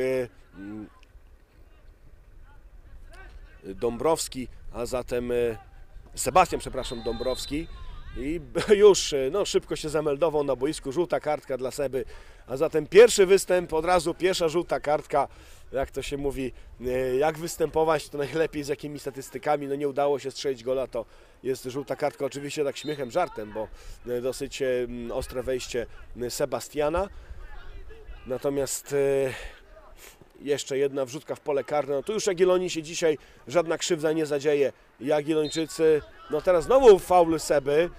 Dąbrowski, a zatem Sebastian, przepraszam, Dąbrowski. I już no, szybko się zameldował na boisku, żółta kartka dla Seby, a zatem pierwszy występ, od razu pierwsza żółta kartka, jak to się mówi, jak występować, to najlepiej z jakimi statystykami, no nie udało się strzelić gola, to jest żółta kartka, oczywiście tak śmiechem, żartem, bo dosyć ostre wejście Sebastiana, natomiast jeszcze jedna wrzutka w pole karne, no tu już Jagiellonii się dzisiaj żadna krzywda nie zadzieje. Jagiellończycy, no teraz znowu faul Seby,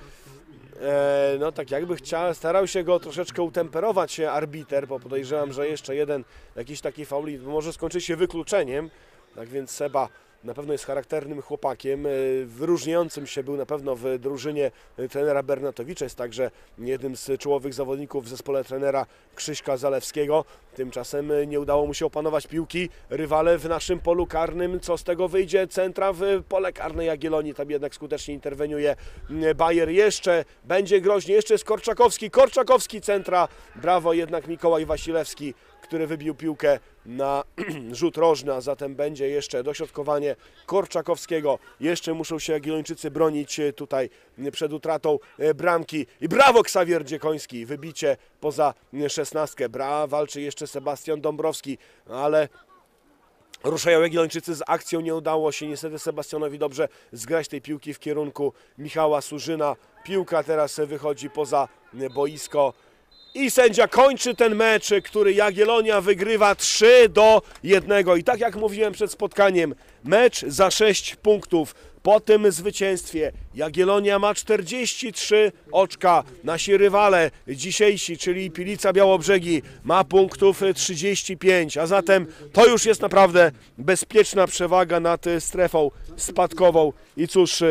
no tak jakby starał się go troszeczkę utemperować arbiter, bo podejrzewam, że jeszcze jeden jakiś taki faul może skończyć się wykluczeniem, tak więc Seba na pewno jest charakternym chłopakiem, wyróżniającym się był na pewno w drużynie trenera Bernatowicza, jest także jednym z czołowych zawodników w zespole trenera Krzyśka Zalewskiego. Tymczasem nie udało mu się opanować piłki, rywale w naszym polu karnym, co z tego wyjdzie, centra w pole karne Jagiellonii, tam jednak skutecznie interweniuje Bayer, jeszcze będzie groźnie, jeszcze jest Korczakowski centra, brawo jednak Mikołaj Wasilewski, który wybił piłkę na rzut rożny, a zatem będzie jeszcze dośrodkowanie Korczakowskiego. Jeszcze muszą się Jagiellończycy bronić tutaj przed utratą bramki. I brawo Ksawier Dziekoński, wybicie poza 16. Walczy jeszcze Sebastian Dąbrowski, ale ruszają Jagiellończycy z akcją, nie udało się niestety Sebastianowi dobrze zgrać tej piłki w kierunku Michała Surzyna. Piłka teraz wychodzi poza boisko. I sędzia kończy ten mecz, który Jagiellonia wygrywa 3-1. I tak jak mówiłem przed spotkaniem, mecz za 6 punktów. Po tym zwycięstwie Jagiellonia ma 43 oczka. Nasi rywale dzisiejsi, czyli Pilica Białobrzegi, ma punktów 35. A zatem to już jest naprawdę bezpieczna przewaga nad strefą spadkową. I cóż,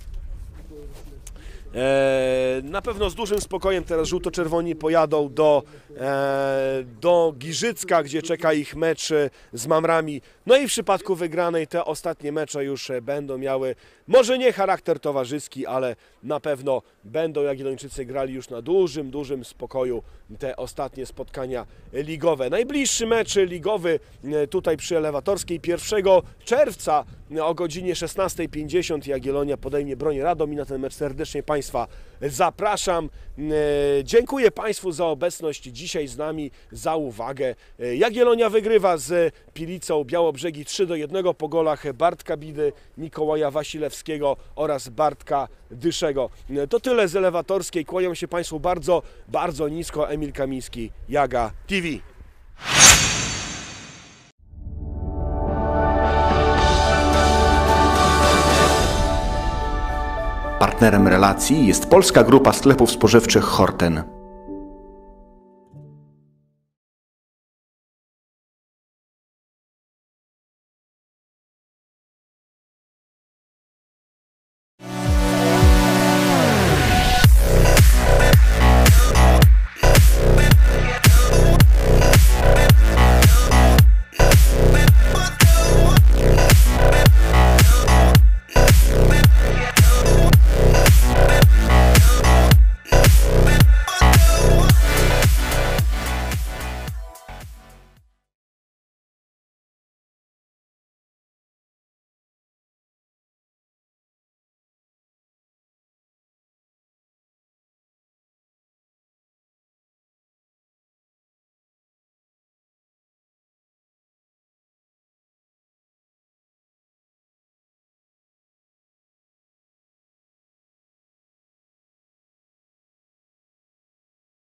na pewno z dużym spokojem teraz żółto-czerwoni pojadą do Giżycka, gdzie czeka ich mecz z Mamrami. No i w przypadku wygranej te ostatnie mecze już będą miały może nie charakter towarzyski, ale na pewno będą Jagiellończycy grali już na dużym spokoju te ostatnie spotkania ligowe. Najbliższy mecz ligowy tutaj przy Elewatorskiej 1 czerwca o godzinie 16:50 Jagiellonia podejmie Bronię Radom i na ten mecz serdecznie Państwa zapraszam. Dziękuję Państwu za obecność dzisiaj z nami, za uwagę. Jagiellonia wygrywa z Pilicą Białobrzegi 3-1 po golach Bartka Bidy, Mikołaja Wasilewskiego oraz Bartka Dyszego. To tyle z Elewatorskiej. Kłaniam się Państwu bardzo nisko. Emil Kamiński, Jaga TV. Partnerem relacji jest Polska Grupa Sklepów Spożywczych Horten.